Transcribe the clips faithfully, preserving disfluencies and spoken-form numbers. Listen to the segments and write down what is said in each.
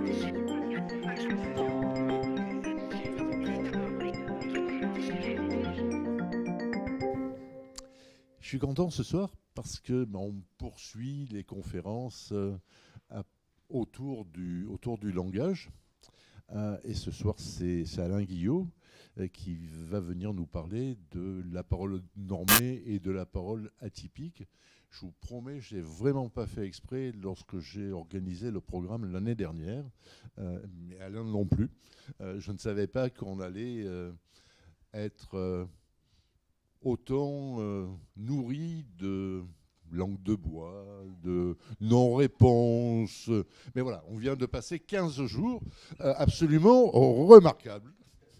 Je suis content ce soir parce que ben, on poursuit les conférences euh, à, autour, du, autour du langage. Euh, et ce soir, c'est Alain Guillot euh, qui va venir nous parler de la parole normée et de la parole atypique. Je vous promets, je n'ai vraiment pas fait exprès lorsque j'ai organisé le programme l'année dernière, euh, mais Alain non plus. Euh, je ne savais pas qu'on allait euh, être... Euh, autant euh, nourri de langue de bois, de non-réponse. Mais voilà, on vient de passer quinze jours euh, absolument remarquables.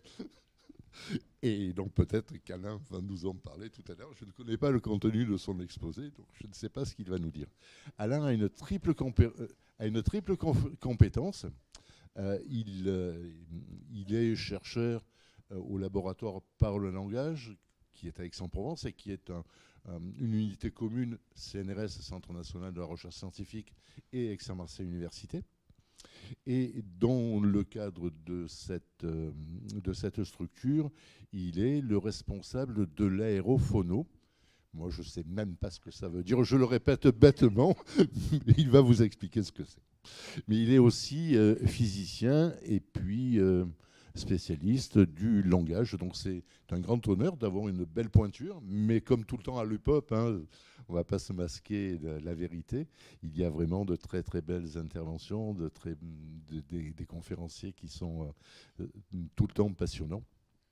Et donc peut-être qu'Alain va nous en parler tout à l'heure. Je ne connais pas le contenu de son exposé, donc je ne sais pas ce qu'il va nous dire. Alain a une triple, compé- euh, a une triple compétence. Euh, il, euh, il est chercheur euh, au laboratoire Parole-Langage, qui est à Aix-en-Provence et qui est un, euh, une unité commune C N R S, Centre national de la recherche scientifique, et Aix-en-Marseille Université. Et dans le cadre de cette, euh, de cette structure, il est le responsable de l'aérophono. Moi, je ne sais même pas ce que ça veut dire. Je le répète bêtement, mais il va vous expliquer ce que c'est. Mais il est aussi euh, physicien et puis... Euh, spécialiste du langage. Donc c'est un grand honneur d'avoir une belle pointure, mais comme tout le temps à l'U P O P, hein, on ne va pas se masquer la, la vérité. Il y a vraiment de très très belles interventions, de très, de, de, des conférenciers qui sont euh, tout le temps passionnants.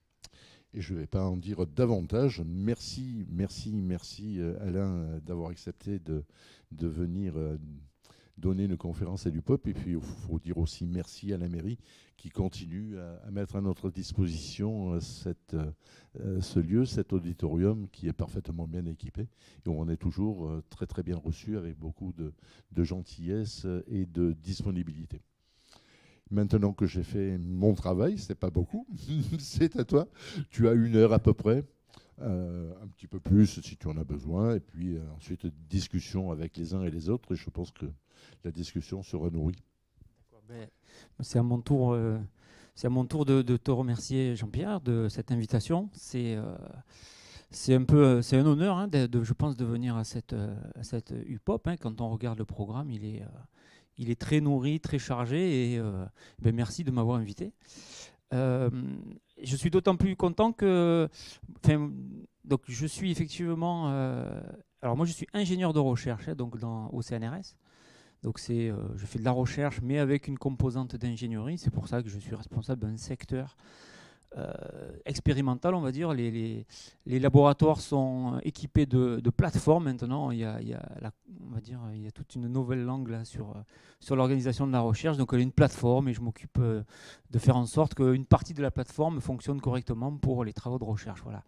Et je ne vais pas en dire davantage. Merci, merci, merci euh, Alain d'avoir accepté de, de venir euh, donner une conférence à l'U P O P. Et puis il faut dire aussi merci à la mairie qui continue à, à mettre à notre disposition euh, cette, euh, ce lieu, cet auditorium qui est parfaitement bien équipé et où on est toujours euh, très très bien reçu avec beaucoup de, de gentillesse et de disponibilité. Maintenant que j'ai fait mon travail, c'est pas beaucoup, c'est à toi. Tu as une heure à peu près, euh, un petit peu plus si tu en as besoin, et puis euh, ensuite discussion avec les uns et les autres, et je pense que la discussion sera nourrie. Ben, c'est à mon tour, euh, c'est à mon tour de, de te remercier, Jean-Pierre, de cette invitation. C'est euh, c'est un peu, c'est un honneur, hein, de, de, je pense, de venir à cette, à cette U P O P. Hein. Quand on regarde le programme, il est, euh, il est très nourri, très chargé, et euh, ben, merci de m'avoir invité. Euh, je suis d'autant plus content que, enfin, donc je suis effectivement, euh, alors moi je suis ingénieur de recherche, hein, donc dans, au C N R S. Donc c'est, euh, je fais de la recherche, mais avec une composante d'ingénierie. C'est pour ça que je suis responsable d'un secteur euh, expérimental, on va dire. Les, les, les laboratoires sont équipés de, de plateformes maintenant. Il y a, il y a la, on va dire, il y a toute une nouvelle langue là sur, sur l'organisation de la recherche. Donc il y a une plateforme et je m'occupe euh, de faire en sorte qu'une partie de la plateforme fonctionne correctement pour les travaux de recherche. Voilà.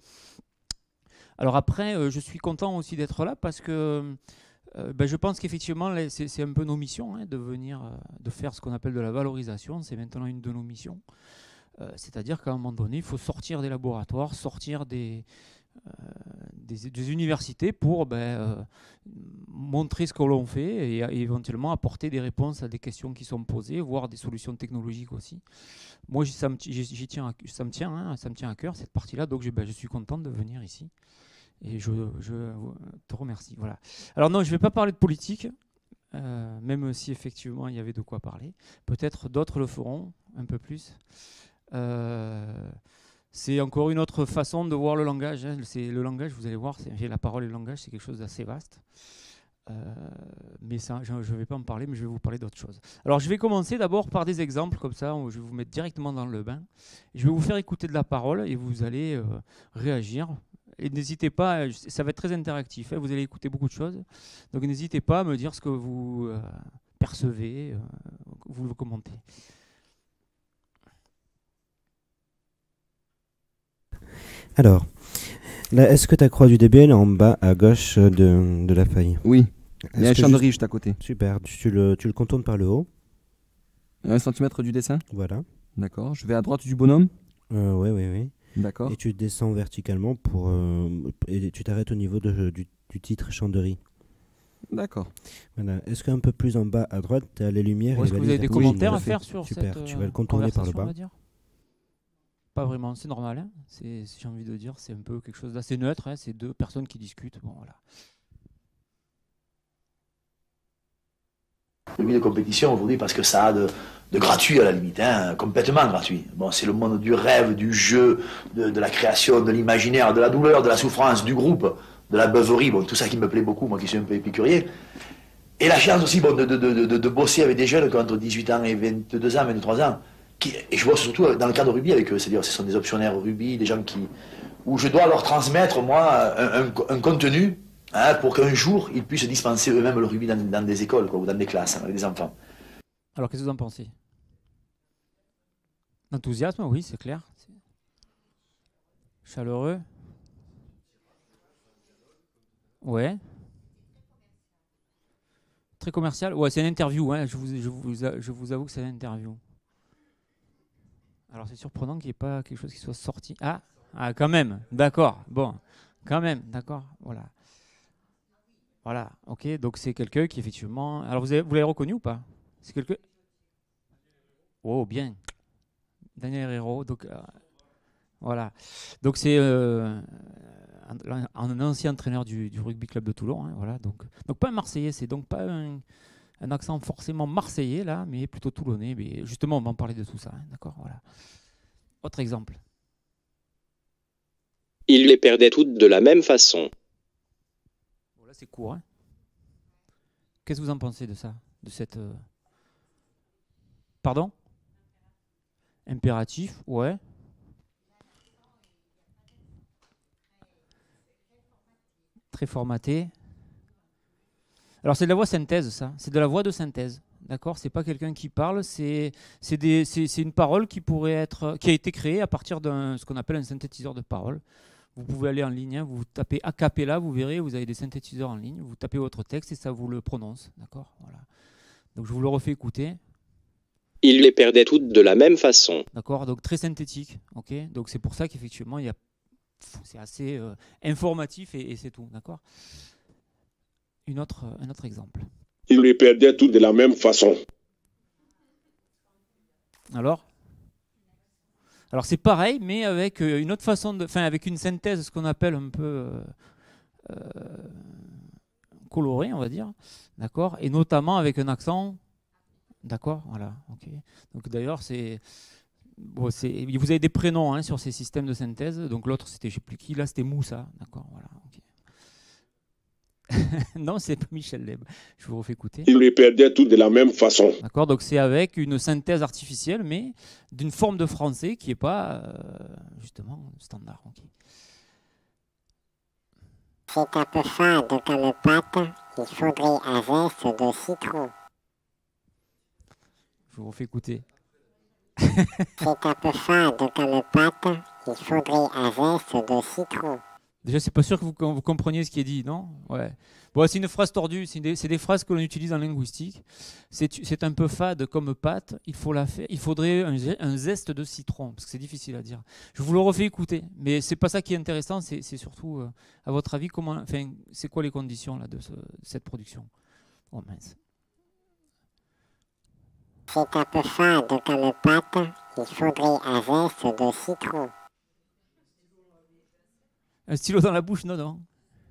Alors après, euh, je suis content aussi d'être là parce que Euh, ben je pense qu'effectivement, c'est un peu nos missions, hein, de venir, euh, de faire ce qu'on appelle de la valorisation. C'est maintenant une de nos missions. Euh, C'est-à-dire qu'à un moment donné, il faut sortir des laboratoires, sortir des, euh, des, des universités pour ben, euh, montrer ce que l'on fait et, et éventuellement apporter des réponses à des questions qui sont posées, voire des solutions technologiques aussi. Moi, ça me, j'y tiens, ça me tient, hein, ça me tient à cœur cette partie-là, donc je, ben, je suis content de venir ici. Et je, je te remercie. Voilà. Alors non, je ne vais pas parler de politique, euh, même si effectivement il y avait de quoi parler. Peut-être d'autres le feront un peu plus. Euh, c'est encore une autre façon de voir le langage. Hein. C'est le langage, vous allez voir, la parole et le langage, c'est quelque chose d'assez vaste. Euh, mais ça, je ne vais pas en parler, mais je vais vous parler d'autre chose. Alors je vais commencer d'abord par des exemples, comme ça, où je vais vous mettre directement dans le bain. Je vais vous faire écouter de la parole et vous allez euh, réagir. Et n'hésitez pas, ça va être très interactif, hein, vous allez écouter beaucoup de choses. Donc n'hésitez pas à me dire ce que vous euh, percevez, euh, vous le commentez. Alors, est-ce que ta croix du D B L est en bas à gauche de, de la feuille? Oui, il y a un champ de riche juste à côté. Super, tu le, tu le contournes par le haut. Un centimètre du dessin? Voilà. D'accord, je vais à droite du bonhomme? euh, Oui, oui, oui. D'accord. Et tu descends verticalement pour, euh, et tu t'arrêtes au niveau de, du, du titre champ de riz. D'accord. Voilà. Est-ce qu'un peu plus en bas à droite, tu as les lumières Bon, et Est-ce les que vous avez balises des à- Oui, commentaires tout à fait. faire sur Super, cette tu vas le euh, contourner par le conversation, bas. on va dire? Pas vraiment, c'est normal. Hein. C'est, si j'ai envie de dire, c'est un peu quelque chose d'assez neutre. Hein. C'est deux personnes qui discutent. Bon, voilà. Le rugby de compétition aujourd'hui parce que ça a de, de gratuit à la limite, hein, complètement gratuit. Bon, c'est le monde du rêve, du jeu, de, de la création, de l'imaginaire, de la douleur, de la souffrance, du groupe, de la beuverie, bon, tout ça qui me plaît beaucoup, moi qui suis un peu épicurier. Et la chance aussi bon, de, de, de, de, de bosser avec des jeunes qui ont entre dix-huit ans et vingt-deux ans, vingt-trois ans. Qui, et je bosse surtout dans le cadre rugby avec eux, c'est-à-dire ce sont des optionnaires rugby, des gens qui, où je dois leur transmettre, moi, un, un, un contenu, hein, pour qu'un jour, ils puissent dispenser eux-mêmes le rugby dans, dans des écoles quoi, ou dans des classes avec des enfants. Alors, qu'est-ce que vous en pensez? Enthousiasme, oui, c'est clair. C'est chaleureux. Ouais. Très commercial. Ouais, c'est une interview. Hein. Je, vous, je, vous, je vous avoue que c'est une interview. Alors, c'est surprenant qu'il n'y ait pas quelque chose qui soit sorti. Ah, ah quand même. D'accord. Bon, quand même. D'accord. Voilà. Voilà. Ok. Donc, c'est quelqu'un qui, effectivement. Alors, vous, avez, vous l'avez reconnu ou pas? C'est quelqu'un. Oh, bien. Daniel Herrero. Donc, euh, voilà. Donc, c'est euh, un, un ancien entraîneur du, du rugby club de Toulon. Hein, voilà. Donc, donc, pas un Marseillais. C'est donc pas un, un accent forcément marseillais, là, mais plutôt toulonnais. Mais justement, on va en parler de tout ça. Hein, d'accord. Voilà. Autre exemple. Ils les perdaient toutes de la même façon. Bon, là, c'est court. Hein. Qu'est-ce que vous en pensez de ça? De cette. Euh... Pardon? Impératif, ouais. Très formaté. Alors c'est de la voix synthèse, ça. C'est de la voix de synthèse, d'accord? C'est pas quelqu'un qui parle. C'est c'est des c'est c'est une parole qui pourrait être qui a été créée à partir d'un ce qu'on appelle un synthétiseur de parole. Vous pouvez aller en ligne, hein, vous tapez a cappella, vous verrez, vous avez des synthétiseurs en ligne. Vous tapez votre texte et ça vous le prononce, d'accord? Voilà. Donc je vous le refais écouter. Ils les perdaient toutes de la même façon. D'accord, donc très synthétique, ok. Donc c'est pour ça qu'effectivement il y a, c'est assez euh, informatif et, et c'est tout, d'accord. Une autre, un autre exemple. Ils les perdaient toutes de la même façon. Alors, alors c'est pareil, mais avec euh, une autre façon de, enfin avec une synthèse, ce qu'on appelle un peu euh, euh, colorée, on va dire, d'accord, et notamment avec un accent. D'accord, voilà, ok. Donc d'ailleurs, c'est, bon, c'est, vous avez des prénoms hein, sur ces systèmes de synthèse. Donc l'autre, c'était, je sais plus qui, là, c'était Moussa. D'accord, voilà, ok. Non, c'est pas Michel Leb. Je vous refais écouter. Ils les perdaient toutes de la même façon. D'accord, donc c'est avec une synthèse artificielle, mais d'une forme de français qui n'est pas euh, justement standard. Okay. C'est un peu fade comme pâte. Il faudrait un zeste de citron. Je vous refais écouter. C'est un peu fade comme pâte. Il faudrait un zeste de citron. Déjà, c'est pas sûr que vous, vous compreniez ce qui est dit, non? Ouais. Bon, c'est une phrase tordue. C'est des, c'est des phrases que l'on utilise en linguistique. C'est, c'est un peu fade comme pâte. Il faut la faire. Il faudrait un, un zeste de citron, parce que c'est difficile à dire. Je vous le refais écouter, mais c'est pas ça qui est intéressant. C'est, c'est surtout, euh, à votre avis, comment, enfin, c'est quoi les conditions là de, ce, de cette production? Oh mince. C'est un peu fade comme pâte. Il faudrait un zeste de citron. Un stylo dans la bouche, non, non.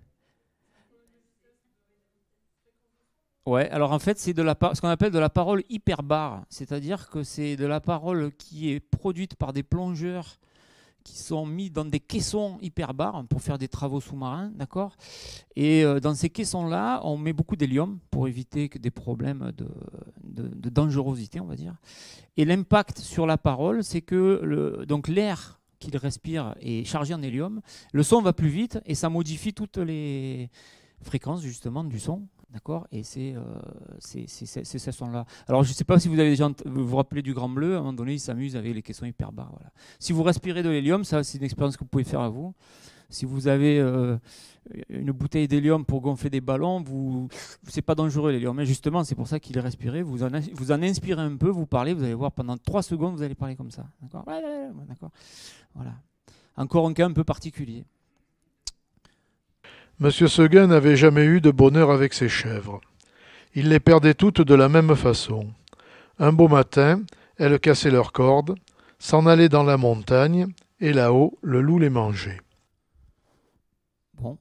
Ouais, alors en fait, c'est de la ce qu'on appelle de la parole hyperbare. C'est-à-dire que c'est de la parole qui est produite par des plongeurs qui sont mis dans des caissons hyperbares pour faire des travaux sous-marins, d'accord? Et euh, dans ces caissons-là, on met beaucoup d'hélium pour éviter que des problèmes de, de, de dangerosité, on va dire. Et l'impact sur la parole, c'est que le, donc l'air qu'il respire est chargé en hélium, le son va plus vite et ça modifie toutes les fréquences justement du son, d'accord? Et c'est euh, c'est c'est ce son-là. Alors je ne sais pas si vous avez déjà vous vous rappelez du Grand Bleu, à un moment donné il s'amuse avec les caissons hyperbares. Voilà. Si vous respirez de l'hélium, ça c'est une expérience que vous pouvez faire à vous. Si vous avez euh, une bouteille d'hélium pour gonfler des ballons, vous, c'est pas dangereux l'hélium. Mais justement, c'est pour ça qu'il est respiré. Vous en, vous en inspirez un peu, vous parlez, vous allez voir pendant trois secondes, vous allez parler comme ça. D'accord ? D'accord. Voilà. Encore un cas un peu particulier. Monsieur Seguin n'avait jamais eu de bonheur avec ses chèvres. Il les perdait toutes de la même façon. Un beau matin, elles cassaient leurs cordes, s'en allaient dans la montagne, et là-haut, le loup les mangeait. Bon.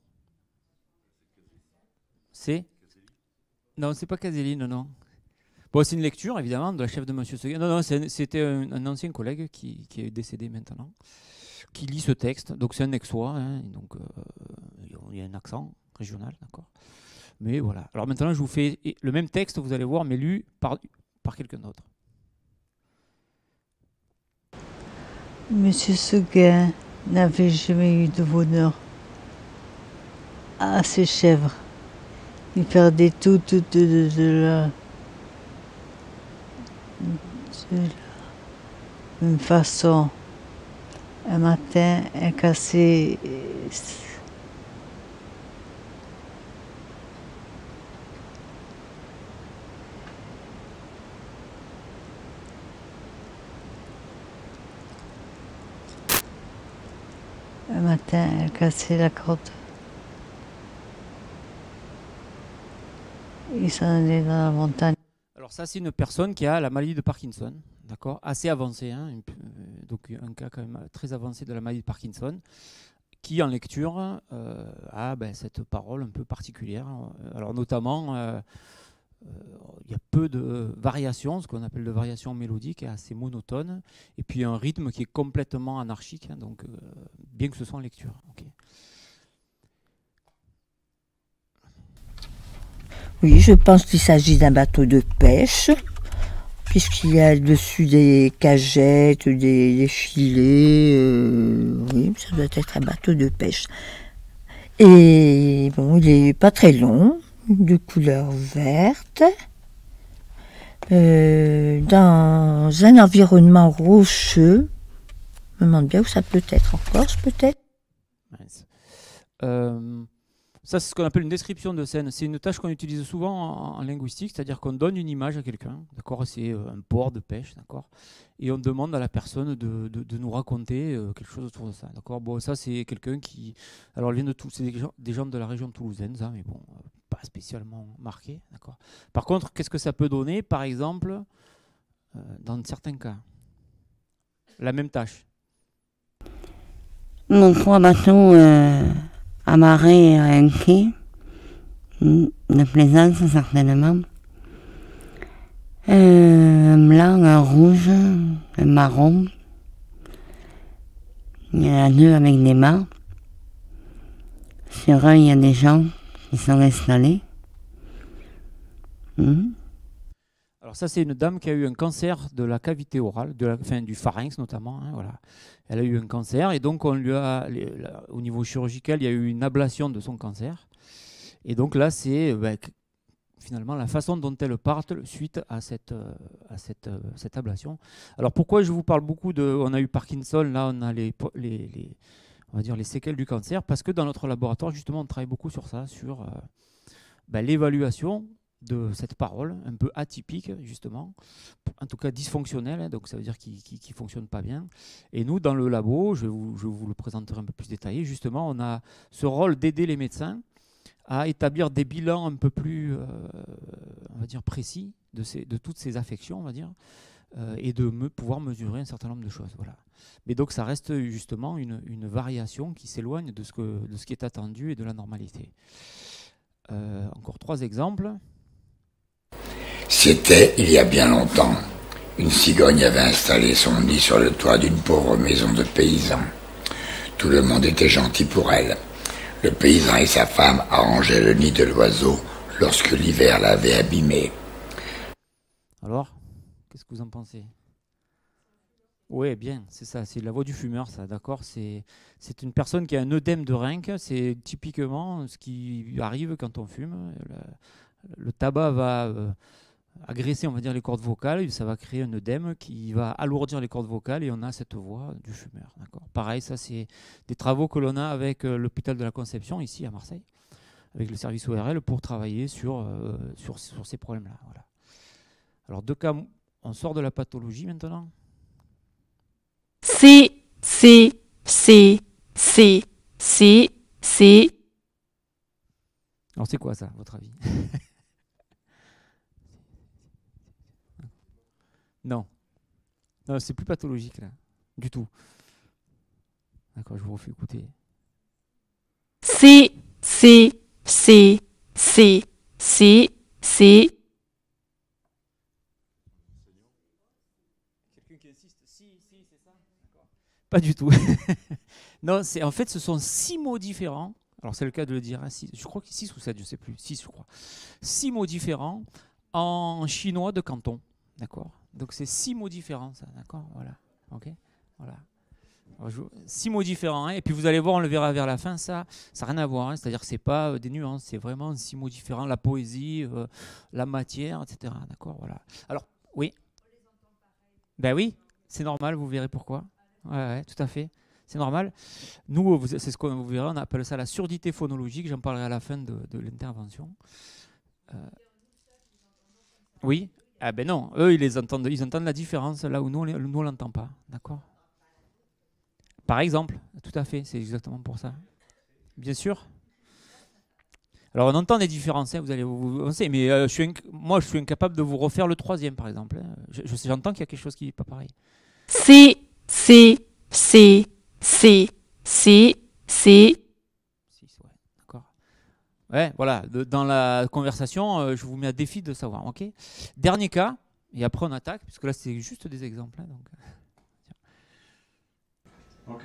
C'est Non, c'est pas Caselli, non, non. Bon, c'est une lecture, évidemment, de la chef de Monsieur Seguin. Non, non, c'était un, un ancien collègue qui, qui est décédé maintenant, qui lit ce texte. Donc c'est un aixois, hein, donc euh, il y a un accent régional, d'accord. Mais voilà. Alors maintenant, je vous fais le même texte, vous allez voir, mais lu par, par quelqu'un d'autre. Monsieur Seguin n'avait jamais eu de bonheur à ses chèvres. Il perdait tout de, de, de, la, de la même façon. Un matin, elle cassait un matin, elle cassait la corde. Il s'en allait dans la montagne. Alors ça, c'est une personne qui a la maladie de Parkinson, d'accord, assez avancée, hein, donc un cas quand même très avancé de la maladie de Parkinson, qui en lecture euh, a ben, cette parole un peu particulière. Alors notamment, euh, euh, il y a peu de variations, ce qu'on appelle de variations mélodiques, assez monotone, et puis un rythme qui est complètement anarchique, hein, donc euh, bien que ce soit en lecture. Okay. Oui, je pense qu'il s'agit d'un bateau de pêche, puisqu'il y a dessus des cagettes, des, des filets. Euh, oui, ça doit être un bateau de pêche. Et bon, il n'est pas très long, de couleur verte, euh, dans un environnement rocheux. Je me demande bien où ça peut être, en Corse peut-être. Euh... Ça, c'est ce qu'on appelle une description de scène. C'est une tâche qu'on utilise souvent en, en linguistique, c'est-à-dire qu'on donne une image à quelqu'un, d'accord. C'est euh, un port de pêche, d'accord. Et on demande à la personne de, de, de nous raconter euh, quelque chose autour de ça, d'accord. Bon, ça, c'est quelqu'un qui... Alors, il vient de tout... C'est des gens, des gens de la région toulousaine, ça, mais bon, euh, pas spécialement marqué, d'accord. Par contre, qu'est-ce que ça peut donner, par exemple, euh, dans certains cas? La même tâche. Donc, trois bateaux... Euh... amarré à un quai de plaisance certainement. Euh, un blanc, un rouge, un marron. Il y en a deux avec des mâts. Sur un, il y a des gens qui sont installés. Mmh. Alors ça, c'est une dame qui a eu un cancer de la cavité orale, de la, enfin, du pharynx notamment. Hein, voilà. Elle a eu un cancer et donc on lui a, au niveau chirurgical, il y a eu une ablation de son cancer. Et donc là, c'est ben, finalement la façon dont elle part suite à cette, à cette, cette ablation. Alors pourquoi je vous parle beaucoup de... On a eu Parkinson, là on a les, les, les, on va dire les séquelles du cancer, parce que dans notre laboratoire, justement, on travaille beaucoup sur ça, sur euh, ben, l'évaluation de cette parole, un peu atypique justement, en tout cas dysfonctionnelle, hein, donc ça veut dire qu'il ne fonctionne pas bien. Et nous, dans le labo, je vous, je vous le présenterai un peu plus détaillé, justement, on a ce rôle d'aider les médecins à établir des bilans un peu plus, euh, on va dire, précis de, ces, de toutes ces affections, on va dire, euh, et de me, pouvoir mesurer un certain nombre de choses. Voilà. Mais donc ça reste justement une, une variation qui s'éloigne de, ce que, de ce qui est attendu et de la normalité. Euh, encore trois exemples. C'était il y a bien longtemps. Une cigogne avait installé son nid sur le toit d'une pauvre maison de paysan. Tout le monde était gentil pour elle. Le paysan et sa femme arrangeaient le nid de l'oiseau lorsque l'hiver l'avait abîmé. Alors, qu'est-ce que vous en pensez? Oui, bien, c'est ça, c'est la voix du fumeur, ça, d'accord. C'est une personne qui a un œdème de rhinque, c'est typiquement ce qui arrive quand on fume. Le, le tabac va... Euh, agresser, on va dire, les cordes vocales, ça va créer un œdème qui va alourdir les cordes vocales et on a cette voix du fumeur. Pareil, ça c'est des travaux que l'on a avec euh, l'hôpital de la Conception, ici à Marseille, avec le service O R L pour travailler sur, euh, sur, sur ces problèmes-là. Voilà. Alors deux cas, on sort de la pathologie maintenant. Si, si, si, si, si, si. Alors c'est quoi ça, à votre avis? Non. Non, c'est plus pathologique là, du tout. D'accord, je vous refais écouter. Si, si, si, si, si, si. Quelqu'un qui insiste, si, si, c'est ça? Pas du tout. Non, c'est en fait, ce sont six mots différents. Alors c'est le cas de le dire, hein, six, je crois que six ou sept, je ne sais plus, six je crois. Six mots différents en chinois de Canton, d'accord? Donc c'est six mots différents, ça, d'accord? Voilà, ok, voilà. Alors, je, six mots différents, hein, et puis vous allez voir, on le verra vers la fin, ça, ça n'a rien à voir, hein, c'est-à-dire que c'est pas euh, des nuances, c'est vraiment six mots différents, la poésie, euh, la matière, et cetera. D'accord, voilà. Alors, oui. Ben oui, c'est normal, vous verrez pourquoi. Ouais, ouais, tout à fait. C'est normal. Nous, c'est ce qu'on vous verrez, on appelle ça la surdité phonologique. J'en parlerai à la fin de, de l'intervention. Euh, oui. Ah ben non, eux, ils les entendent, ils entendent la différence là où nous, nous on l'entend pas. D'accord. Par exemple, tout à fait, c'est exactement pour ça. Bien sûr. Alors on entend des différences, hein, vous allez vous, vous savez, mais euh, je suis inc- moi, je suis incapable de vous refaire le troisième, par exemple. Hein. Je, je, j'entends qu'il y a quelque chose qui n'est pas pareil. Si, si, si. Si, si, si. six, ouais, d'accord. Ouais, voilà, de, dans la conversation, euh, je vous mets à défi de savoir, ok? Dernier cas, et après on attaque, puisque là c'est juste des exemples. Hein, donc. Ok.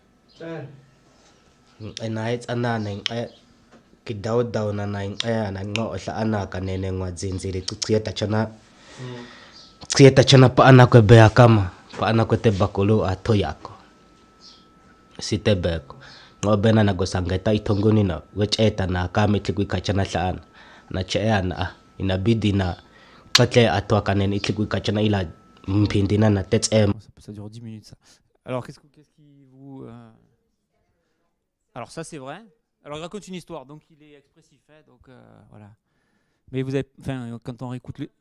Enait ananeng e kidaw daw nanang e anango sa anak kaneneng wadzinziri kutsieta chana. Tsieta chana pa anak ko beakama, pa anak ko te bakulu atoyako. Sitebeko ngobena nagosangeta itongoni na wecheta na kameti kwikachana sana na cheana inabidi na xatle atwakanene itlikwikachana ila mpindina na tetsem. Ça dure dix minutes ça. Alors qu'est-ce, que, qu'est-ce qui vous euh... Alors ça c'est vrai. Alors il raconte une histoire donc il est expressif hein, donc euh, voilà. Mais vous avez enfin quand on réécoute les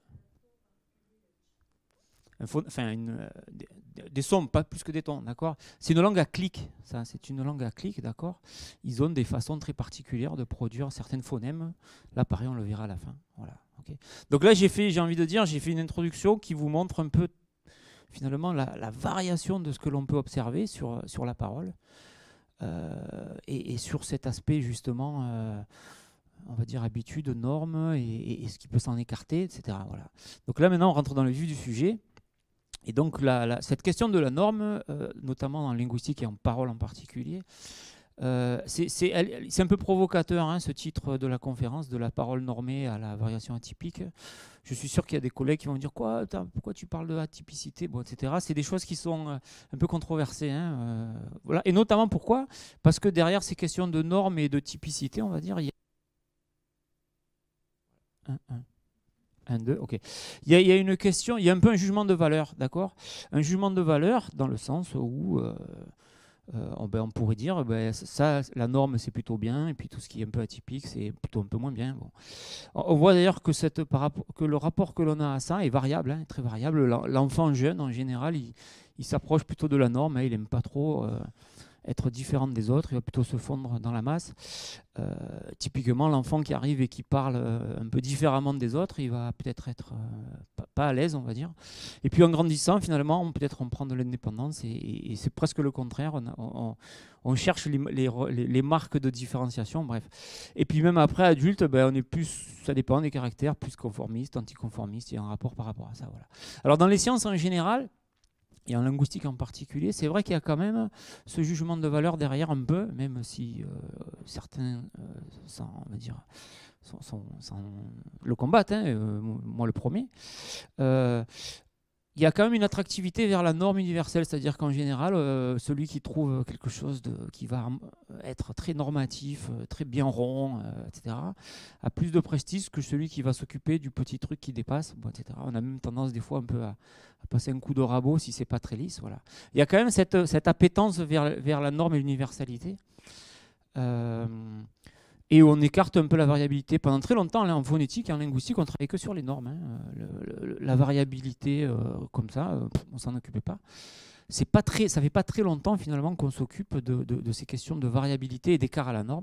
Enfin, une, euh, des, des sons, pas plus que des tons, d'accord? C'est une langue à clic, ça, c'est une langue à clic, d'accord? Ils ont des façons très particulières de produire certains phonèmes. Là, pareil, on le verra à la fin. Voilà, okay. Donc là, j'ai fait, j'ai envie de dire, j'ai fait une introduction qui vous montre un peu, finalement, la, la variation de ce que l'on peut observer sur, sur la parole euh, et, et sur cet aspect, justement, euh, on va dire habitude, norme et, et, et ce qui peut s'en écarter, et cetera. Voilà. Donc là, maintenant, on rentre dans le vif du sujet. Et donc, la, la, cette question de la norme, euh, notamment en linguistique et en parole en particulier, euh, c'est, c'est, elle, c'est un peu provocateur, hein, ce titre de la conférence, de la parole normée à la variation atypique. Je suis sûr qu'il y a des collègues qui vont dire quoi, pourquoi tu parles de atypicité, bon, et cetera. C'est des choses qui sont euh, un peu controversées. Hein, euh, voilà. Et notamment pourquoi? Parce que derrière ces questions de normes et de typicité, on va dire, il y a... Un, un. un, deux, ok. Il y, a, il y a une question, il y a un peu un jugement de valeur, d'accord? Un jugement de valeur dans le sens où euh, euh, on, ben, on pourrait dire, ben, ça, la norme c'est plutôt bien, et puis tout ce qui est un peu atypique c'est plutôt un peu moins bien. Bon. On, on voit d'ailleurs que, cette, par rapport, que le rapport que l'on a à ça est variable, hein, très variable. L'enfant jeune en général, il, il s'approche plutôt de la norme, hein, il n'aime pas trop... Euh, être différent des autres, il va plutôt se fondre dans la masse. Euh, typiquement, l'enfant qui arrive et qui parle euh, un peu différemment des autres, il va peut-être être, euh, pas, pas à l'aise, on va dire. Et puis en grandissant, finalement, on peut-être on prend de l'indépendance et, et, et c'est presque le contraire. On, on, on cherche les, les, les marques de différenciation, bref. Et puis même après, adulte, ben, on est plus, ça dépend des caractères, plus conformiste, anticonformiste, il y a un rapport par rapport à ça. Voilà. Alors dans les sciences en général, et en linguistique en particulier, c'est vrai qu'il y a quand même ce jugement de valeur derrière un peu, même si euh, certains euh, sans, on va dire, sans, sans, sans le combattent, hein, euh, moi le premier. Euh, il y a quand même une attractivité vers la norme universelle, c'est-à-dire qu'en général, euh, celui qui trouve quelque chose de, qui va être très normatif, euh, très bien rond, euh, et cetera, a plus de prestige que celui qui va s'occuper du petit truc qui dépasse, bon, et cetera. On a même tendance des fois un peu à, à passer un coup de rabot si c'est pas très lisse. Voilà. Il y a quand même cette, cette appétence vers, vers la norme et l'universalité. Euh, Et on écarte un peu la variabilité. Pendant très longtemps, là, en phonétique et en linguistique, on ne travaillait que sur les normes. Hein. Le, le, la variabilité, euh, comme ça, euh, on ne s'en occupait pas. C'est pas très, ça ne fait pas très longtemps, finalement, qu'on s'occupe de, de, de ces questions de variabilité et d'écart à la norme.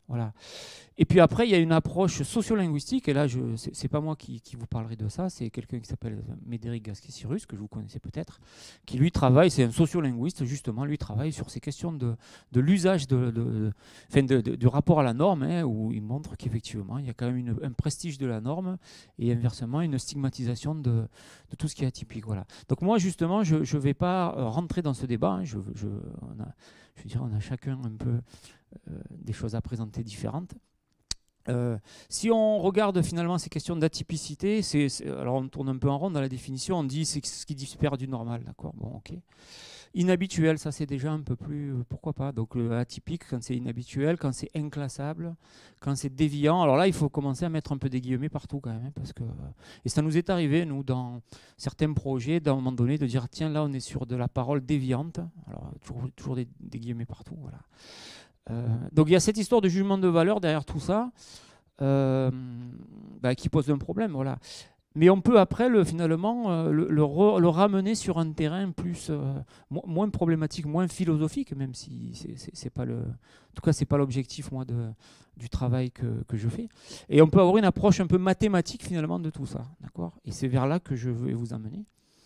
Voilà. Et puis après, il y a une approche sociolinguistique, et là, ce n'est pas moi qui, qui vous parlerai de ça, c'est quelqu'un qui s'appelle Médéric Gasquet-Cyrus, que vous connaissez peut-être, qui lui travaille, c'est un sociolinguiste justement, lui travaille sur ces questions de, de l'usage, de, de, enfin de, de, du rapport à la norme, hein, où il montre qu'effectivement, il y a quand même une, un prestige de la norme, et inversement, une stigmatisation de, de tout ce qui est atypique. Voilà. Donc moi, justement, je ne vais pas rentrer dans ce débat, hein, je, je, on a, je veux dire, on a chacun un peu euh, des choses à présenter différentes. Euh, si on regarde finalement ces questions d'atypicité, c'est, c'est, alors on tourne un peu en rond dans la définition, on dit c'est ce qui diffère du normal, d'accord, bon, ok. Inhabituel, ça c'est déjà un peu plus, euh, pourquoi pas, donc le atypique quand c'est inhabituel, quand c'est inclassable, quand c'est déviant, alors là il faut commencer à mettre un peu des guillemets partout quand même, hein, parce que, et ça nous est arrivé, nous, dans certains projets, d'un moment donné, de dire tiens là on est sur de la parole déviante, alors toujours, toujours des, des guillemets partout, voilà. Euh, donc il y a cette histoire de jugement de valeur derrière tout ça euh, bah, qui pose un problème, voilà. Mais on peut après le, finalement euh, le, le, re, le ramener sur un terrain plus euh, mo moins problématique, moins philosophique, même si c'est pas le, en tout cas c'est pas l'objectif moi de, du travail que, que je fais. Et on peut avoir une approche un peu mathématique finalement de tout ça, d'accord. Et c'est vers là que je vais vous amener.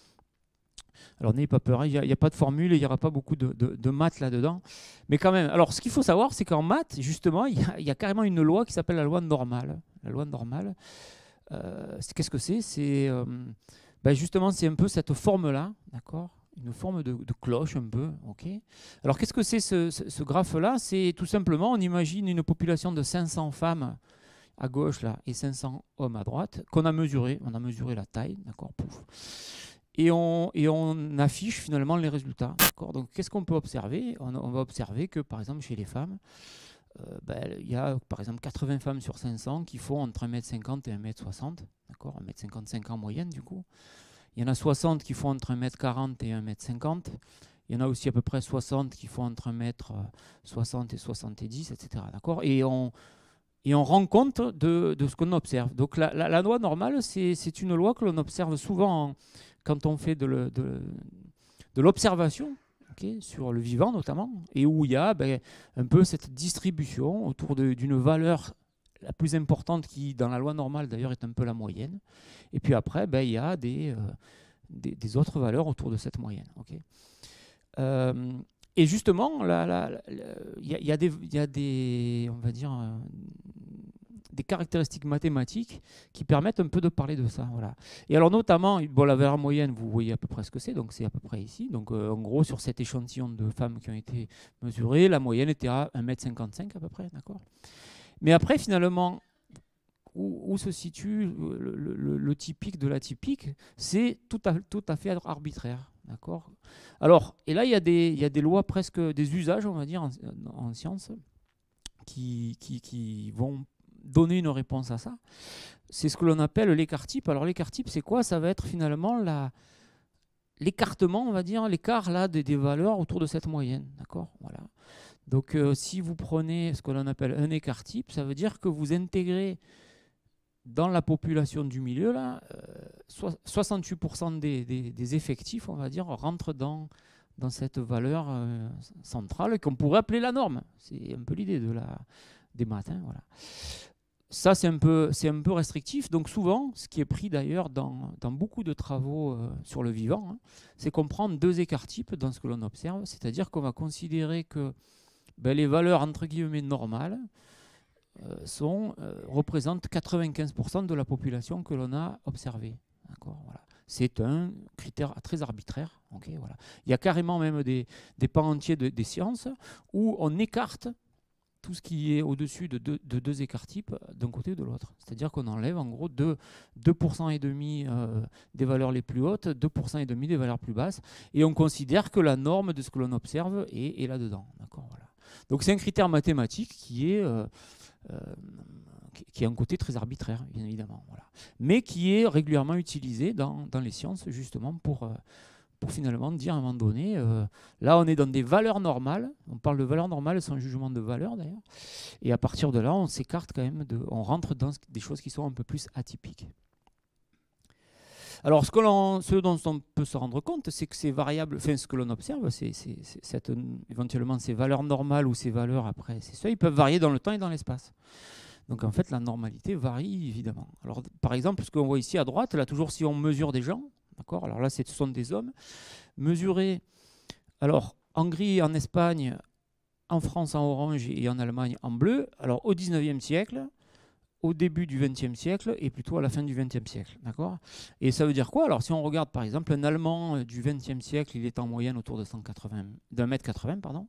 Alors n'ayez pas peur, il n'y a, a pas de formule, il n'y aura pas beaucoup de, de, de maths là-dedans. Mais quand même, alors ce qu'il faut savoir, c'est qu'en maths, justement, il y, y a carrément une loi qui s'appelle la loi normale. La loi normale, euh, qu'est-ce que c'est? C'est euh, ben justement, c'est un peu cette forme-là, d'accord? Une forme de, de cloche un peu, ok? Alors qu'est-ce que c'est ce, ce, ce graphe-là? C'est tout simplement, on imagine une population de cinq cents femmes à gauche là et cinq cents hommes à droite, qu'on a mesuré, on a mesuré la taille, d'accord? Pouf. Et on, et on affiche finalement les résultats. Donc qu'est-ce qu'on peut observer? on, on va observer que par exemple chez les femmes, euh, ben, il y a par exemple quatre-vingts femmes sur cinq cents qui font entre un mètre cinquante et un mètre soixante, d'accord, un mètre cinquante-cinq en moyenne du coup. Il y en a soixante qui font entre un mètre quarante et un mètre cinquante. Il y en a aussi à peu près soixante qui font entre un mètre soixante et soixante-dix, et cetera. D'accord, et on, et on rend compte de, de ce qu'on observe. Donc la, la, la loi normale, c'est une loi que l'on observe souvent en, quand on fait de l'observation, okay, sur le vivant notamment, et où il y a ben, un peu cette distribution autour d'une valeur la plus importante qui, dans la loi normale d'ailleurs, est un peu la moyenne. Et puis après, ben, il y a des, euh, des, des autres valeurs autour de cette moyenne. Okay. Euh, et justement, il y, y, y a des, on va dire, euh, des caractéristiques mathématiques qui permettent un peu de parler de ça. Voilà. Et alors notamment, bon, la valeur moyenne, vous voyez à peu près ce que c'est, donc c'est à peu près ici. Donc euh, en gros, sur cet échantillon de femmes qui ont été mesurées, la moyenne était à un mètre cinquante-cinq à peu près, d'accord. Mais après, finalement, où, où se situe le, le, le typique de l'atypique, c'est tout à, tout à fait arbitraire. D'accord. Alors, et là, il y, a des, il y a des lois presque, des usages, on va dire, en, en sciences, qui, qui, qui vont donner une réponse à ça. C'est ce que l'on appelle l'écart type. Alors, l'écart type, c'est quoi? Ça va être finalement l'écartement, on va dire, l'écart là des, des valeurs autour de cette moyenne. D'accord. Voilà. Donc, euh, si vous prenez ce que l'on appelle un écart type, ça veut dire que vous intégrez dans la population du milieu, là, euh, soixante-huit pour cent des, des, des effectifs, on va dire, rentrent dans, dans cette valeur euh, centrale qu'on pourrait appeler la norme. C'est un peu l'idée de la, des maths. Hein, voilà. Ça, c'est un peu, c'est un peu restrictif. Donc souvent, ce qui est pris d'ailleurs dans, dans beaucoup de travaux euh, sur le vivant, hein, c'est qu'on prend deux écarts types dans ce que l'on observe, c'est-à-dire qu'on va considérer que ben, les valeurs entre guillemets normales euh, sont, euh, représentent quatre-vingt-quinze pour cent de la population que l'on a observée. Voilà. C'est un critère très arbitraire. Okay, voilà. Il y a carrément même des, des pans entiers de, des sciences où on écarte tout ce qui est au-dessus de, de, de deux écarts types d'un côté ou de l'autre. C'est-à-dire qu'on enlève en gros deux pour cent et demi euh, des valeurs les plus hautes, deux pour cent et demi des valeurs plus basses, et on considère que la norme de ce que l'on observe est, est là-dedans. Voilà. Donc c'est un critère mathématique qui est, euh, euh, qui a un côté très arbitraire, bien évidemment. Voilà. Mais qui est régulièrement utilisé dans, dans les sciences, justement, pour... Euh, pour finalement dire à un moment donné, euh, là on est dans des valeurs normales, on parle de valeurs normales sans jugement de valeur d'ailleurs, et à partir de là on s'écarte quand même, de, on rentre dans des choses qui sont un peu plus atypiques. Alors, ce, que l'on, ce dont on peut se rendre compte, c'est que ces variables, enfin, ce que l'on observe, c'est, c'est, c'est cette, éventuellement ces valeurs normales ou ces valeurs après ces seuils peuvent varier dans le temps et dans l'espace. Donc, en fait, la normalité varie, évidemment. Alors, par exemple, ce qu'on voit ici à droite, là, toujours si on mesure des gens, d'accord, alors là, ce sont des hommes, mesurés, alors, en gris, en Espagne, en France, en orange et en Allemagne, en bleu, alors au dix-neuvième siècle, au début du vingtième siècle et plutôt à la fin du vingtième siècle. D'accord ? Et ça veut dire quoi ? Alors si on regarde par exemple un Allemand du vingtième siècle, il est en moyenne autour de cent quatre-vingts, d'un mètre quatre-vingts, pardon.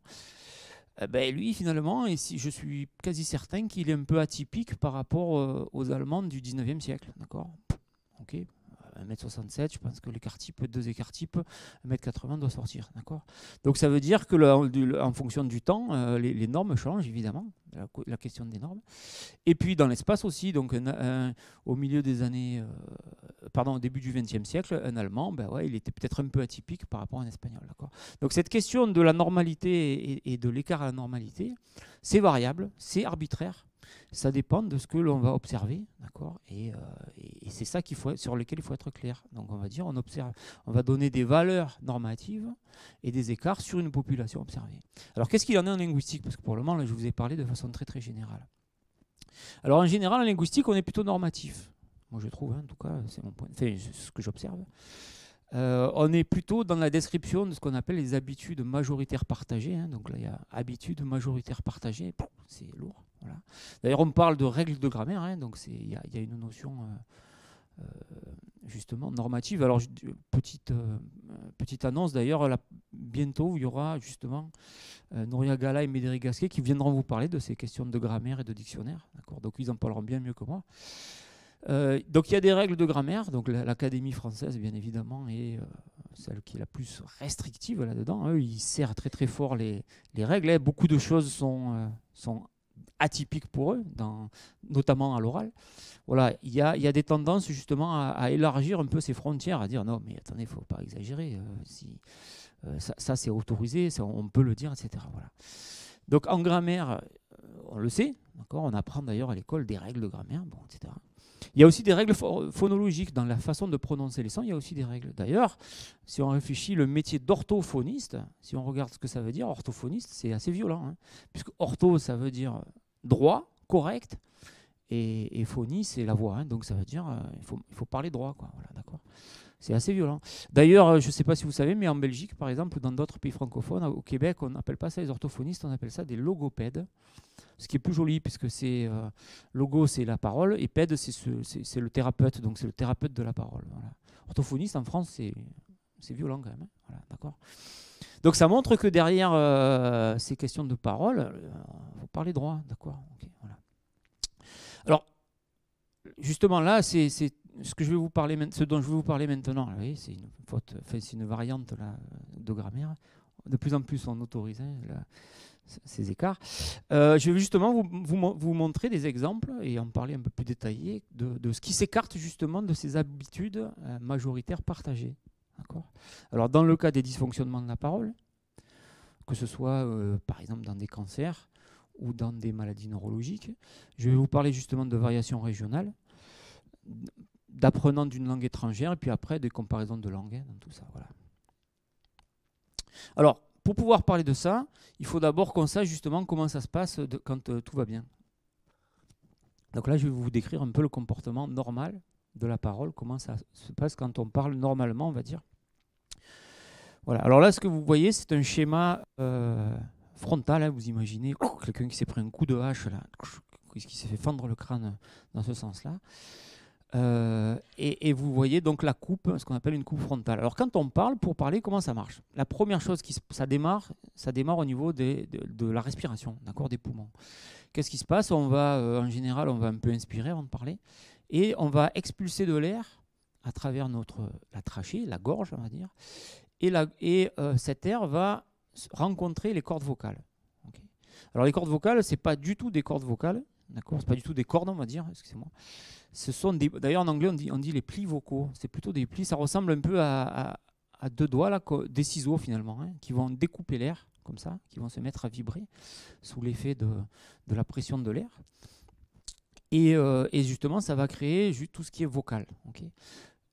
Eh ben, lui finalement, et si, je suis quasi certain qu'il est un peu atypique par rapport euh, aux Allemands du dix-neuvième siècle. D'accord ? Ok. un mètre soixante-sept, je pense que l'écart type, deux écarts types, un mètre quatre-vingts doit sortir. D'accord ? Donc ça veut dire que le, en fonction du temps, euh, les, les normes changent évidemment, la, la question des normes. Et puis dans l'espace aussi, donc un, un, au milieu des années, euh, pardon, au début du vingtième siècle, un Allemand, ben ouais, il était peut-être un peu atypique par rapport à un Espagnol. D'accord ? Donc cette question de la normalité et, et de l'écart à la normalité, c'est variable, c'est arbitraire. Ça dépend de ce que l'on va observer, d'accord, et, euh, et, et c'est ça qu'il faut, sur lequel il faut être clair. Donc on va dire, on observe, on va donner des valeurs normatives et des écarts sur une population observée. Alors qu'est-ce qu'il en est en linguistique ? Parce que pour le moment, là, je vous ai parlé de façon très très générale. Alors en général, en linguistique, on est plutôt normatif. Moi je trouve, hein, en tout cas, c'est mon point, enfin, ce que j'observe. Euh, on est plutôt dans la description de ce qu'on appelle les habitudes majoritaires partagées. Hein. Donc là, il y a habitudes majoritaires partagées, c'est lourd. Voilà. D'ailleurs, on parle de règles de grammaire, hein, donc il y, y a une notion euh, euh, justement normative. Alors, petite, euh, petite annonce d'ailleurs, bientôt il y aura justement euh, Nouria Gala et Médéric Gasquet qui viendront vous parler de ces questions de grammaire et de dictionnaire. Donc ils en parleront bien mieux que moi. Euh, donc il y a des règles de grammaire, donc l'Académie française bien évidemment est euh, celle qui est la plus restrictive là-dedans. Eux, ils serrent très très fort les, les règles. Hein. Beaucoup de choses sont, euh, sont atypiques pour eux, dans, notamment à l'oral. Voilà, il y a, y a des tendances justement à, à élargir un peu ces frontières, à dire non mais attendez, il ne faut pas exagérer, euh, si, euh, ça, ça c'est autorisé, ça, on peut le dire, et cetera. Voilà. Donc en grammaire, on le sait, d'accord, on apprend d'ailleurs à l'école des règles de grammaire, bon, et cetera. Il y a aussi des règles phonologiques dans la façon de prononcer les sons, il y a aussi des règles. D'ailleurs, si on réfléchit le métier d'orthophoniste, si on regarde ce que ça veut dire, orthophoniste, c'est assez violent, hein, puisque ortho, ça veut dire droit, correct, et, et phonie, c'est la voix, hein, donc ça veut dire euh, il faut, il faut parler droit, quoi. Voilà, d'accord. C'est assez violent. D'ailleurs, je ne sais pas si vous savez, mais en Belgique, par exemple, dans d'autres pays francophones, au Québec, on n'appelle pas ça les orthophonistes, on appelle ça des logopèdes. Ce qui est plus joli, puisque c'est euh, logo, c'est la parole, et pède, c'est, ce, c'est, c'est le thérapeute, donc c'est le thérapeute de la parole. Voilà. Orthophoniste, en France, c'est, c'est violent quand même. Hein. Voilà, d'accord. Donc ça montre que derrière euh, ces questions de parole, il euh, faut parler droit, d'accord. Okay, voilà. Alors, justement là, c'est, c'est ce que je vais vous parler, ce dont je vais vous parler maintenant. Là, oui, c'est une faute, enfin, c'est une variante là, de grammaire. De plus en plus, on autorise hein, là, ces écarts. Euh, je vais justement vous, vous, vous montrer des exemples et en parler un peu plus détaillé de, de ce qui s'écarte justement de ces habitudes euh, majoritaires partagées. D'accord ? Alors, dans le cas des dysfonctionnements de la parole, que ce soit euh, par exemple dans des cancers ou dans des maladies neurologiques, je vais vous parler justement de variations régionales, d'apprenants d'une langue étrangère et puis après des comparaisons de langues, hein, dans tout ça. Voilà. Alors, pour pouvoir parler de ça, il faut d'abord qu'on sache justement comment ça se passe de, quand euh, tout va bien. Donc là, je vais vous décrire un peu le comportement normal de la parole, comment ça se passe quand on parle normalement, on va dire. Voilà. Alors là, ce que vous voyez, c'est un schéma euh, frontal. Hein, vous imaginez quelqu'un qui s'est pris un coup de hache, là, qui s'est fait fendre le crâne dans ce sens-là. Euh, et, et vous voyez donc la coupe, ce qu'on appelle une coupe frontale. Alors quand on parle, pour parler, comment ça marche ? La première chose, qui, ça, démarre, ça démarre au niveau des, de, de la respiration, d'accord, des poumons. Qu'est-ce qui se passe ? On va, euh, en général, on va un peu inspirer avant de parler, et on va expulser de l'air à travers notre, la trachée, la gorge, on va dire, et, la, et euh, cet air va rencontrer les cordes vocales. Okay. Alors les cordes vocales, c'est pas du tout des cordes vocales, d'accord, c'est pas du tout des cordes, on va dire, excusez-moi. Ce sont des, d'ailleurs en anglais on dit, on dit les plis vocaux, c'est plutôt des plis, ça ressemble un peu à, à, à deux doigts, là, des ciseaux finalement, hein, qui vont découper l'air, comme ça, qui vont se mettre à vibrer sous l'effet de, de la pression de l'air. Et, euh, et justement, ça va créer juste tout ce qui est vocal. Okay.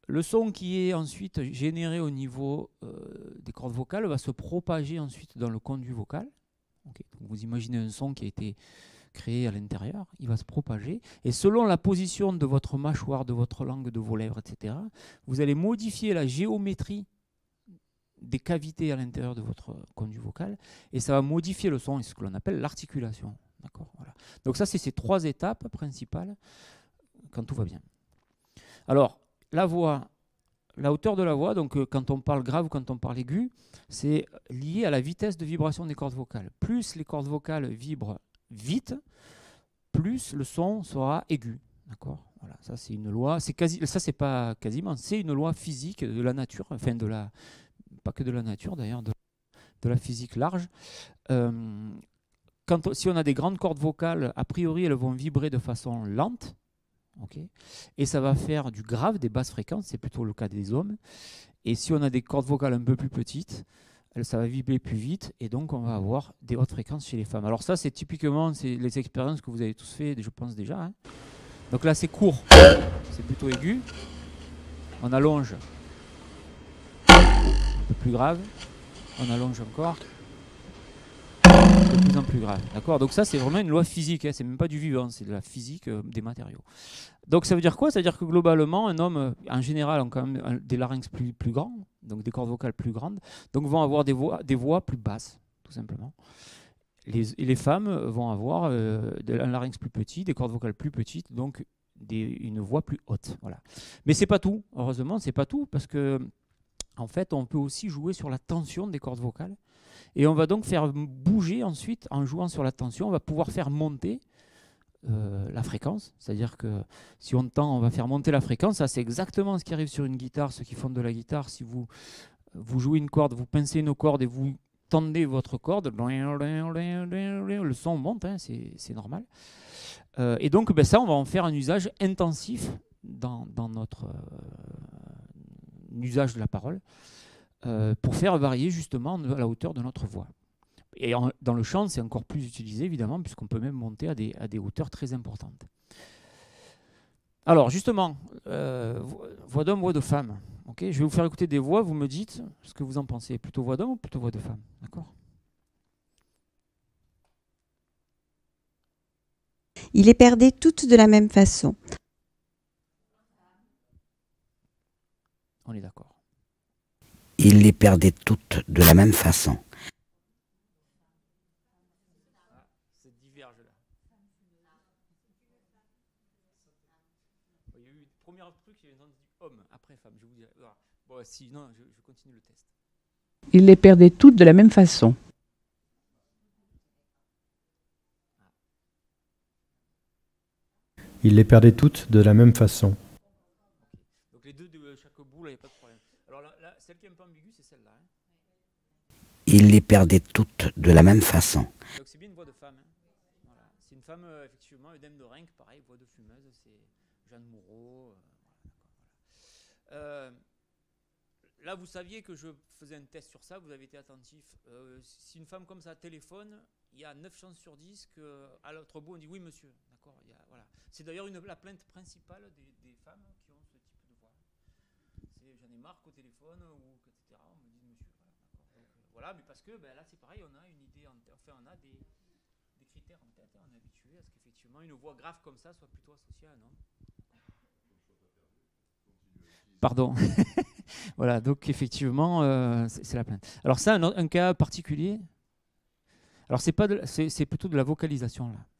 le son qui est ensuite généré au niveau euh, des cordes vocales va se propager ensuite dans le conduit vocal. Okay. Donc vous imaginez un son qui a été créé à l'intérieur, il va se propager. Et selon la position de votre mâchoire, de votre langue, de vos lèvres, et cetera, vous allez modifier la géométrie des cavités à l'intérieur de votre conduit vocal. Et ça va modifier le son, et ce que l'on appelle l'articulation. D'accord, voilà. Donc ça, c'est ces trois étapes principales quand tout va bien. Alors, la voix, la hauteur de la voix, donc euh, quand on parle grave ou quand on parle aigu, c'est lié à la vitesse de vibration des cordes vocales. Plus les cordes vocales vibrent vite, plus le son sera aigu. D'accord, voilà, ça c'est une loi, c'est quasi, ça c'est pas quasiment, c'est une loi physique de la nature, enfin de la, pas que de la nature d'ailleurs, de, de la physique large. Euh, quand, si on a des grandes cordes vocales, a priori elles vont vibrer de façon lente. Okay. Et ça va faire du grave, des basses fréquences, c'est plutôt le cas des hommes. Et si on a des cordes vocales un peu plus petites, ça va vibrer plus vite et donc on va avoir des hautes fréquences chez les femmes. Alors ça, c'est typiquement les expériences que vous avez tous fait, je pense déjà. Hein. Donc là, c'est court, c'est plutôt aigu. On allonge, un peu plus grave. On allonge encore. De plus en plus grave. D'accord. Donc ça, c'est vraiment une loi physique. Hein. C'est même pas du vivant, c'est de la physique euh, des matériaux. Donc ça veut dire quoi? Ça veut dire que globalement, un homme, euh, en général, a quand même un, des larynx plus, plus grands, donc des cordes vocales plus grandes, donc vont avoir des voix, des voix plus basses, tout simplement. Les, et les femmes vont avoir euh, un larynx plus petit, des cordes vocales plus petites, donc des, une voix plus haute. Voilà. Mais c'est pas tout. Heureusement, c'est pas tout, parce que en fait, on peut aussi jouer sur la tension des cordes vocales. Et on va donc faire bouger ensuite, en jouant sur la tension, on va pouvoir faire monter euh, la fréquence. C'est-à-dire que si on tend, on va faire monter la fréquence. Ça, c'est exactement ce qui arrive sur une guitare. Ceux qui font de la guitare, si vous, vous jouez une corde, vous pincez une corde et vous tendez votre corde, le son monte, hein, c'est normal. Euh, et donc, ben, ça, on va en faire un usage intensif dans, dans notre euh, usage de la parole. Euh, pour faire varier justement la hauteur de notre voix. Et en, dans le chant, c'est encore plus utilisé évidemment, puisqu'on peut même monter à des, à des hauteurs très importantes. Alors justement, euh, voix d'homme, voix de femme. Okay, je vais vous faire écouter des voix, vous me dites ce que vous en pensez. Plutôt voix d'homme ou plutôt voix de femme? D'accord? Il les perdait toutes de la même façon. On est d'accord. Il les perdait toutes de la même façon. C'est diverge là. Il y a eu le premier truc, j'ai entendu homme, après femme. Je vous dirai. Bon, si, non, je, je continue le test. Il les perdait toutes de la même façon. Il les perdait toutes de la même façon. Donc les deux de chaque bout, là, il n'y a pas de problème. Alors là, là, celle qui est un peu ambiguë, c'est celle-là. Hein. Il les perdait toutes de la même façon. Donc c'est bien une voix de femme. Hein. Voilà. C'est une femme, euh, effectivement, Eudème de Renck, pareil, voix de fumeuse, c'est Jeanne Moreau. Euh, voilà, euh, là, vous saviez que je faisais un test sur ça, vous avez été attentif. Euh, si une femme comme ça téléphone, il y a neuf chances sur dix qu'à l'autre bout, on dit oui, monsieur. D'accord. Voilà. C'est d'ailleurs la plainte principale des, des femmes qui ont ce type de voix. C'est j'en ai marre qu'au téléphone, ou et cetera. On me dit monsieur. Voilà, donc, euh, voilà, mais parce que ben, là, c'est pareil, on a une idée, en enfin, on a des, des critères en tête, on est habitué à ce qu'effectivement une voix grave comme ça soit plutôt associée à un homme. Pardon. Voilà, donc effectivement, euh, c'est la plainte. Alors ça, un, un cas particulier. Alors c'est pas, c'est plutôt de la vocalisation là.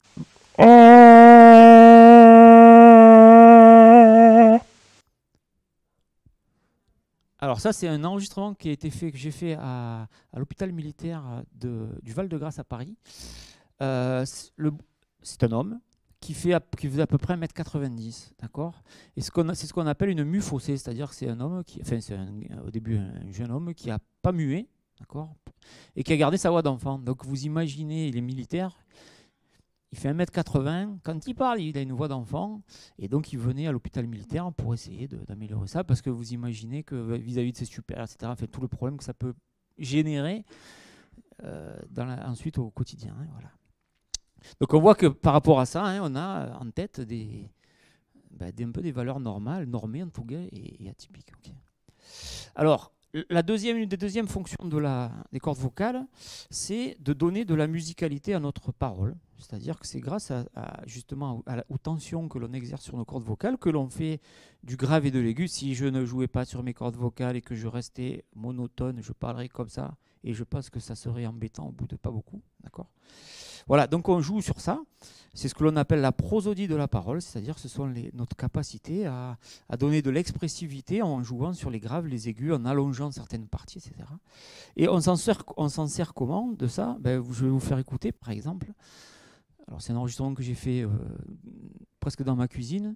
Alors ça, c'est un enregistrement qui a été fait, que j'ai fait à, à l'hôpital militaire de, du Val-de-Grâce à Paris. Euh, c'est un homme qui, fait à, qui faisait à peu près un mètre quatre-vingt-dix, d'accord. Et c'est ce, ce qu'on appelle une mue faussée, c'est-à-dire que c'est un homme qui, enfin c'est au début un jeune homme qui n'a pas mué, d'accord, et qui a gardé sa voix d'enfant. Donc vous imaginez les militaires. Il fait un mètre quatre-vingts, quand il parle, il a une voix d'enfant, et donc il venait à l'hôpital militaire pour essayer d'améliorer ça, parce que vous imaginez que vis-à-vis -vis de ses supérieurs, et cetera, fait tout le problème que ça peut générer euh, dans la, ensuite au quotidien. Hein, voilà. Donc on voit que par rapport à ça, hein, on a en tête des, ben, des, un peu des valeurs normales, normées en tout cas, et, et atypiques. Okay. Alors, la deuxième, une des deuxièmes fonctions de la, des cordes vocales, c'est de donner de la musicalité à notre parole. C'est-à-dire que c'est grâce à, à, justement à la, aux tensions que l'on exerce sur nos cordes vocales que l'on fait du grave et de l'aigu. Si je ne jouais pas sur mes cordes vocales et que je restais monotone, je parlerais comme ça, et je pense que ça serait embêtant au bout de pas beaucoup. D'accord ? Voilà, donc on joue sur ça. C'est ce que l'on appelle la prosodie de la parole, c'est-à-dire que ce sont les, notre capacité à, à donner de l'expressivité en jouant sur les graves, les aigus, en allongeant certaines parties, et cetera. Et on s'en sert, on s'en sert comment de ça ? Ben, je vais vous faire écouter, par exemple. Alors c'est un enregistrement que j'ai fait euh, presque dans ma cuisine.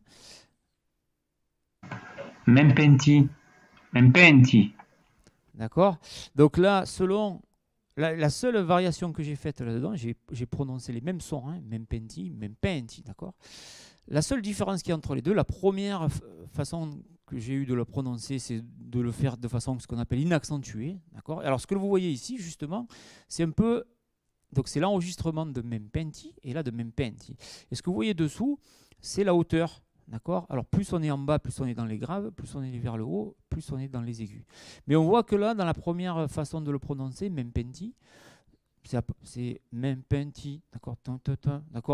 Mempenti, mempenti. D'accord ? Donc là, selon... La, la seule variation que j'ai faite là-dedans, j'ai, j'ai prononcé les mêmes sons, hein, mempenti, mempenti, d'accord ? La seule différence qu'il y a entre les deux, la première f- façon que j'ai eu de le prononcer, c'est de le faire de façon ce qu'on appelle inaccentuée, d'accord ? Alors ce que vous voyez ici, justement, c'est un peu... Donc c'est l'enregistrement de mempenti et là de mempenti. Et ce que vous voyez dessous, c'est la hauteur. D'accord ? Alors plus on est en bas, plus on est dans les graves, plus on est vers le haut, plus on est dans les aigus. Mais on voit que là, dans la première façon de le prononcer, mempenti, c'est, c'est mempenti, d'accord ? D'accord ?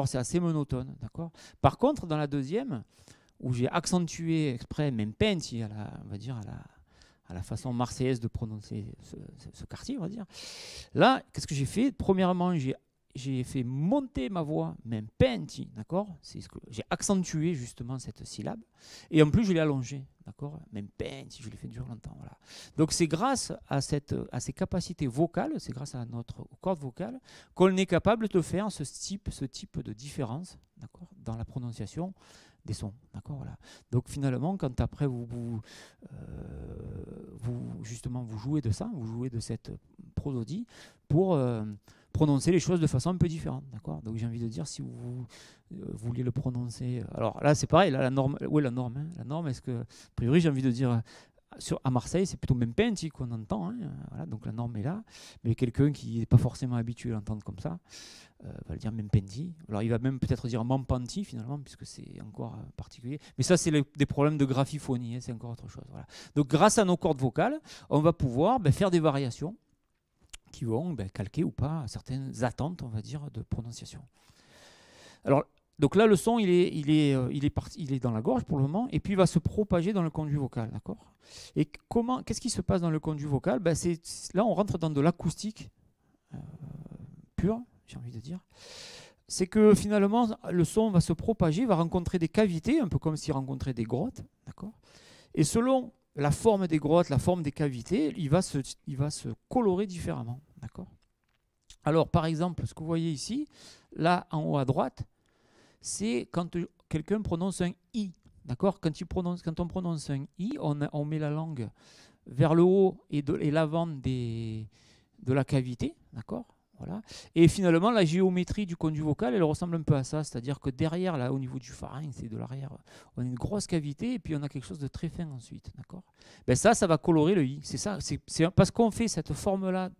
C'est assez monotone, d'accord ? Par contre, dans la deuxième, où j'ai accentué exprès mempenti, à la, on va dire à la, à la façon marseillaise de prononcer ce, ce, ce quartier, on va dire. Là, qu'est-ce que j'ai fait ? Premièrement, j'ai J'ai fait monter ma voix, mempenti, d'accord ? C'est ce que j'ai accentué justement cette syllabe. Et en plus, je l'ai allongée, d'accord ? Mempenti, je l'ai fait durer longtemps, voilà. Donc c'est grâce à, cette, à ces capacités vocales, c'est grâce à notre corde vocale, qu'on est capable de faire ce type, ce type de différence, d'accord ? Dans la prononciation des sons, d'accord ? Voilà. Donc finalement, quand après vous, vous, euh, vous justement vous jouez de ça, vous jouez de cette prosodie pour euh, prononcer les choses de façon un peu différente, d'accord ? Donc j'ai envie de dire, si vous euh, voulez le prononcer, alors là c'est pareil, là la norme, où est la norme, hein ? La norme, est-ce que, a priori j'ai envie de dire, sur, à Marseille c'est plutôt mempenti qu'on entend, hein ? Voilà, donc la norme est là, mais quelqu'un qui n'est pas forcément habitué à l'entendre comme ça, euh, va le dire mempenti. Alors il va même peut-être dire mempenti finalement, puisque c'est encore euh, particulier, mais ça c'est le, des problèmes de graphiphonie, hein, c'est encore autre chose. Voilà. Donc grâce à nos cordes vocales, on va pouvoir ben, faire des variations qui vont ben, calquer ou pas certaines attentes, on va dire, de prononciation. Alors, donc là, le son, il est, il est, euh, il est, parti, il est dans la gorge pour le moment, et puis il va se propager dans le conduit vocal, d'accord ? Et comment, qu'est-ce qui se passe dans le conduit vocal ? Ben, c'est, là, on rentre dans de l'acoustique euh, pure, j'ai envie de dire. C'est que finalement, le son va se propager, va rencontrer des cavités, un peu comme s'il rencontrait des grottes, d'accord ? Et selon la forme des grottes, la forme des cavités, il va se, il va se colorer différemment. D'accord ? Alors, par exemple, ce que vous voyez ici, là, en haut à droite, c'est quand quelqu'un prononce un « i ». D'accord ? Quand, il prononce, quand on prononce un « i », on, on met la langue vers le haut et, de, et l'avant des, de la cavité. D'accord ? Voilà. Et finalement, la géométrie du conduit vocal, elle ressemble un peu à ça. C'est-à-dire que derrière, là, au niveau du pharynx et de l'arrière, on a une grosse cavité et puis on a quelque chose de très fin ensuite. D'accord ? Ben ça, ça va colorer le i. C'est ça. C'est, c'est parce qu'on fait cette forme-là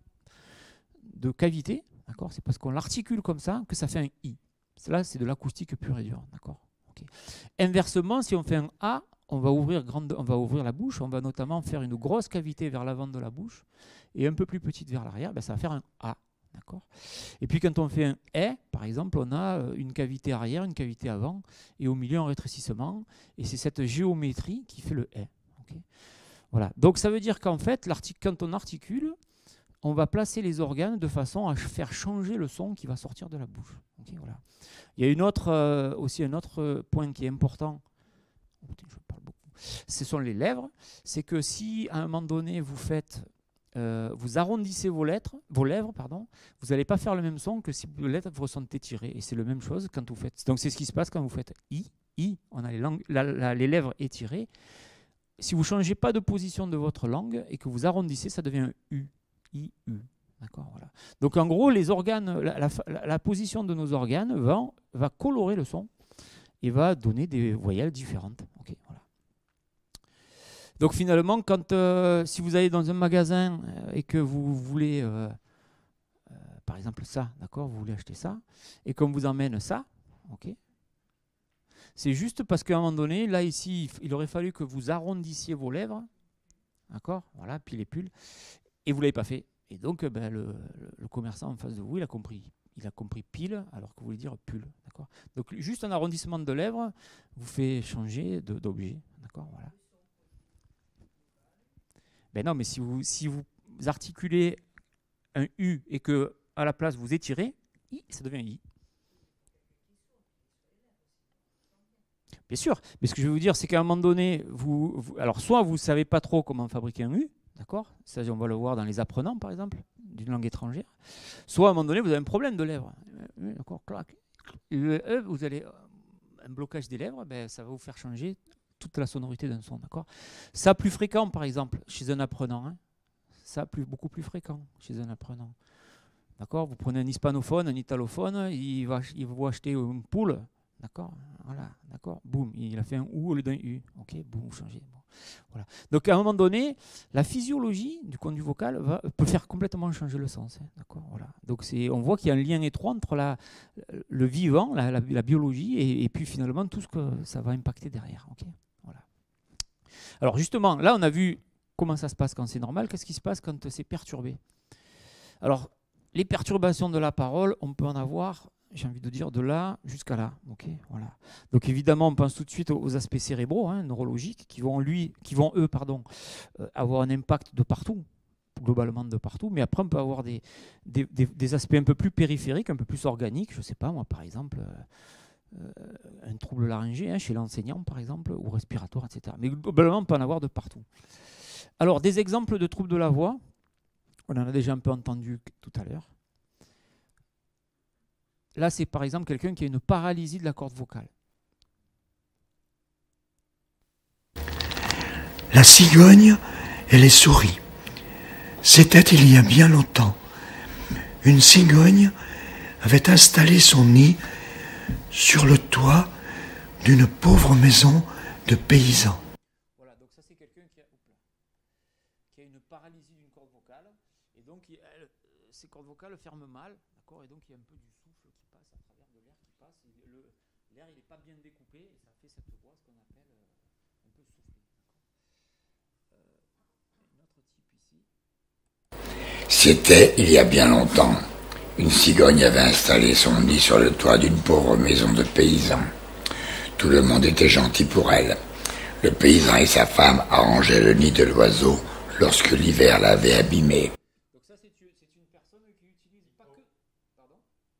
de cavité, d'accord ? C'est parce qu'on l'articule comme ça que ça fait un i. Là, c'est de l'acoustique pure et dure. D'accord ? Okay. Inversement, si on fait un a, on va ouvrir grande, on va ouvrir la bouche. On va notamment faire une grosse cavité vers l'avant de la bouche et un peu plus petite vers l'arrière. Ben ça va faire un a. D'accord ? Et puis quand on fait un « est », par exemple, on a une cavité arrière, une cavité avant, et au milieu un rétrécissement, et c'est cette géométrie qui fait le « est ». Okay ? Voilà. Donc ça veut dire qu'en fait, quand on articule, on va placer les organes de façon à faire changer le son qui va sortir de la bouche. Okay, voilà. Il y a une autre, euh, aussi un autre point qui est important, je parle beaucoup, ce sont les lèvres. C'est que si à un moment donné vous faites... Euh, vous arrondissez vos, lettres, vos lèvres, pardon, vous n'allez pas faire le même son que si vos lèvres vous sont étirées. Et c'est la même chose quand vous faites. Donc c'est ce qui se passe quand vous faites i, i, on a les, langues, la, la, les lèvres étirées. Si vous ne changez pas de position de votre langue et que vous arrondissez, ça devient un u, i, u. D'accord, voilà. Donc en gros, les organes, la, la, la position de nos organes va, va colorer le son et va donner des voyelles différentes. Okay, voilà. Donc finalement, quand, euh, si vous allez dans un magasin euh, et que vous voulez, euh, euh, par exemple ça, d'accord, vous voulez acheter ça, et qu'on vous emmène ça, ok, C'est juste parce qu'à un moment donné, là, ici, il aurait fallu que vous arrondissiez vos lèvres. D'accord? Voilà, puis les pulls. Et vous ne l'avez pas fait. Et donc, ben, le, le, le commerçant en face de vous, il a compris. Il a compris pile, alors que vous voulez dire pull. D'accord? Donc, juste un arrondissement de lèvres vous fait changer d'objet. D'accord? Voilà. Ben non, mais si vous, si vous articulez un U et que à la place vous étirez, I, ça devient I. Bien sûr, mais ce que je vais vous dire, c'est qu'à un moment donné, vous, vous, alors soit vous ne savez pas trop comment fabriquer un U, d'accord? Ça, on va le voir dans les apprenants, par exemple, d'une langue étrangère. Soit à un moment donné, vous avez un problème de lèvres. D'accord, clac. E, vous allez un blocage des lèvres, ben, ça va vous faire changer toute la sonorité d'un son, d'accord? Ça plus fréquent, par exemple, chez un apprenant. Hein. Ça plus, beaucoup plus fréquent chez un apprenant. D'accord? Vous prenez un hispanophone, un italophone, il va, il va vous acheter une poule. D'accord, voilà, d'accord, boum, il a fait un ou au lieu d'un u, ok, boum, vous changez. Bon. Voilà. Donc à un moment donné, la physiologie du conduit vocal va, peut faire complètement changer le sens, hein, d'accord, voilà. Donc c'est, on voit qu'il y a un lien étroit entre la, le vivant, la, la, la biologie, et, et puis finalement tout ce que ça va impacter derrière, ok, voilà. Alors justement, là on a vu comment ça se passe quand c'est normal, qu'est-ce qui se passe quand c'est perturbé? Alors les perturbations de la parole, on peut en avoir, j'ai envie de dire, de là jusqu'à là. Okay, voilà. Donc évidemment, on pense tout de suite aux aspects cérébraux, hein, neurologiques, qui vont, lui, qui vont eux pardon, euh, avoir un impact de partout, globalement de partout. Mais après, on peut avoir des, des, des, des aspects un peu plus périphériques, un peu plus organiques. Je ne sais pas, moi, par exemple, euh, un trouble laryngé, hein, chez l'enseignant, par exemple, ou respiratoire, et cetera. Mais globalement, on peut en avoir de partout. Alors, des exemples de troubles de la voix, on en a déjà un peu entendu tout à l'heure. Là, c'est par exemple quelqu'un qui a une paralysie de la corde vocale. La cigogne et les souris. C'était il y a bien longtemps. Une cigogne avait installé son nid sur le toit d'une pauvre maison de paysans. Voilà, donc ça c'est quelqu'un qui a, qui a une paralysie d'une corde vocale, et donc il, elle, ses cordes vocales ferment mal, d'accord, et donc il y a un peu du souffle qui passe à travers de l'air qui passe, et le, l'air il n'est pas bien découpé, et ça fait cette voix, ce qu'on appelle euh, un peu soufflée. Euh, un autre type ici. C'était il y a bien longtemps. Une cigogne avait installé son nid sur le toit d'une pauvre maison de paysans. Tout le monde était gentil pour elle. Le paysan et sa femme arrangeaient le nid de l'oiseau lorsque l'hiver l'avait abîmé. Donc ça, c'est une, c'est une personne qui utilise pas que... Pardon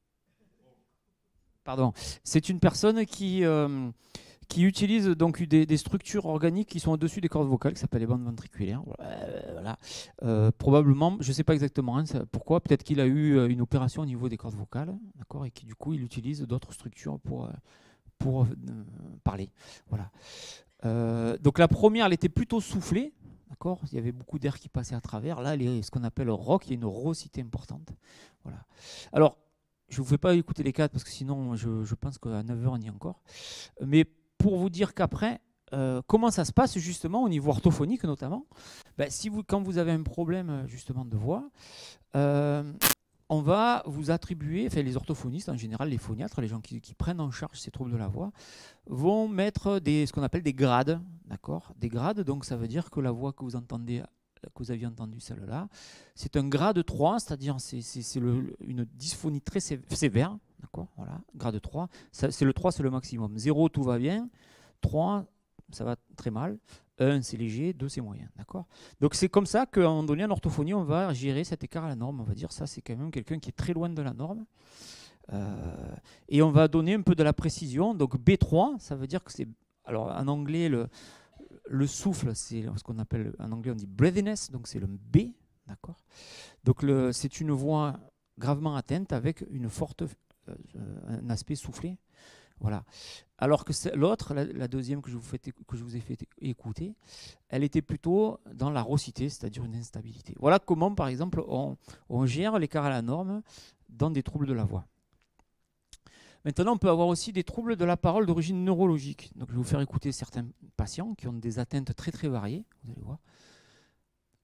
Pardon. C'est une personne qui, euh, qui utilise donc des, des structures organiques qui sont au-dessus des cordes vocales, qui s'appellent les bandes ventriculaires. Euh, voilà. Euh, probablement, je ne sais pas exactement hein, ça, pourquoi, peut-être qu'il a eu une opération au niveau des cordes vocales, d'accord, et qui du coup, il utilise d'autres structures pour... Euh, pour euh, parler. Voilà. Euh, donc la première, elle était plutôt soufflée, d'accord. Il y avait beaucoup d'air qui passait à travers. Là, elle est ce qu'on appelle rock, il y a une raucité importante. Voilà. Alors, je ne vous fais pas écouter les quatre parce que sinon, je, je pense qu'à neuf heures, on y est encore. Mais pour vous dire qu'après, euh, comment ça se passe justement au niveau orthophonique notamment, ben, si vous, quand vous avez un problème justement de voix, euh, on va vous attribuer, enfin les orthophonistes en général, les phoniatres, les gens qui, qui prennent en charge ces troubles de la voix, vont mettre des, ce qu'on appelle des grades, d'accord ? Des grades, donc ça veut dire que la voix que vous entendez, que vous aviez entendue celle-là, c'est un grade trois, c'est-à-dire c'est, c'est, c'est le, une dysphonie très sévère, d'accord ? Voilà, grade trois, ça, c'est le trois, c'est le maximum. zéro, tout va bien, trois, ça va très mal. un, c'est léger, deux, c'est moyen. D'accord ? Donc c'est comme ça qu'à un moment donné, en orthophonie, on va gérer cet écart à la norme. On va dire ça, c'est quand même quelqu'un qui est très loin de la norme. Euh, et on va donner un peu de la précision. Donc B trois, ça veut dire que c'est... Alors en anglais, le, le souffle, c'est ce qu'on appelle, en anglais on dit breathiness, donc c'est le B. D'accord ? Donc le, c'est une voix gravement atteinte avec une forte, euh, un aspect soufflé. Voilà. Alors que l'autre, la, la deuxième que je, vous fais, que je vous ai fait écouter, elle était plutôt dans la raucité, c'est-à-dire une instabilité. Voilà comment, par exemple, on, on gère l'écart à la norme dans des troubles de la voix. Maintenant, on peut avoir aussi des troubles de la parole d'origine neurologique. Donc, je vais vous faire écouter certains patients qui ont des atteintes très très variées. Vous allez voir.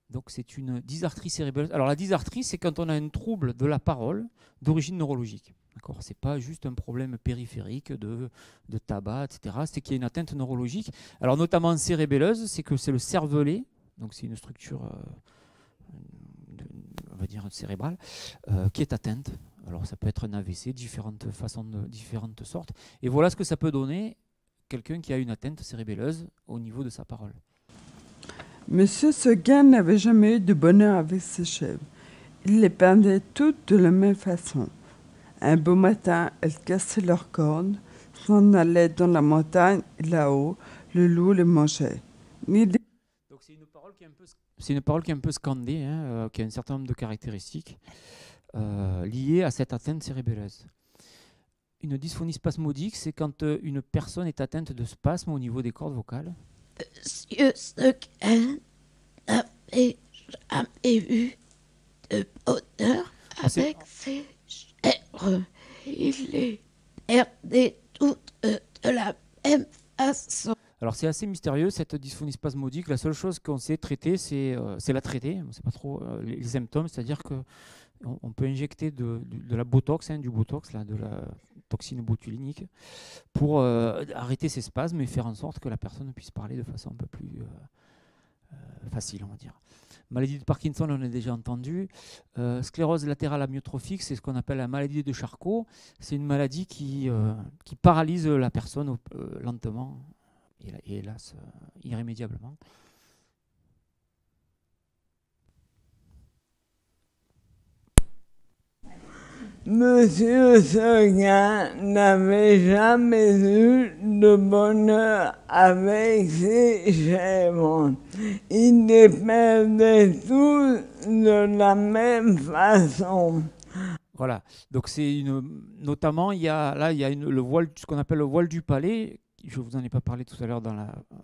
Donc c'est une dysarthrie cérébelleuse. Alors la dysarthrie, c'est quand on a un trouble de la parole d'origine neurologique. D'accord, c'est pas juste un problème périphérique de, de tabac, et cetera. C'est qu'il y a une atteinte neurologique. Alors notamment cérébelleuse, c'est que c'est le cervelet, donc c'est une structure, euh, de, on va dire cérébrale, euh, qui est atteinte. Alors ça peut être un A V C, différentes façons, de, différentes sortes. Et voilà ce que ça peut donner quelqu'un qui a une atteinte cérébelleuse au niveau de sa parole. Monsieur Seguin n'avait jamais eu de bonheur avec ses chèvres. Il les perdait toutes de la même façon. Un beau matin, elles cassaient leurs cornes, s'en allaient dans la montagne et là-haut, le loup les mangeait. Ni des... Donc c'est une parole qui est un peu, c'est une parole qui est un peu scandée, hein, euh, qui a un certain nombre de caractéristiques euh, liées à cette atteinte cérébelleuse. Une dysphonie spasmodique, c'est quand euh, une personne est atteinte de spasme au niveau des cordes vocales. Monsieur Seguin n'avait jamais eu de bonheur avec ses chèvres. Il les perdait toutes de la même façon. Alors c'est assez mystérieux cette dysphonie spasmodique. La seule chose qu'on sait traiter, c'est euh, la traiter. On ne sait pas trop euh, les, les symptômes, c'est-à-dire que on, on peut injecter de, de, de la botox, hein, du botox, là, de la toxine botuliниque, pour euh, arrêter ces spasmes et faire en sorte que la personne puisse parler de façon un peu plus euh, euh, facile, on va dire. Maladie de Parkinson, on a déjà entendu. Euh, sclérose latérale amyotrophique, c'est ce qu'on appelle la maladie de Charcot. C'est une maladie qui, euh, qui paralyse la personne euh, lentement et, et hélas euh, irrémédiablement. Monsieur Seguin n'avait jamais eu de bonheur avec ses chèvres. Il les perdait tous de la même façon. Voilà, donc c'est une, notamment il y a là il y a une, le voile, ce qu'on appelle le voile du palais. Je vous en ai pas parlé tout à l'heure dans la euh,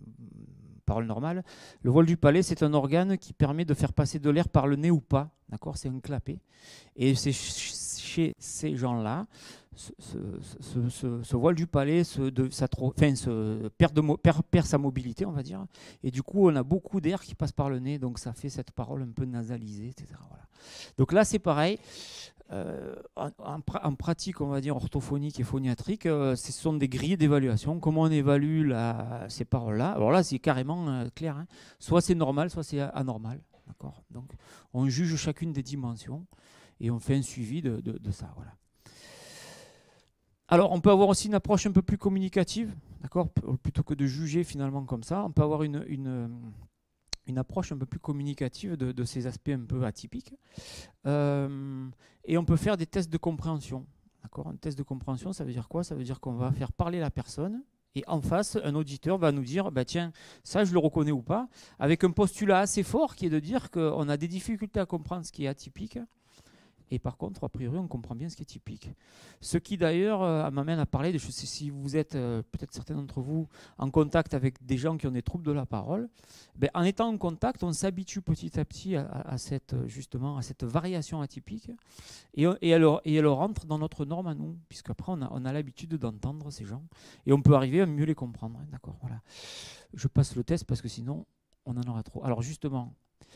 parole normale. Le voile du palais, c'est un organe qui permet de faire passer de l'air par le nez ou pas. D'accord, c'est un clapet. Et c'est chez ces gens-là, ce, ce, ce, ce, ce voile du palais se, de, ça trop, enfin, se perd, de, perd, perd sa mobilité, on va dire. Et du coup, on a beaucoup d'air qui passe par le nez, donc ça fait cette parole un peu nasalisée, et cetera. Voilà. Donc là, c'est pareil. Euh, en, en, en pratique, on va dire orthophonique et phoniatrique, euh, ce sont des grilles d'évaluation. Comment on évalue la, ces paroles-là? Alors là, c'est carrément euh, clair. Hein. Soit c'est normal, soit c'est anormal. D'accord. Donc, on juge chacune des dimensions et on fait un suivi de, de, de ça. Voilà. Alors, on peut avoir aussi une approche un peu plus communicative, d'accord, plutôt que de juger finalement comme ça. On peut avoir une, une, une approche un peu plus communicative de, de ces aspects un peu atypiques. Euh, et on peut faire des tests de compréhension. D'accord. Un test de compréhension, ça veut dire quoi? Ça veut dire qu'on va faire parler la personne. Et en face, un auditeur va nous dire, bah tiens, ça je le reconnais ou pas, avec un postulat assez fort qui est de dire qu'on a des difficultés à comprendre ce qui est atypique. Et par contre, a priori, on comprend bien ce qui est typique. Ce qui d'ailleurs euh, m'amène à parler, de, je sais si vous êtes, euh, peut-être certains d'entre vous, en contact avec des gens qui ont des troubles de la parole, ben, en étant en contact, on s'habitue petit à petit à, à, cette, justement, à cette variation atypique et, et, elle, et elle rentre dans notre norme à nous, puisqu'après on a, on a l'habitude d'entendre ces gens et on peut arriver à mieux les comprendre. Hein, d'accord, voilà. Je passe le test parce que sinon, on en aura trop. Alors justement,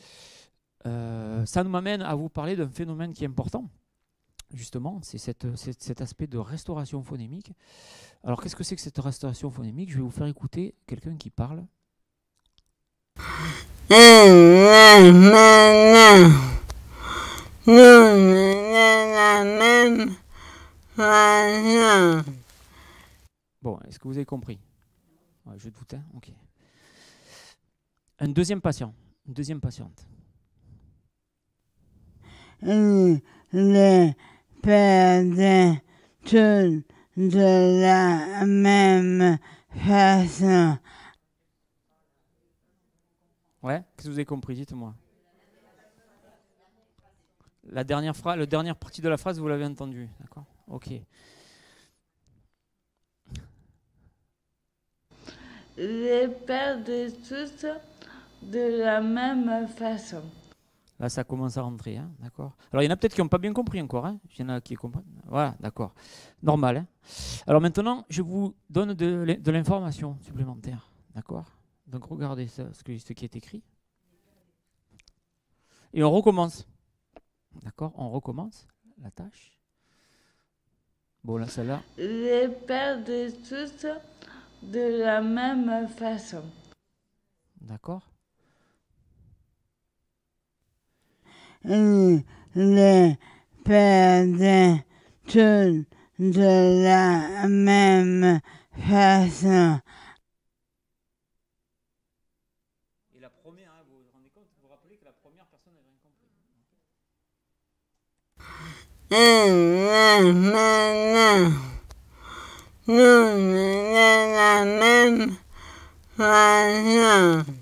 Euh, ça nous m'amène à vous parler d'un phénomène qui est important, justement, c'est cet aspect de restauration phonémique. Alors, qu'est-ce que c'est que cette restauration phonémique? Je vais vous faire écouter quelqu'un qui parle. Bon, est-ce que vous avez compris? Ouais, je doute, hein. Ok. Un deuxième patient, une deuxième patiente. Il les perdait toutes de la même façon. Ouais, qu'est-ce que vous avez compris? Dites-moi. La dernière phrase, la dernière partie de la phrase, vous l'avez entendue, d'accord? Ok. Il les perdait toutes de la même façon. Là, ça commence à rentrer, hein, d'accord. Alors, il y en a peut-être qui n'ont pas bien compris encore. Hein. Il y en a qui comprennent. Voilà, d'accord. Normal. Hein. Alors maintenant, je vous donne de, de l'information supplémentaire, d'accord. Donc, regardez ça, ce, que, ce qui est écrit. Et on recommence. D'accord? On recommence la tâche. Bon, là, celle-là. Les perdent tous de la même façon. D'accord? Les perdent tous de la même façon. Et la première, hein, vous vous rendez compte, vous vous rappelez que la première personne n'a rien compris. La même façon.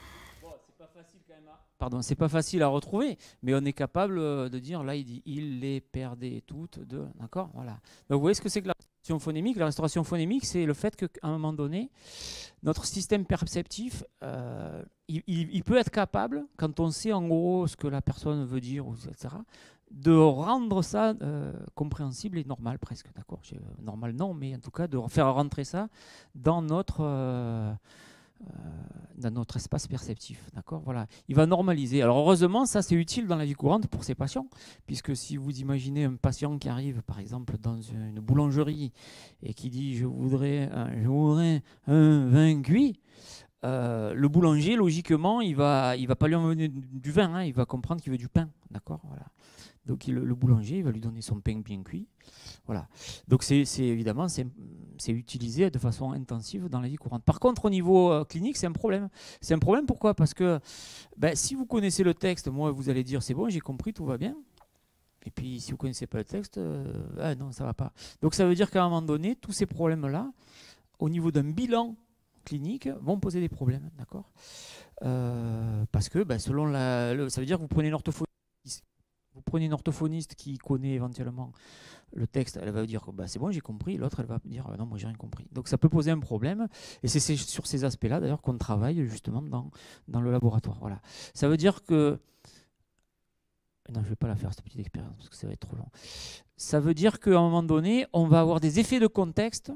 Pardon, c'est pas facile à retrouver, mais on est capable de dire, là, il dit, il les perdait toutes de, d'accord, voilà. Donc, vous voyez ce que c'est que la restauration phonémique? La restauration phonémique, c'est le fait qu'à un moment donné, notre système perceptif, euh, il, il, il peut être capable, quand on sait en gros ce que la personne veut dire, et cetera, de rendre ça euh, compréhensible et normal presque, d'accord? Normal non, mais en tout cas de faire rentrer ça dans notre... Euh, Euh, dans notre espace perceptif, d'accord, voilà, il va normaliser. Alors heureusement, ça c'est utile dans la vie courante pour ces patients, puisque si vous imaginez un patient qui arrive par exemple dans une boulangerie et qui dit je voudrais un, je voudrais un vin cuit, euh, le boulanger logiquement il va il va pas lui emmener du vin, hein, il va comprendre qu'il veut du pain, d'accord, voilà. Donc il, le boulanger il va lui donner son pain bien cuit. Voilà. Donc c'est évidemment c'est utilisé de façon intensive dans la vie courante. Par contre au niveau euh, clinique c'est un problème. C'est un problème pourquoi? Parce que ben, si vous connaissez le texte, moi vous allez dire c'est bon j'ai compris, tout va bien. Et puis si vous ne connaissez pas le texte, euh, ah, non ça va pas. Donc ça veut dire qu'à un moment donné tous ces problèmes là au niveau d'un bilan clinique vont poser des problèmes, d'accord, euh, parce que ben, selon la, le, ça veut dire que vous prenez une orthophoniste. Vous prenez une orthophoniste qui connaît éventuellement le texte, elle va dire bah, c'est bon, j'ai compris. L'autre, elle va dire non, moi, j'ai rien compris. Donc, ça peut poser un problème. Et c'est sur ces aspects-là, d'ailleurs, qu'on travaille justement dans, dans le laboratoire. Voilà. Ça veut dire que. Non, je ne vais pas la faire, cette petite expérience, parce que ça va être trop long. Ça veut dire qu'à un moment donné, on va avoir des effets de contexte.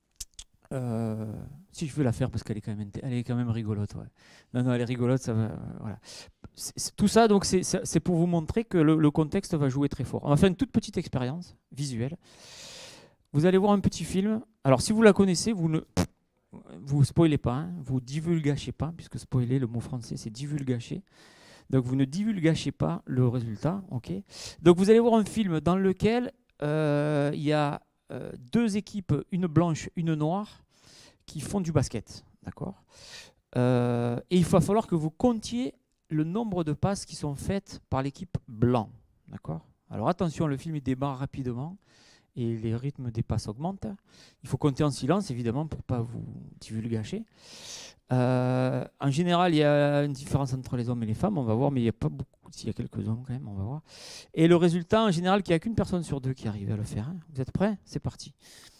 Euh, si je veux la faire parce qu'elle est quand même elle est quand même rigolote, ouais. Non non elle est rigolote, ça va, euh, voilà. C est, c est, tout ça donc c'est pour vous montrer que le, le contexte va jouer très fort. On va faire une toute petite expérience visuelle. Vous allez voir un petit film. Alors si vous la connaissez, vous ne vous spoilez pas, hein, vous divulgachez pas, puisque spoiler le mot français c'est divulgacher. Donc vous ne divulgachez pas le résultat, ok. Donc vous allez voir un film dans lequel euh, il y a euh, deux équipes, une blanche, une noire, qui font du basket, d'accord, euh, et il va falloir que vous comptiez le nombre de passes qui sont faites par l'équipe blanc, d'accord. Alors attention, le film il démarre rapidement et les rythmes des passes augmentent. Il faut compter en silence, évidemment, pour ne pas vous divulgacher. Euh, en général, il y a une différence entre les hommes et les femmes, on va voir, mais il n'y a pas beaucoup, s'il y a quelques hommes quand même, on va voir. Et le résultat, en général, qu'il n'y a qu'une personne sur deux qui arrive à le faire. Hein. Vous êtes prêts? C'est parti.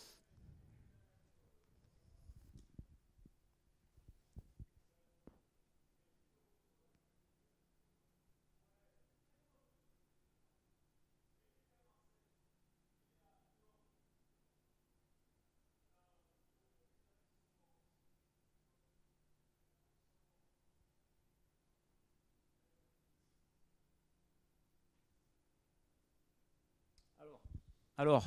Alors,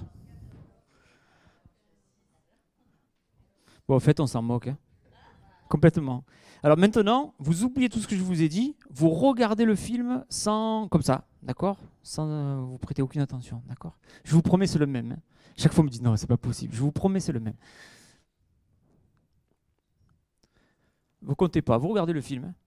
bon, en fait, on s'en moque, hein. Complètement. Alors maintenant, vous oubliez tout ce que je vous ai dit, vous regardez le film sans, comme ça, d'accord, sans euh, vous prêter aucune attention, d'accord. Je vous promets, c'est le même. Hein. Chaque fois, on me dit non, c'est pas possible. Je vous promets, c'est le même. Vous comptez pas, vous regardez le film. Hein.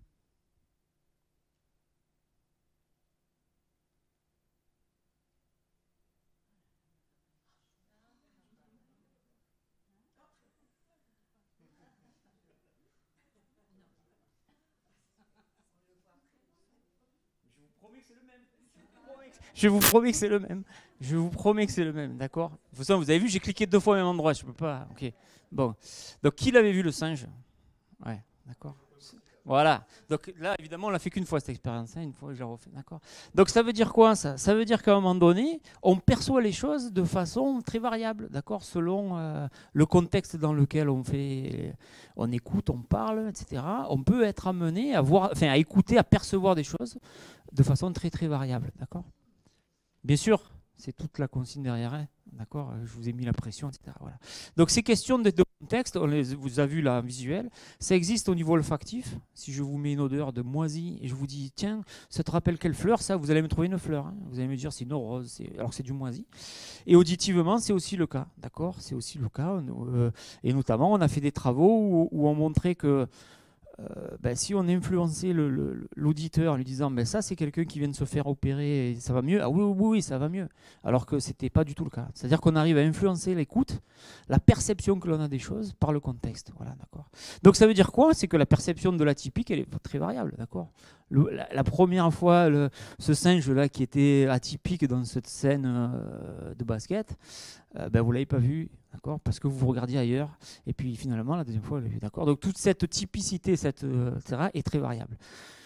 Je vous promets que c'est le même. Je vous promets que c'est le même, d'accord. De toute façon, vous avez vu, j'ai cliqué deux fois au même endroit. Je peux pas. Ok. Bon. Donc, qui l'avait vu le singe? Ouais, d'accord. Voilà. Donc là, évidemment, on l'a fait qu'une fois cette expérience, hein, une fois, je l'ai refait, d'accord. Donc ça veut dire quoi ça Ça veut dire qu'à un moment donné, on perçoit les choses de façon très variable, d'accord, selon euh, le contexte dans lequel on fait, on écoute, on parle, et cetera. On peut être amené à voir, enfin, à écouter, à percevoir des choses de façon très très variable, d'accord. Bien sûr, c'est toute la consigne derrière, hein, d'accord. Je vous ai mis la pression, et cetera. Voilà. Donc ces questions de, de contexte, on les, vous avez vu là en visuel, ça existe au niveau olfactif. Si je vous mets une odeur de moisi et je vous dis tiens, ça te rappelle quelle fleur ça, vous allez me trouver une fleur. Hein. Vous allez me dire c'est une rose, c'est, alors que c'est du moisi. Et auditivement, c'est aussi le cas, d'accord. C'est aussi le cas. Euh, et notamment, on a fait des travaux où, où on montrait que Euh, ben, si on influençait le, le, l'auditeur en lui disant ben, ça c'est quelqu'un qui vient de se faire opérer et ça va mieux, ah oui, oui, oui, ça va mieux, alors que ce n'était pas du tout le cas. C'est-à-dire qu'on arrive à influencer l'écoute, la perception que l'on a des choses par le contexte. Voilà, d'accord. Donc ça veut dire quoi? C'est que la perception de l'atypique, elle est très variable. D'accord. Le, la, la première fois, le, ce singe-là qui était atypique dans cette scène euh, de basket, euh, ben, vous ne l'avez pas vu. D'accord, parce que vous regardiez ailleurs, et puis finalement la deuxième fois, elle est vue. D'accord. Donc toute cette typicité, cette, euh, et cetera, est très variable.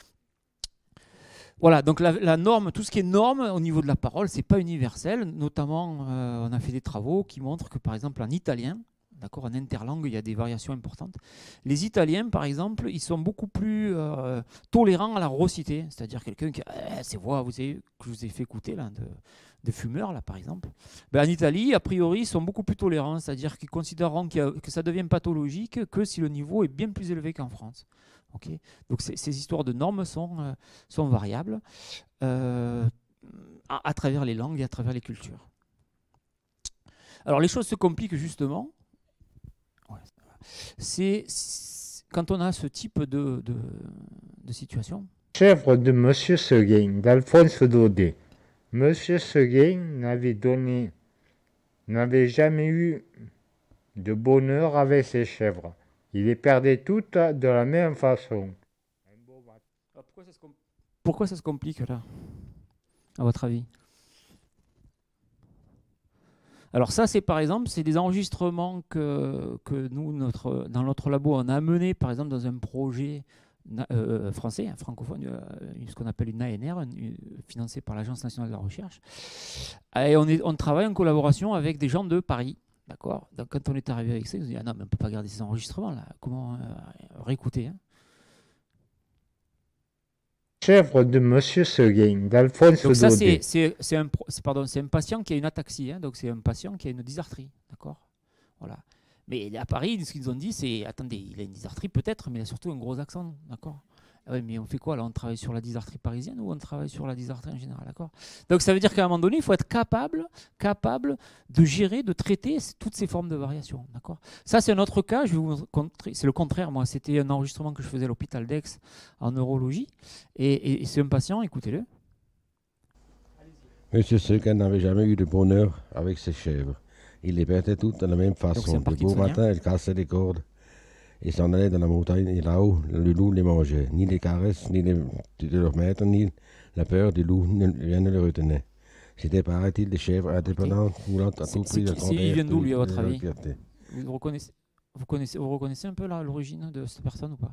Voilà, donc la, la norme, tout ce qui est norme au niveau de la parole, c'est pas universel. Notamment, euh, on a fait des travaux qui montrent que par exemple en italien, d'accord, en interlangue, il y a des variations importantes. Les Italiens, par exemple, ils sont beaucoup plus euh, tolérants à la raucité, c'est-à-dire quelqu'un qui, eh, ces voix, vous avez, que je vous ai fait écouter là, de, de fumeurs là, par exemple. Ben, en Italie, a priori, ils sont beaucoup plus tolérants, c'est-à-dire qu'ils considéreront qu'il y a, que ça devient pathologique que si le niveau est bien plus élevé qu'en France. Okay. Donc ces histoires de normes sont, euh, sont variables euh, à, à travers les langues et à travers les cultures. Alors les choses se compliquent justement. C'est quand on a ce type de, de, de situation. Chèvre de Monsieur Seguin, d'Alphonse Daudet. Monsieur Seguin n'avait donné, n'avait jamais eu de bonheur avec ses chèvres. Il les perdait toutes de la même façon. Pourquoi ça se, compl- Pourquoi ça se complique là, à votre avis? Alors ça, c'est par exemple, c'est des enregistrements que, que nous, notre, dans notre labo, on a menés, par exemple, dans un projet euh, français, hein, francophone, euh, ce qu'on appelle une A N R, une, financé par l'Agence nationale de la recherche. Et on, est, on travaille en collaboration avec des gens de Paris. D'accord. Donc quand on est arrivé avec ça, ils nous ont dit ah non, mais on ne peut pas garder ces enregistrements là. Comment euh, réécouter, hein? Chèvre de Monsieur Seguin, d'Alphonse Donc ça, Daudet. c'est, c'est, un, c'est, pardon, c'est un patient qui a une ataxie, hein, donc c'est un patient qui a une dysarthrie, d'accord. Voilà. Mais à Paris, ce qu'ils nous ont dit, c'est attendez, il a une dysarthrie peut-être, mais il a surtout un gros accent, d'accord. Ah ouais, mais on fait quoi là? On travaille sur la dysarthrie parisienne ou on travaille sur la dysarthrie en général, d'accord? Donc ça veut dire qu'à un moment donné, il faut être capable, capable de gérer, de traiter toutes ces formes de variation, d'accord? Ça, c'est un autre cas. Je vais vous montrer. C'est le contraire, moi. C'était un enregistrement que je faisais à l'hôpital d'Aix en neurologie, et, et, et c'est un patient. Écoutez-le. Monsieur Seguin n'avait jamais eu de bonheur avec ses chèvres. Il les perdait toutes de la même façon. De beau matin, il cassait les cordes. Ils s'en allaient dans la montagne et là-haut, le loup les mangeait. Ni les caresses, ni les, de leur maître, ni la peur du loup, rien ne le retenait. C'était, paraît-il, des chèvres indépendantes, voulant à tout prix attendre. Il vient d'où, lui, à votre avis? Vous reconnaissez, vous, connaissez, vous reconnaissez un peu là, l'origine de cette personne ou pas?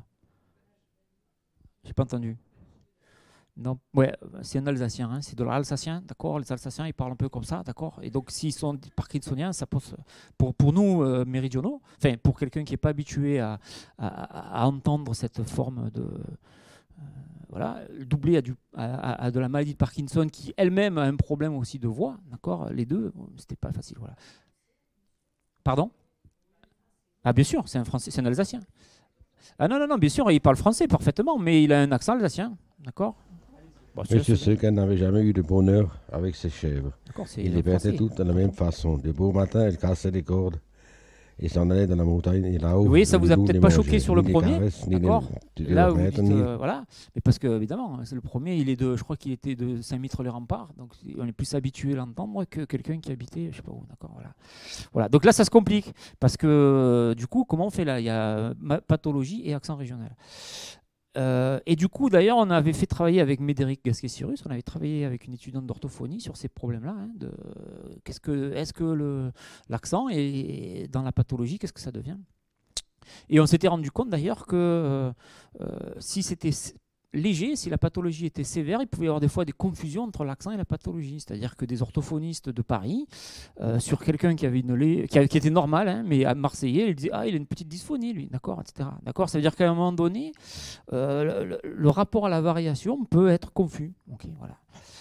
J'ai pas entendu. Non, ouais, c'est un Alsacien, hein, c'est de l'Alsacien, d'accord. Les Alsaciens, ils parlent un peu comme ça, d'accord. Et donc, s'ils sont parkinsoniens, ça pose pour pour nous euh, méridionaux, enfin pour quelqu'un qui n'est pas habitué à, à, à entendre cette forme de euh, voilà, doublé à, du, à, à de la maladie de Parkinson, qui elle-même a un problème aussi de voix, d'accord. Les deux, c'était pas facile, voilà. Pardon? Ah bien sûr, c'est un Français, c'est un Alsacien. Ah non non non, bien sûr, il parle français parfaitement, mais il a un accent alsacien, d'accord. Bon, Monsieur Seguin n'avait jamais eu de bonheur avec ses chèvres. Il les perdait toutes de la même façon. De beau matin, il cassait les cordes et s'en allait dans la montagne et là-haut. Oui, ça vous a peut-être pas mangeait. choqué sur le ni premier, caresses, d'accord. Là, vous dites, ni... euh, voilà, mais parce que évidemment, c'est le premier. Il est de, je crois qu'il était de Saint-Mitre-les-Remparts, donc on est plus habitué à l'entendre que quelqu'un qui habitait, je sais pas où, d'accord, voilà. Voilà. Donc là, ça se complique parce que du coup, comment on fait là? Il y a pathologie et accent régional. Euh, et du coup, d'ailleurs, on avait fait travailler avec Médéric Gasquet-Cyrus, on avait travaillé avec une étudiante d'orthophonie sur ces problèmes-là. Hein, de, qu'est-ce que, est-ce que le, l'accent est dans la pathologie, qu'est-ce que ça devient? Et on s'était rendu compte d'ailleurs que euh, euh, si c'était léger, si la pathologie était sévère, il pouvait y avoir des fois des confusions entre l'accent et la pathologie. C'est-à-dire que des orthophonistes de Paris, euh, sur quelqu'un qui avait une lait, qui, a, qui était normal, hein, mais à Marseillais, ils disaient ah il a une petite dysphonie lui, d'accord, et cetera. D'accord, ça veut dire qu'à un moment donné, euh, le, le rapport à la variation peut être confus. Okay, voilà.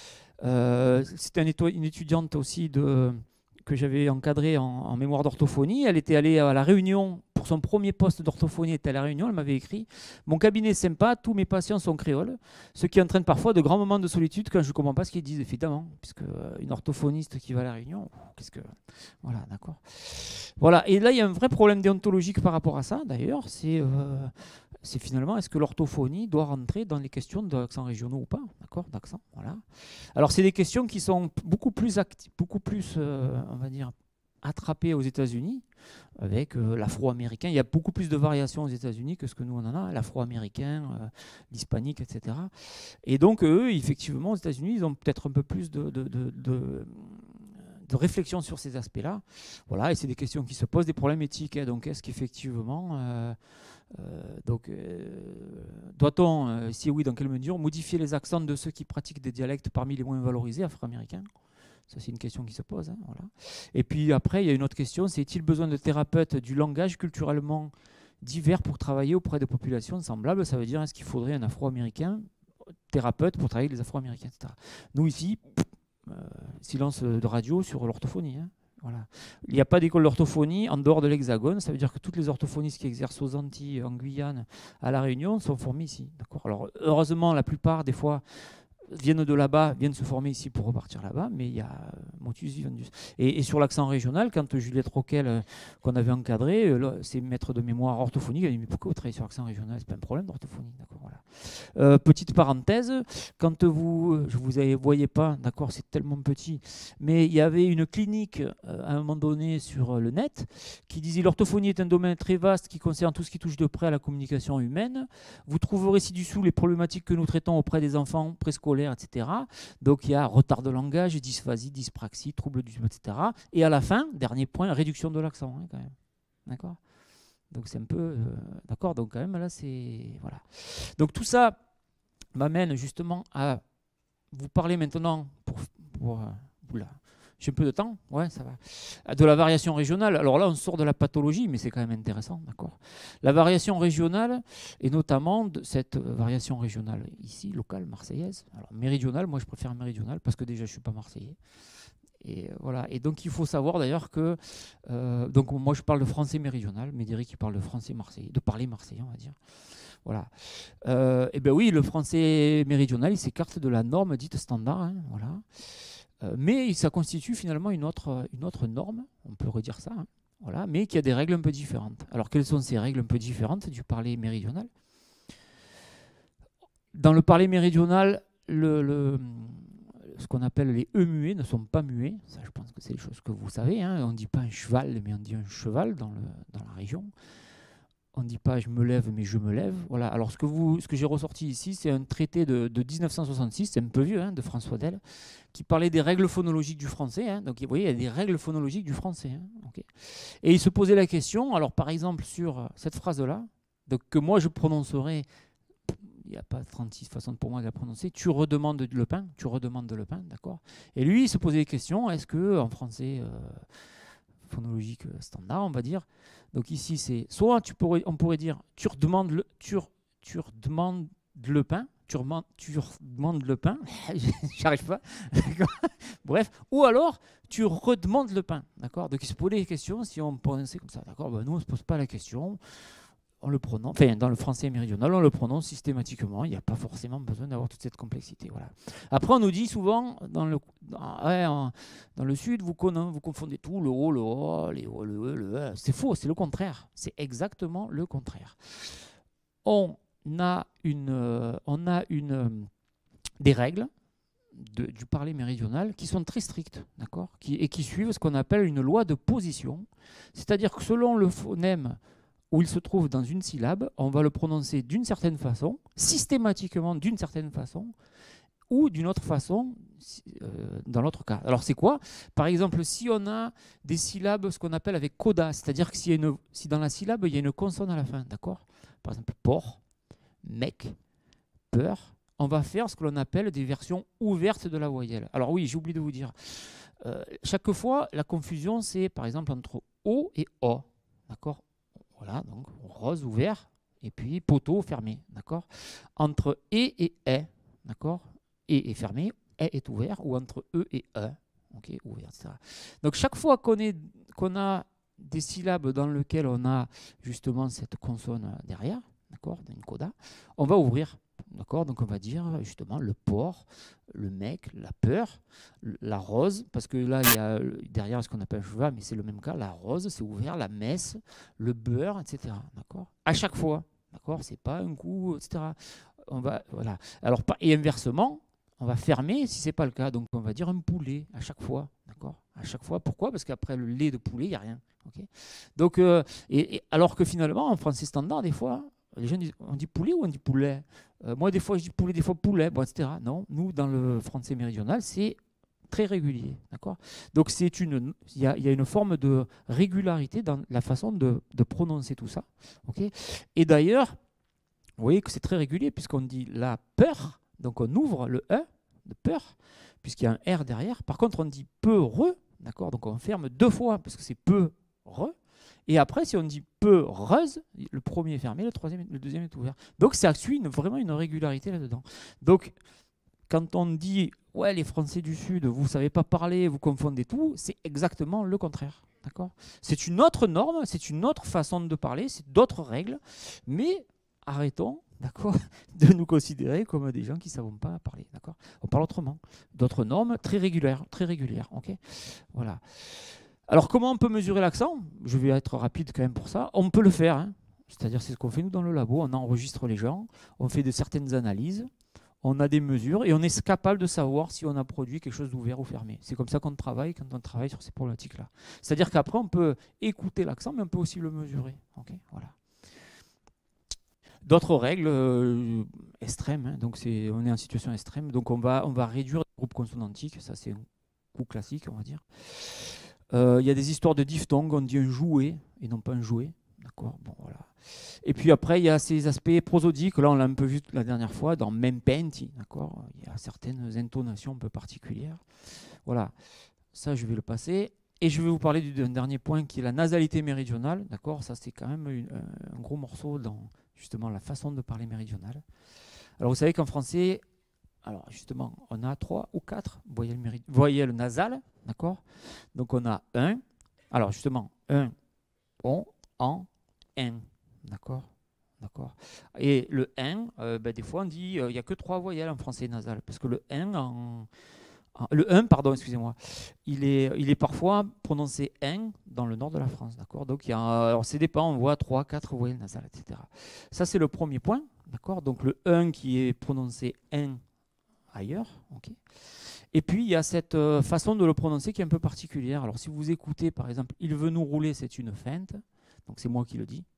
Euh, C'était un une étudiante aussi de que j'avais encadrée en, en mémoire d'orthophonie. Elle était allée à la Réunion. Pour son premier poste d'orthophonie était à La Réunion, elle m'avait écrit « Mon cabinet est sympa, tous mes patients sont créoles, ce qui entraîne parfois de grands moments de solitude quand je ne comprends pas ce qu'ils disent, évidemment, puisque une orthophoniste qui va à La Réunion, qu'est-ce que... Voilà, d'accord. Voilà, et là, il y a un vrai problème déontologique par rapport à ça, d'ailleurs, c'est euh, c'est finalement, est-ce que l'orthophonie doit rentrer dans les questions d'accents régionaux ou pas, d'accord, d'accent, voilà. Alors, c'est des questions qui sont beaucoup plus, acti- beaucoup plus euh, on va dire, attrapées aux États-Unis, avec euh, l'afro-américain. Il y a beaucoup plus de variations aux États-Unis que ce que nous on en a, l'afro-américain, euh, l'hispanique, et cetera. Et donc, eux, effectivement, aux États-Unis, ils ont peut-être un peu plus de, de, de, de, de réflexion sur ces aspects-là. Voilà, et c'est des questions qui se posent, des problèmes éthiques. Hein. Donc, est-ce qu'effectivement, euh, euh, donc, euh, doit-on, euh, si oui, dans quelle mesure, modifier les accents de ceux qui pratiquent des dialectes parmi les moins valorisés afro-américains ? Ça, c'est une question qui se pose. Hein, voilà. Et puis après, il y a une autre question, c'est est-il besoin de thérapeutes du langage culturellement divers pour travailler auprès de populations semblables? Ça veut dire, est-ce qu'il faudrait un afro-américain thérapeute pour travailler avec les afro-américains, et cetera. Nous, ici, euh, silence de radio sur l'orthophonie. Hein, voilà. Il n'y a pas d'école d'orthophonie en dehors de l'Hexagone. Ça veut dire que toutes les orthophonistes qui exercent aux Antilles, en Guyane, à La Réunion, sont formés ici. Alors, heureusement, la plupart, des fois, viennent de là-bas, viennent se former ici pour repartir là-bas, mais il y a Motus Vivendus. Et, et sur l'accent régional, quand Juliette Roquel, euh, qu'on avait encadré, euh, c'est maître de mémoire orthophonique, elle a dit mais pourquoi vous travaillez sur l'accent régional? C'est pas un problème d'orthophonie, d'accord, voilà. Euh, petite parenthèse, quand vous, je vous avais, voyais pas, d'accord, c'est tellement petit, mais il y avait une clinique euh, à un moment donné sur euh, le net qui disait l'orthophonie est un domaine très vaste qui concerne tout ce qui touche de près à la communication humaine. Vous trouverez ci-dessous les problématiques que nous traitons auprès des enfants préscolaires, et cetera. Donc il y a retard de langage, dysphasie, dyspraxie, trouble du, et cetera. Et à la fin, dernier point, réduction de l'accent, hein, quand même. D'accord. Donc c'est un peu, euh, d'accord. Donc quand même là c'est voilà. Donc tout ça m'amène justement à vous parler maintenant pour, pour euh, oula, j'ai un peu de temps, ouais, ça va. De la variation régionale. Alors là, on sort de la pathologie, mais c'est quand même intéressant, d'accord. La variation régionale, et notamment de cette variation régionale ici, locale, marseillaise. Alors méridionale, moi je préfère méridionale parce que déjà je ne suis pas marseillais. Et voilà. Et donc il faut savoir d'ailleurs que, euh, donc moi je parle de français méridional, Médéric qui parle de français marseillais, de parler marseillais, on va dire. Voilà. Euh, et bien oui, le français méridional, il s'écarte de la norme dite standard, hein, voilà. Mais ça constitue finalement une autre, une autre norme, on peut redire ça, hein, voilà, mais qui a des règles un peu différentes. Alors quelles sont ces règles un peu différentes du parler méridional? Dans le parler méridional, le, le, ce qu'on appelle les E muets ne sont pas muets. Ça, je pense que c'est des choses que vous savez. Hein. On ne dit pas un cheval, mais on dit un cheval dans, le, dans la région. On ne dit pas je me lève, mais je me lève. Voilà. Alors ce que, vous, ce que j'ai ressorti ici, c'est un traité de, de mille neuf cent soixante-six, c'est un peu vieux, hein, de François Del, qui parlait des règles phonologiques du français. Hein. Donc vous voyez, il y a des règles phonologiques du français. Hein. Okay. Et il se posait la question, alors par exemple sur cette phrase-là, donc, que moi je prononcerai, il n'y a pas trente-six façons pour moi de la prononcer, tu redemandes le pain, tu redemandes le pain, d'accord. Et lui, il se posait la question, est-ce que en français euh, phonologique standard, on va dire, donc ici c'est, soit tu pourrais, on pourrait dire, tu redemandes le, tu, tu redemandes le pain, tu, redemandes, tu redemandes le pain, j'arrive pas, bref, ou alors tu redemandes le pain, d'accord. Donc il se posait la question si on prononçait comme ça, d'accord. Ben, nous on ne se pose pas la question. On le prononce, enfin dans le français méridional, on le prononce systématiquement. Il n'y a pas forcément besoin d'avoir toute cette complexité. Voilà. Après, on nous dit souvent dans le, dans, ouais, en, dans le sud, vous, con, vous confondez tout, le O, le O, les O, le E, le E. C'est faux, c'est le contraire. C'est exactement le contraire. On a une, euh, on a une, euh, des règles de, du parler méridional qui sont très strictes, d'accord, qui, et qui suivent ce qu'on appelle une loi de position. C'est-à-dire que selon le phonème où il se trouve dans une syllabe, on va le prononcer d'une certaine façon, systématiquement d'une certaine façon, ou d'une autre façon euh, dans l'autre cas. Alors c'est quoi? Par exemple, si on a des syllabes, ce qu'on appelle avec coda, c'est-à-dire que si, y a une, si dans la syllabe, il y a une consonne à la fin, d'accord? Par exemple, porc, mec, peur, on va faire ce que l'on appelle des versions ouvertes de la voyelle. Alors oui, j'ai oublié de vous dire, euh, chaque fois, la confusion, c'est par exemple entre O et O, d'accord? Voilà, donc rose ouvert, et puis poteau fermé, d'accord? Entre et et est, d'accord? Et est fermé, est est ouvert, ou entre E et E, ok, ouvert, et cetera. Donc chaque fois qu'on est, qu'on a des syllabes dans lesquelles on a justement cette consonne derrière, d'accord, une coda, on va ouvrir, d'accord, donc on va dire justement le porc, le mec, la peur, la rose, parce que là il y a derrière ce qu'on appelle cheval, mais c'est le même cas, la rose c'est ouvert, la messe, le beurre, et cetera. D'accord, à chaque fois, d'accord, c'est pas un coup, et cetera. On va, voilà. Alors, et inversement, on va fermer si c'est pas le cas. Donc, on va dire un poulet à chaque fois. D'accord? À chaque fois. Pourquoi? Parce qu'après le lait de poulet, il n'y a rien. Okay? Donc, euh, et, et, alors que finalement, en français standard, des fois, les gens disent on dit poulet ou on dit poulet? euh, Moi, des fois, je dis poulet, des fois poulet, bon, et cetera. Non, nous, dans le français méridional, c'est très régulier. D'accord? Donc, c'est une, il y a, y a une forme de régularité dans la façon de, de prononcer tout ça. Okay? Et d'ailleurs, vous voyez que c'est très régulier puisqu'on dit la peur, donc on ouvre le E de peur, puisqu'il y a un R derrière. Par contre, on dit peureux, d'accord, donc on ferme deux fois parce que c'est peureux. Et après, si on dit peureuse, le premier est fermé, le, troisième, le deuxième est ouvert. Donc ça suit une, vraiment une régularité là-dedans. Donc quand on dit ouais, les Français du Sud, vous ne savez pas parler, vous confondez tout, c'est exactement le contraire. D'accord ? C'est une autre norme, c'est une autre façon de parler, c'est d'autres règles, mais arrêtons, d'accord, de nous considérer comme des gens qui ne savent pas parler, d'accord. On parle autrement, d'autres normes très régulières, très régulières, ok. Voilà. Alors comment on peut mesurer l'accent? Je vais être rapide quand même pour ça. On peut le faire, hein. C'est-à-dire c'est ce qu'on fait nous dans le labo. On enregistre les gens, on fait de certaines analyses, on a des mesures et on est capable de savoir si on a produit quelque chose d'ouvert ou fermé. C'est comme ça qu'on travaille quand on travaille sur ces problématiques-là. C'est-à-dire qu'après on peut écouter l'accent, mais on peut aussi le mesurer, ok. Voilà. D'autres règles euh, extrêmes, hein, donc c'est, on est en situation extrême, donc on va, on va réduire le groupe consonantique, ça c'est un coup classique, on va dire. Il euh, y a des histoires de diphtongues, on dit un jouet et non pas un jouet, d'accord, bon voilà. Et puis après il y a ces aspects prosodiques, là on l'a un peu vu la dernière fois, dans mempenti, d'accord, il y a certaines intonations un peu particulières, voilà, ça je vais le passer. Et je vais vous parler d'un dernier point qui est la nasalité méridionale, d'accord, ça c'est quand même une, un gros morceau dans justement la façon de parler méridionale. Alors vous savez qu'en français, alors justement, on a trois ou quatre voyelles, voyelles nasales, d'accord. Donc on a un, alors justement, un, on, en, un, d'accord, d'accord. Et le un, euh, ben, des fois on dit, il euh, n'y a que trois voyelles en français nasal, parce que le un en... Le un, pardon, excusez-moi, il est, il est parfois prononcé un dans le nord de la France, d'accord. Donc, il y a, alors c'est dépend, on voit trois, quatre voyelles nasales, et cetera. Ça, c'est le premier point, d'accord. Donc, le un qui est prononcé un ailleurs, ok. Et puis, il y a cette euh, façon de le prononcer qui est un peu particulière. Alors, si vous écoutez, par exemple, il veut nous rouler, c'est une feinte. Donc, c'est moi qui le dis.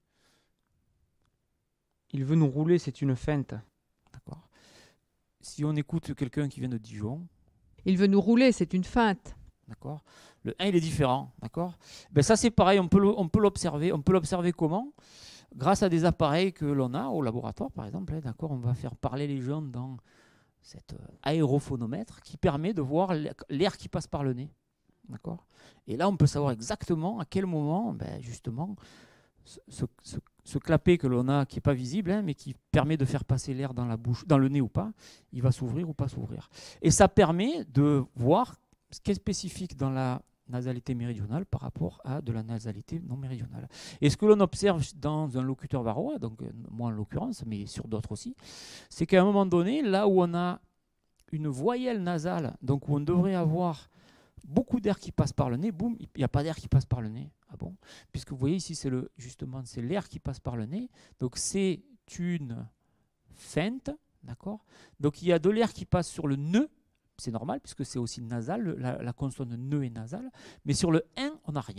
Il veut nous rouler, c'est une feinte, d'accord. Si on écoute quelqu'un qui vient de Dijon, il veut nous rouler, c'est une feinte. D'accord. Le un, il est différent. D'accord. Ben ça, c'est pareil, on peut l'observer. On peut l'observer comment? Grâce à des appareils que l'on a au laboratoire, par exemple. Hein, d'accord, on va faire parler les gens dans cet aérophonomètre qui permet de voir l'air qui passe par le nez. D'accord. Et là, on peut savoir exactement à quel moment, ben, justement, ce, ce, ce, ce clapet que l'on a, qui n'est pas visible, hein, mais qui permet de faire passer l'air dans la bouche, dans le nez ou pas, il va s'ouvrir ou pas s'ouvrir. Et ça permet de voir ce qui est spécifique dans la nasalité méridionale par rapport à de la nasalité non méridionale. Et ce que l'on observe dans un locuteur varois, donc moi en l'occurrence, mais sur d'autres aussi, c'est qu'à un moment donné, là où on a une voyelle nasale, donc où on devrait avoir beaucoup d'air qui passe par le nez, boum, il n'y a pas d'air qui passe par le nez. Ah bon? Puisque vous voyez ici, c'est le, justement, c'est l'air qui passe par le nez. Donc c'est une feinte, d'accord? Donc il y a de l'air qui passe sur le nœud, c'est normal puisque c'est aussi nasal, la, la consonne nœud est nasale. Mais sur le un, on n'a rien.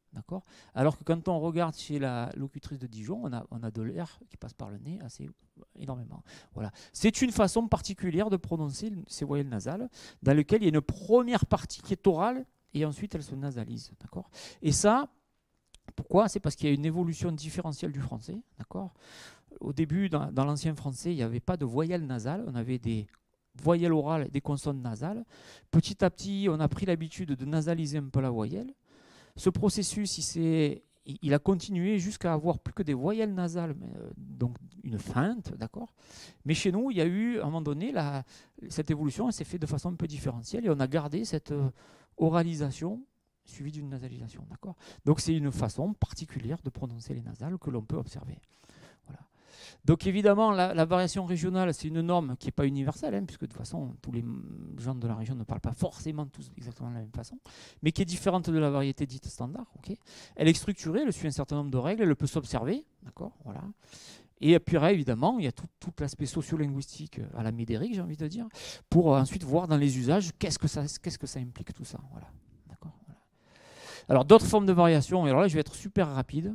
D'accord. Alors que quand on regarde chez la locutrice de Dijon, on a, on a de l'air qui passe par le nez assez énormément. Voilà. C'est une façon particulière de prononcer ces voyelles nasales, dans lesquelles il y a une première partie qui est orale et ensuite elle se nasalise. D'accord. Et ça, pourquoi? C'est parce qu'il y a une évolution différentielle du français. D'accord. Au début, dans, dans l'ancien français, il n'y avait pas de voyelles nasales, on avait des voyelles orales et des consonnes nasales. Petit à petit, on a pris l'habitude de nasaliser un peu la voyelle. Ce processus, il, s'est, il a continué jusqu'à avoir plus que des voyelles nasales, mais, euh, donc une feinte, d'accord. Mais chez nous, il y a eu, à un moment donné, la, cette évolution, elle s'est faite de façon un peu différentielle et on a gardé cette euh, oralisation suivie d'une nasalisation, d'accord. Donc c'est une façon particulière de prononcer les nasales que l'on peut observer. Voilà. Donc évidemment, la, la variation régionale, c'est une norme qui n'est pas universelle, hein, puisque de toute façon, tous les gens de la région ne parlent pas forcément tous exactement de la même façon, mais qui est différente de la variété dite standard. Okay. Elle est structurée, elle suit un certain nombre de règles, elle peut s'observer. Voilà. Et puis évidemment, il y a tout, tout l'aspect sociolinguistique à la Médéric, j'ai envie de dire, pour ensuite voir dans les usages qu'est-ce que ça, qu'est-ce que ça implique tout ça. Voilà. D'accord. Voilà. Alors d'autres formes de variation, et alors là je vais être super rapide.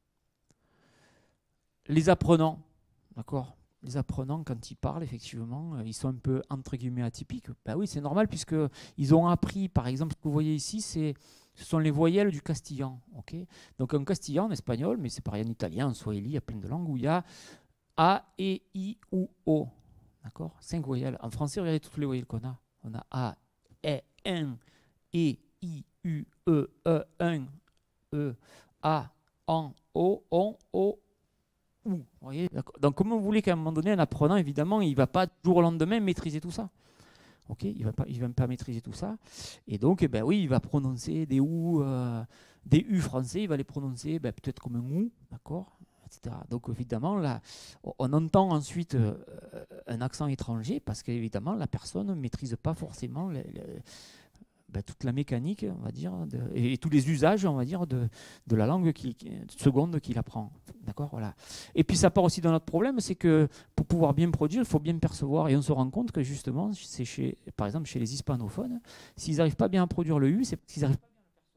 Les apprenants, d'accord. Les apprenants, quand ils parlent, effectivement, ils sont un peu, entre guillemets, atypiques. Ben oui, c'est normal, puisqu'ils ont appris, par exemple, ce que vous voyez ici, c'est, ce sont les voyelles du castillan. Okay. Donc un castillan en espagnol, mais c'est pareil en italien, en swahili, il y a plein de langues où il y a A, E, I, U, O. D'accord. Cinq voyelles. En français, regardez toutes les voyelles qu'on a. On a A, E, un, E, I, U, E, E, un, E, A, an, O, on, O, ou, vous voyez. Donc, comment vous voulez qu'à un moment donné, un apprenant, évidemment, il ne va pas du jour au lendemain maîtriser tout ça. Okay, il ne va pas, il va pas maîtriser tout ça. Et donc, eh ben, oui, il va prononcer des ou, euh, des U français, il va les prononcer ben, peut-être comme un ou, d'accord, et cetera. Donc, évidemment, là, on entend ensuite euh, un accent étranger parce qu'évidemment, la personne ne maîtrise pas forcément les, les, ben, toute la mécanique, on va dire, de, et, et tous les usages, on va dire, de, de la langue qui, qui, seconde qu'il apprend. D'accord, voilà. Et puis ça part aussi dans notre problème, c'est que pour pouvoir bien produire, il faut bien percevoir. Et on se rend compte que justement, c'est chez, par exemple, chez les hispanophones, s'ils n'arrivent pas bien à produire le U, c'est parce qu'ils n'arrivent pas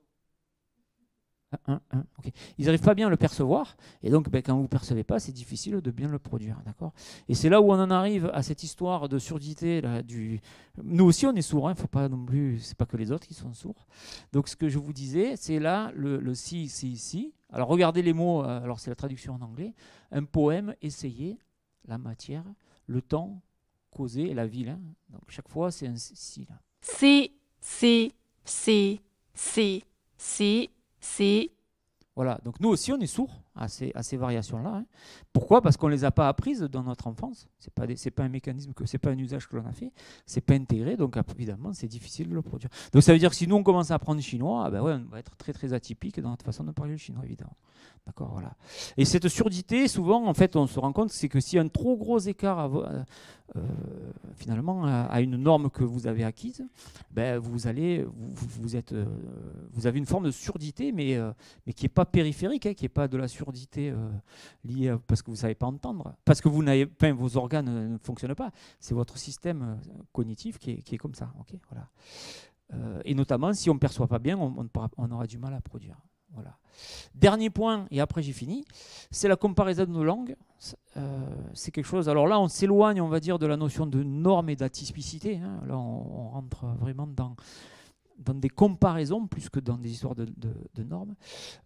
Un, un, okay. Ils n'arrivent pas bien à le percevoir, et donc ben, quand vous ne percevez pas, c'est difficile de bien le produire. Et c'est là où on en arrive à cette histoire de surdité. Là, du... Nous aussi, on est sourds, hein, faut pas non plus, c'est pas que les autres qui sont sourds. Donc ce que je vous disais, c'est là le, le si, si, si. Alors regardez les mots, euh, alors c'est la traduction en anglais. Un poème, essayer, la matière, le temps, causer, et la ville. Hein. Donc chaque fois, c'est un si. Là. Si, si, si, si, si. Si. Voilà, donc nous aussi on est sourds à ces, à ces variations-là. Hein. Pourquoi? Parce qu'on ne les a pas apprises dans notre enfance. Ce n'est pas, pas un mécanisme, que c'est pas un usage que l'on a fait, c'est pas intégré, donc évidemment c'est difficile de le produire. Donc ça veut dire que si nous on commence à apprendre chinois, ah ben ouais, on va être très très atypique dans notre façon de parler le chinois, évidemment. D'accord, voilà. Et cette surdité, souvent, en fait, on se rend compte, c'est que s'il y a un trop gros écart à, euh, euh, finalement à, à une norme que vous avez acquise, ben vous allez, vous, vous êtes, euh, vous avez une forme de surdité, mais euh, mais qui n'est pas périphérique, hein, qui n'est pas de la surdité euh, liée à, parce que vous ne savez pas entendre, parce que vous n'avez, enfin, vos organes ne fonctionnent pas. C'est votre système euh, cognitif qui est, qui est comme ça. Okay, voilà. Euh, et notamment, si on ne perçoit pas bien, on, on, on aura du mal à produire. Voilà. Dernier point, et après j'ai fini, c'est la comparaison de nos langues. Euh, c'est quelque chose. Alors là, on s'éloigne, on va dire, de la notion de norme et d'atypicité. Hein. Là, on, on rentre vraiment dans, dans des comparaisons plus que dans des histoires de, de, de normes.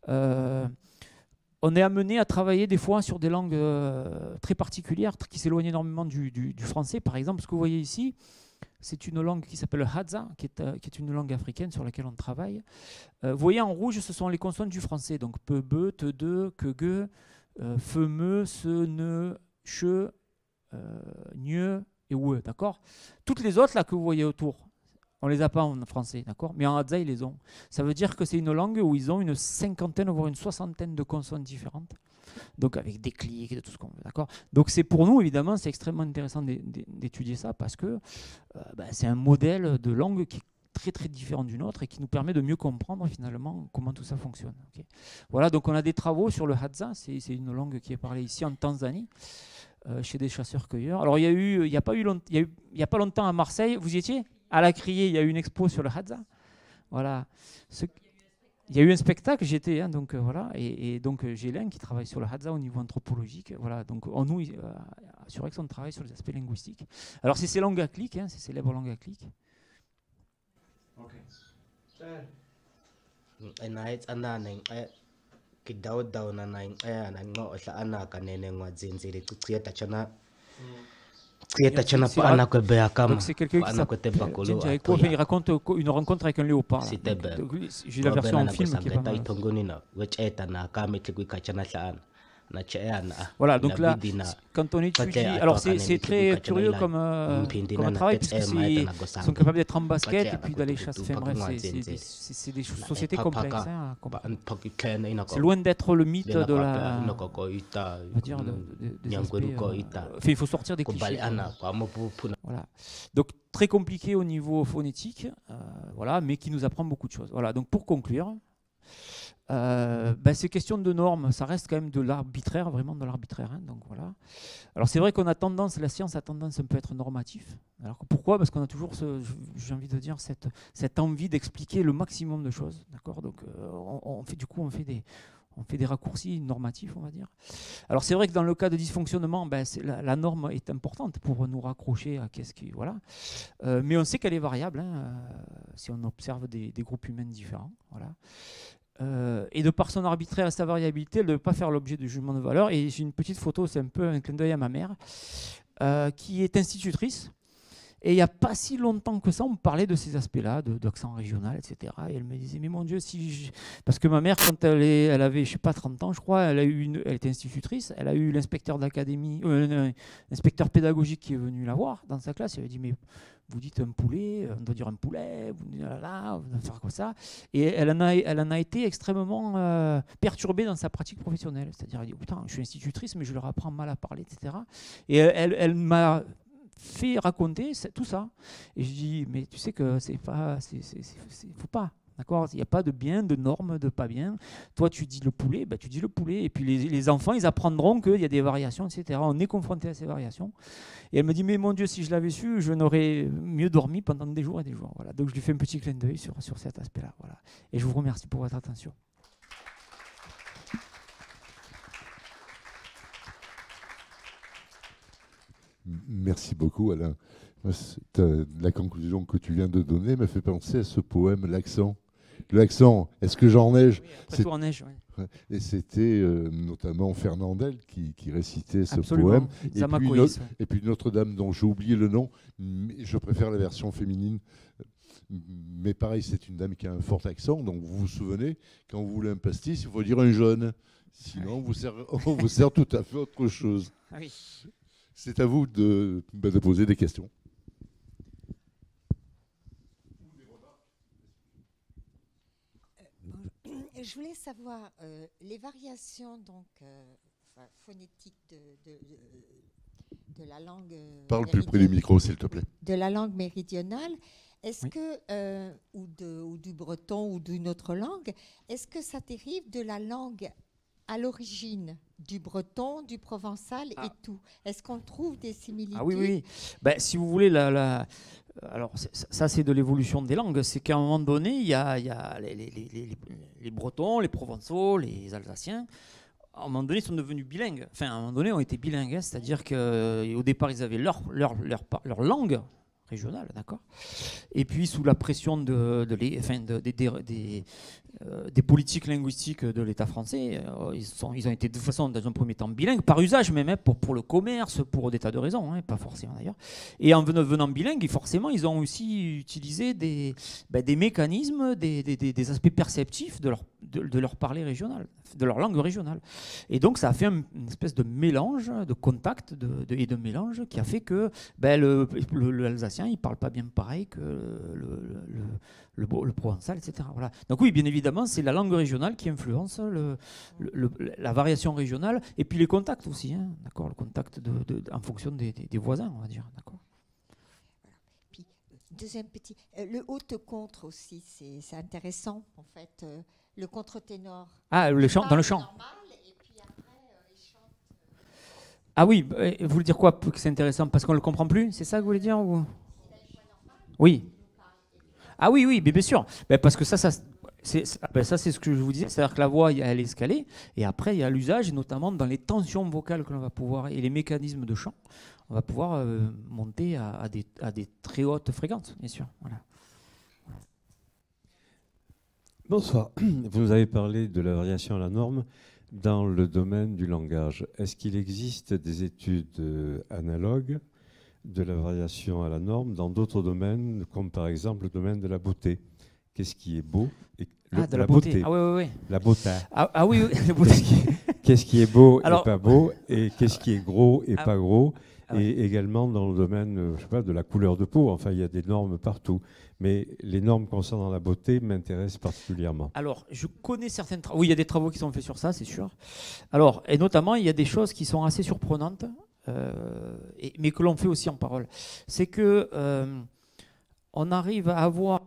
Euh, on est amené à travailler des fois sur des langues euh, très particulières qui s'éloignent énormément du, du, du français. Par exemple, ce que vous voyez ici, c'est une langue qui s'appelle le Hadza, qui est, euh, qui est une langue africaine sur laquelle on travaille. Euh, vous voyez en rouge, ce sont les consonnes du français. Donc pe, be, te, de, que, ge, euh, fe, me, se, ne, che, euh, gne et ouë. D'accord ? Toutes les autres là que vous voyez autour, on ne les a pas en français, d'accord ? Mais en Hadza, ils les ont. Ça veut dire que c'est une langue où ils ont une cinquantaine, voire une soixantaine de consonnes différentes. Donc avec des clics et tout ce qu'on veut, d'accord ? Donc c'est pour nous, évidemment, c'est extrêmement intéressant d'étudier ça parce que euh, bah, c'est un modèle de langue qui est très très différent d'une autre et qui nous permet de mieux comprendre finalement comment tout ça fonctionne. Okay ? Voilà, donc on a des travaux sur le Hadza, c'est une langue qui est parlée ici en Tanzanie, euh, chez des chasseurs-cueilleurs. Alors il y a eu, il n'y a pas eu, il y a eu, il y a pas longtemps à Marseille, vous y étiez ? À la Criée, il y a eu une expo sur le Hadza. Voilà. Ce... Il y a eu un spectacle, j'y étais, hein, donc euh, voilà, et, et donc euh, j'ai Hélène qui travaille sur le Hadza au niveau anthropologique, voilà, donc on, nous, euh, sur Aix, on travaille sur les aspects linguistiques. Alors c'est ces langues à clic, hein, ces célèbres langues à clic. Ok. Enait ananeng e kidaw daw nanang e anango sa anak kaneneng wadzinziri kutsieta chana tsieta chana pa anak ko beakam. Donc c'est quelqu'un qui s'appelle, il raconte une rencontre avec un léopard. J'ai la version en film qui est pas mal. Voilà, donc là, quand on étudie, alors c'est très curieux comme, euh, comme travail, puisqu'ils sont capables d'être en basket et puis d'aller chasser. Enfin bref, c'est des, des sociétés complexes. Hein, c'est loin d'être le mythe de la. On va dire, de, de, des aspects, euh, enfin, il faut sortir des clichés. Voilà. Donc très compliqué au niveau phonétique, euh, voilà, mais qui nous apprend beaucoup de choses. Voilà, donc pour conclure. Euh, ben ces questions de normes, ça reste quand même de l'arbitraire, vraiment de l'arbitraire. Hein, donc voilà. Alors c'est vrai qu'on a tendance, la science a tendance un peu à être normatif. Alors pourquoi? Parce qu'on a toujours, ce, j'ai envie de dire, cette, cette envie d'expliquer le maximum de choses. D'accord. Donc euh, on, on fait du coup, on fait des, on fait des raccourcis normatifs, on va dire. Alors c'est vrai que dans le cas de dysfonctionnement, ben, la, la norme est importante pour nous raccrocher à qu'est-ce qui, voilà. Euh, mais on sait qu'elle est variable hein, euh, si on observe des, des groupes humains différents. Voilà. Euh, et de par son arbitraire et sa variabilité, elle ne doit pas faire l'objet de jugement de valeur. Et j'ai une petite photo, c'est un peu un clin d'œil à ma mère, euh, qui est institutrice. Et il n'y a pas si longtemps que ça, on me parlait de ces aspects-là, d'accent régional, et cetera. Et elle me disait, mais mon Dieu, si je... parce que ma mère, quand elle, est, elle avait, je sais pas, trente ans, je crois, elle, a eu une, elle était institutrice, elle a eu l'inspecteur d'académie, euh, l'inspecteur pédagogique qui est venu la voir dans sa classe. Il avait dit, mais vous dites un poulet, on doit dire un poulet, vous dites là, là, vous devez faire comme ça. Et elle en a, elle en a été extrêmement euh, perturbée dans sa pratique professionnelle. C'est-à-dire, elle dit, oh, putain, je suis institutrice, mais je leur apprends mal à parler, et cetera. Et elle, elle, elle m'a fait raconter tout ça. Et je dis, mais tu sais que c'est pas, c'est, c'est, c'est, faut pas. D'accord, il n'y a pas de bien, de normes, de pas bien. Toi, tu dis le poulet, bah, tu dis le poulet. Et puis les, les enfants, ils apprendront qu'il y a des variations, et cetera. On est confronté à ces variations. Et elle me dit, mais mon Dieu, si je l'avais su, je n'aurais mieux dormi pendant des jours et des jours. Voilà. Donc je lui fais un petit clin d'œil sur, sur cet aspect-là. Voilà. Et je vous remercie pour votre attention. Merci beaucoup, Alain. La conclusion que tu viens de donner m'a fait penser à ce poème, L'accent. L'accent, est-ce que j'en neige? Oui, après tout en neige, oui. Et c'était euh, notamment Fernandel qui, qui récitait ce Absolument. poème. Et puis, no ouais. et puis Notre-Dame, dont j'ai oublié le nom, mais je préfère la version féminine. Mais pareil, c'est une dame qui a un fort accent, donc vous vous souvenez, quand vous voulez un pastis, il faut dire un jaune. Sinon, on vous sert, on vous sert tout à fait autre chose. Ah oui. C'est à vous de, de poser des questions. Je voulais savoir euh, les variations donc euh, enfin, phonétiques de, de, de, de la langue. Parle plus près du micro, s'il te plaît. De la langue méridionale. Est-ce oui. que euh, ou, de, ou du breton ou d'une autre langue, est-ce que ça dérive de la langue à l'origine du breton, du provençal ah. et tout? Est-ce qu'on trouve des similitudes? Ah oui, oui. Ben, si vous voulez, la, la, alors ça c'est de l'évolution des langues. C'est qu'à un moment donné, il y a, il y a les, les, les, les, les Bretons, les Provençaux, les Alsaciens. À un moment donné, ils sont devenus bilingues. Enfin, à un moment donné, ont été bilingues. Hein, c'est-à-dire qu'au départ, ils avaient leur, leur, leur, leur langue régionale, d'accord. Et puis, sous la pression de, de, les, enfin, de, de, de, des, euh, des politiques linguistiques de l'État français, euh, ils, sont, ils ont été de toute façon, dans un premier temps, bilingues, par usage même, hein, pour, pour le commerce, pour des tas de raisons, hein, pas forcément d'ailleurs. Et en venant bilingues, forcément, ils ont aussi utilisé des, ben, des mécanismes, des, des, des aspects perceptifs de leur, de, de leur parler régional, de leur langue régionale. Et donc, ça a fait un, une espèce de mélange, de contact de, de, et de mélange qui a fait que ben, le, le, le Alsacien, il ne parle pas bien pareil que le, le, le, le, le provençal, et cetera. Voilà. Donc oui, bien évidemment, c'est la langue régionale qui influence le, le, le, la variation régionale et puis les contacts aussi, hein, d'accord, le contact de, de, de, en fonction des, des, des voisins, on va dire, d'accord. Puis, deuxième petit, euh, le haut-contre aussi, c'est intéressant, en fait, euh, le contre-ténor. Ah, le chant, dans le chant. Normal, et puis après, euh, ils chantent, euh... Ah oui, vous voulez dire quoi que c'est intéressant? Parce qu'on ne le comprend plus, c'est ça que vous voulez dire ou... Oui. Ah oui, oui, mais bien sûr. Ben parce que ça, ça, C'est, c'est, ben ça, c'est ce que je vous disais, c'est-à-dire que la voix, elle est escalée, et après, il y a l'usage, notamment dans les tensions vocales que l'on va pouvoir, et les mécanismes de chant, on va pouvoir euh, monter à, à, des, à des très hautes fréquences, bien sûr. Voilà. Bonsoir. Vous nous avez parlé de la variation à la norme dans le domaine du langage. Est-ce qu'il existe des études euh, analogues de la variation à la norme dans d'autres domaines, comme par exemple le domaine de la beauté? Qu'est-ce qui est beau et le, Ah, de la, la beauté. beauté. Ah oui, oui, oui. La beauté. Ah, ah oui, oui. La beauté. Qu'est-ce qui est beau Alors, et pas beau, et qu'est-ce qui est gros et ah, pas gros, ah, et ouais. également dans le domaine, je sais pas, de la couleur de peau. Enfin, il y a des normes partout. Mais les normes concernant la beauté m'intéressent particulièrement. Alors, je connais certaines travaux. Oui, il y a des travaux qui sont faits sur ça, c'est sûr. Alors, et notamment, il y a des choses qui sont assez surprenantes, euh, et, mais que l'on fait aussi en parole. C'est que euh, on arrive à avoir.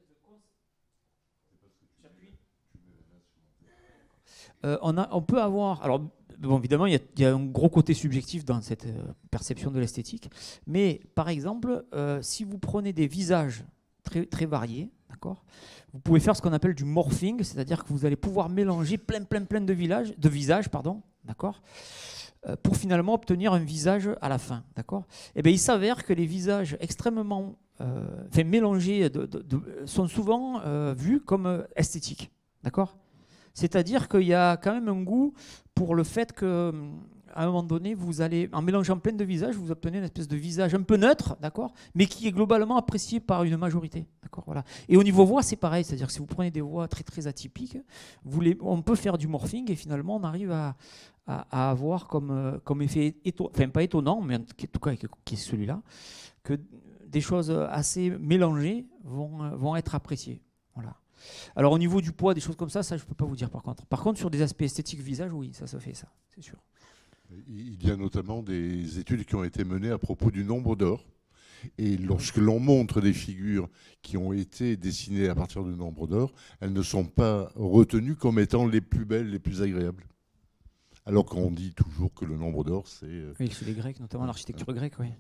Euh, on, a, on peut avoir. Alors, bon, évidemment, il y, y a un gros côté subjectif dans cette euh, perception de l'esthétique. Mais, par exemple, euh, si vous prenez des visages très, très variés, d'accord, vous pouvez faire ce qu'on appelle du morphing, c'est-à-dire que vous allez pouvoir mélanger plein, plein, plein de, villages, de visages, pardon, d'accord, euh, pour finalement obtenir un visage à la fin, d'accord. Et bien, il s'avère que les visages extrêmement, euh, enfin, mélangés, de, de, de, sont souvent euh, vus comme euh, esthétiques, d'accord. C'est-à-dire qu'il y a quand même un goût pour le fait qu'à un moment donné, vous allez, en mélangeant plein de visages, vous obtenez une espèce de visage un peu neutre, d'accord, mais qui est globalement apprécié par une majorité, d'accord, voilà. Et au niveau voix, c'est pareil, c'est-à-dire que si vous prenez des voix très très atypiques, vous les, on peut faire du morphing et finalement on arrive à, à, à avoir comme, comme effet, éton, enfin pas étonnant, mais en tout cas qui est celui-là, que des choses assez mélangées vont, vont être appréciées, voilà. Alors au niveau du poids, des choses comme ça, ça je ne peux pas vous dire par contre. Par contre, sur des aspects esthétiques visage, oui, ça se fait, ça, c'est sûr. Il y a notamment des études qui ont été menées à propos du nombre d'or. Et lorsque l'on montre des figures qui ont été dessinées à partir du nombre d'or, elles ne sont pas retenues comme étant les plus belles, les plus agréables. Alors qu'on dit toujours que le nombre d'or, c'est... Oui, chez les Grecs, notamment l'architecture grecque, oui.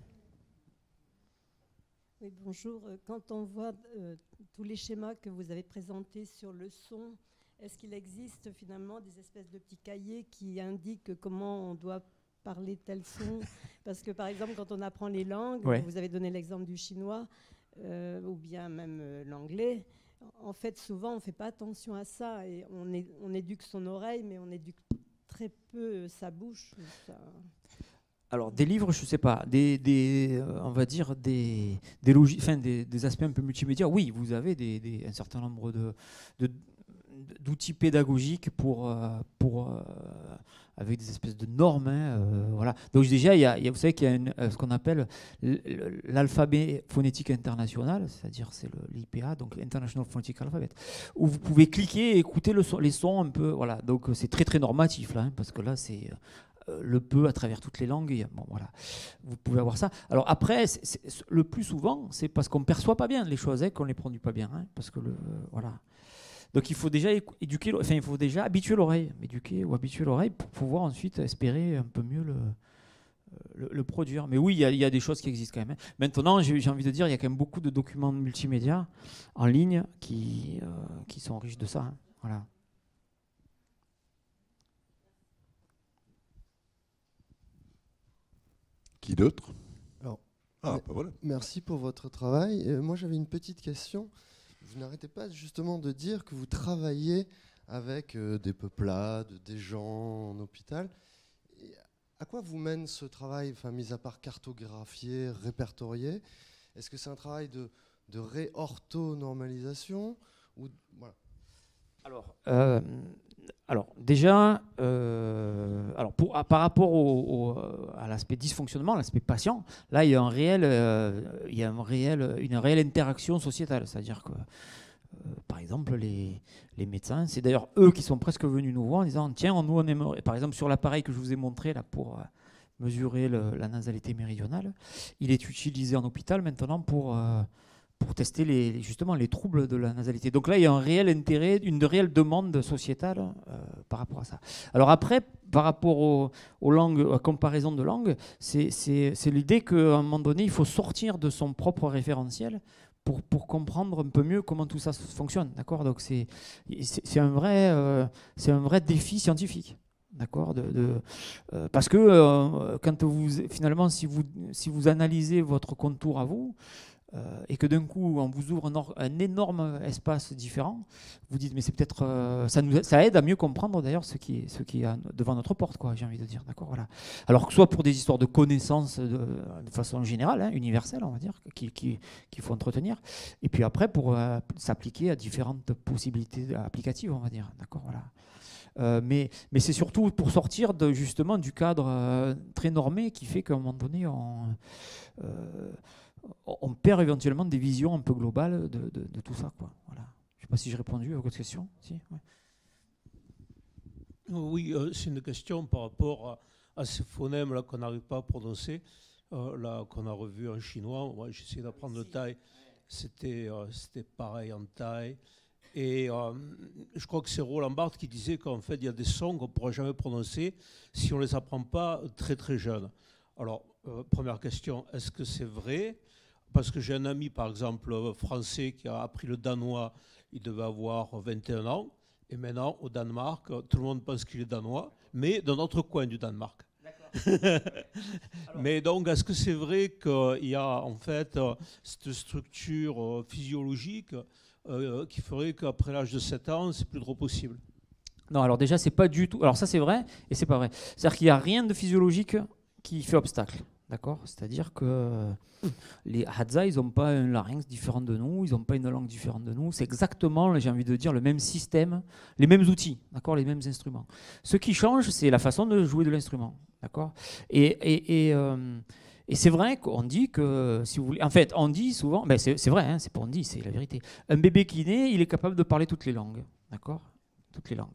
Oui, bonjour. Quand on voit euh, tous les schémas que vous avez présentés sur le son, est-ce qu'il existe finalement des espèces de petits cahiers qui indiquent comment on doit parler tel son? Parce que par exemple, quand on apprend les langues, ouais. Vous avez donné l'exemple du chinois, euh, ou bien même euh, l'anglais, en fait, souvent, on ne fait pas attention à ça. Et on, est, on éduque son oreille, mais on éduque très peu sa bouche. Ça... Alors, des livres, je ne sais pas, des, des, euh, on va dire des, des, logi- enfin, des, des aspects un peu multimédia. Oui, vous avez des, des, un certain nombre de, de, d'outils pédagogiques pour, euh, pour, euh, avec des espèces de normes. Hein, euh, voilà. Donc déjà, il y a, il y a, vous savez qu'il y a une, euh, ce qu'on appelle l'alphabet phonétique international, c'est-à-dire c'est le, l'I P A, donc International Phonetic Alphabet, où vous pouvez cliquer et écouter le son, les sons un peu. Voilà. Donc c'est très très normatif là, hein, parce que là c'est le peu à travers toutes les langues. Bon, voilà. Vous pouvez avoir ça. Alors après, c'est, c'est, le plus souvent, c'est parce qu'on ne perçoit pas bien les choses, hein, qu'on ne les produit pas bien. Hein, parce que le, euh, voilà. Donc il faut déjà éduquer, enfin il faut déjà habituer l'oreille, éduquer ou habituer l'oreille pour pouvoir ensuite espérer un peu mieux le, le, le produire. Mais oui, il y, y a des choses qui existent quand même. Hein. Maintenant, j'ai, j'ai envie de dire, il y a quand même beaucoup de documents multimédia en ligne qui, euh, qui sont riches de ça. Hein. Voilà. Qui d'autre? Alors, ah, bah voilà. Merci pour votre travail. Euh, moi, j'avais une petite question. Vous n'arrêtez pas justement de dire que vous travaillez avec euh, des peuplades, des gens en hôpital. Et à quoi vous mène ce travail, enfin, mis à part cartographier, répertorier? Est-ce que c'est un travail de, de réorthonormalisation ou voilà. Alors, euh, alors déjà, euh, alors pour, à, par rapport au, au, à l'aspect dysfonctionnement, l'aspect patient, là il y a, un réel, euh, il y a un réel, une réelle interaction sociétale. C'est-à-dire que, euh, par exemple, les, les médecins, c'est d'ailleurs eux qui sont presque venus nous voir en disant tiens, nous on aimerait, par exemple sur l'appareil que je vous ai montré là pour euh, mesurer le, la nasalité méridionale, il est utilisé en hôpital maintenant pour, euh, pour tester les, justement les troubles de la nasalité. Donc là, il y a un réel intérêt, une réelle demande sociétale euh, par rapport à ça. Alors après, par rapport aux, aux langues, à comparaison de langues, c'est, c'est, c'est l'idée qu'à un moment donné, il faut sortir de son propre référentiel pour, pour comprendre un peu mieux comment tout ça fonctionne. D'accord ? Donc c'est, c'est, c'est, un vrai, euh, c'est un vrai défi scientifique. D'accord, de, de, euh, parce que euh, quand vous, finalement, si vous, si vous analysez votre contour à vous, euh, et que d'un coup, on vous ouvre un, or, un énorme espace différent, vous dites, mais c'est peut-être. Euh, ça, nous, ça aide à mieux comprendre d'ailleurs ce qui est, ce qui est à, devant notre porte, quoi, j'ai envie de dire. D'accord, voilà. Alors que soit pour des histoires de connaissances de, de façon générale, hein, universelle, on va dire, qu'il qui, qui faut entretenir, et puis après pour euh, s'appliquer à différentes possibilités applicatives, on va dire. D'accord, voilà. Euh, mais mais c'est surtout pour sortir de, justement du cadre euh, très normé qui fait qu'à un moment donné, on, euh, on perd éventuellement des visions un peu globales de, de, de tout ça, quoi. Voilà. Je ne sais pas si j'ai répondu à votre question. Si, ouais. Oui, euh, c'est une question par rapport à, à ces phonèmes-là qu'on n'arrive pas à prononcer, euh, là, qu'on a revu en chinois. Moi, j'ai essayé d'apprendre le thaï. C'était, euh, c'était pareil en thaï. Et euh, je crois que c'est Roland Barthes qui disait qu'en fait, il y a des sons qu'on ne pourra jamais prononcer si on ne les apprend pas très très jeunes. Alors, euh, première question, est-ce que c'est vrai ? Parce que j'ai un ami, par exemple, français, qui a appris le danois, il devait avoir vingt et un ans, et maintenant, au Danemark, tout le monde pense qu'il est danois, mais dans notre coin du Danemark. Mais donc, est-ce que c'est vrai qu'il y a en fait cette structure physiologique Euh, qui ferait qu'après l'âge de sept ans, c'est plus trop possible? Non, alors déjà, c'est pas du tout. Alors ça, c'est vrai et c'est pas vrai. C'est-à-dire qu'il n'y a rien de physiologique qui fait obstacle. D'accord ? C'est-à-dire que les Hadza, ils n'ont pas un larynx différent de nous, ils n'ont pas une langue différente de nous. C'est exactement, j'ai envie de dire, le même système, les mêmes outils, d'accord, les mêmes instruments. Ce qui change, c'est la façon de jouer de l'instrument. D'accord ? Et. et, et euh, Et c'est vrai qu'on dit que, si vous voulez, en fait, on dit souvent, ben c'est, c'est vrai, hein, c'est pas on dit, c'est la vérité. Un bébé qui naît, il est capable de parler toutes les langues, d'accord ? Toutes les langues.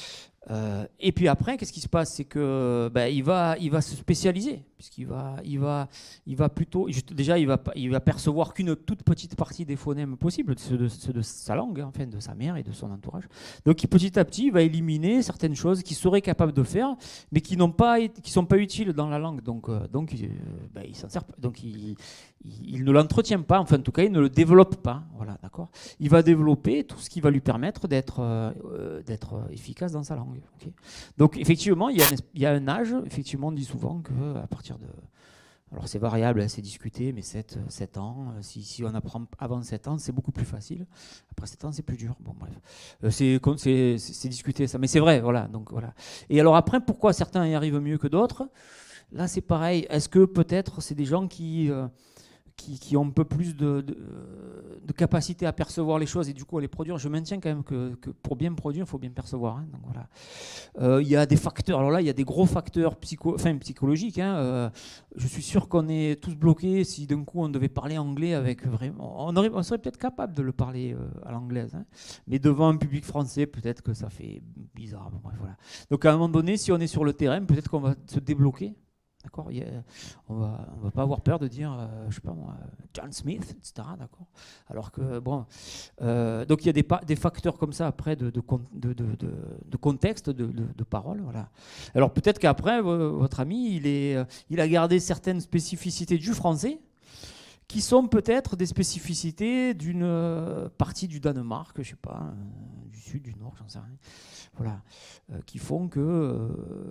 Euh, et puis après, qu'est-ce qui se passe ? C'est que ben, il va, il va se spécialiser, puisqu'il va, il va, il va plutôt, juste, déjà, il va, il va percevoir qu'une toute petite partie des phonèmes possibles, ceux de, ceux de sa langue, hein, enfin, de sa mère et de son entourage. Donc, petit à petit, il va éliminer certaines choses qu'il serait capable de faire, mais qui n'ont pas, qui sont pas utiles dans la langue. Donc, euh, donc, euh, ben, il s'en sert pas. Donc, il, il, il ne l'entretient pas. Enfin, en tout cas, il ne le développe pas. Voilà, d'accord. Il va développer tout ce qui va lui permettre d'être, euh, d'être efficace dans sa langue. Okay. Donc effectivement, il y, a un, il y a un âge, effectivement, on dit souvent qu'à partir de... Alors c'est variable, hein, c'est discuté, mais sept, sept ans, si, si on apprend avant sept ans, c'est beaucoup plus facile. Après sept ans, c'est plus dur. Bon, bref. Euh, c'est, c'est, c'est discuté ça, mais c'est vrai, voilà, donc, voilà. Et alors après, pourquoi certains y arrivent mieux que d'autres ? Là, c'est pareil. Est-ce que peut-être c'est des gens qui... Euh, Qui, qui ont un peu plus de, de, de capacité à percevoir les choses et du coup à les produire. Je maintiens quand même que, que pour bien produire, il faut bien percevoir. Hein, donc voilà. Euh, il y a des facteurs. Alors là, il y a des gros facteurs psycho, enfin, psychologiques. Hein, euh, je suis sûr qu'on est tous bloqués si d'un coup on devait parler anglais avec vraiment. On, aurait, on serait peut-être capable de le parler euh, à l'anglaise, hein, mais devant un public français, peut-être que ça fait bizarre. Bon, bref, voilà. Donc à un moment donné, si on est sur le terrain, peut-être qu'on va se débloquer. D'accord, il y a, on va, on va pas avoir peur de dire, euh, je sais pas moi, John Smith, et cetera. D'accord. Alors que bon, euh, donc il y a des, des facteurs comme ça après de, de, de, de, de contexte, de, de, de parole, voilà. Alors peut-être qu'après votre ami, il est, il a gardé certaines spécificités du français, qui sont peut-être des spécificités d'une partie du Danemark, je sais pas, euh, du sud, du nord, j'en sais rien. Voilà, euh, qui font que euh,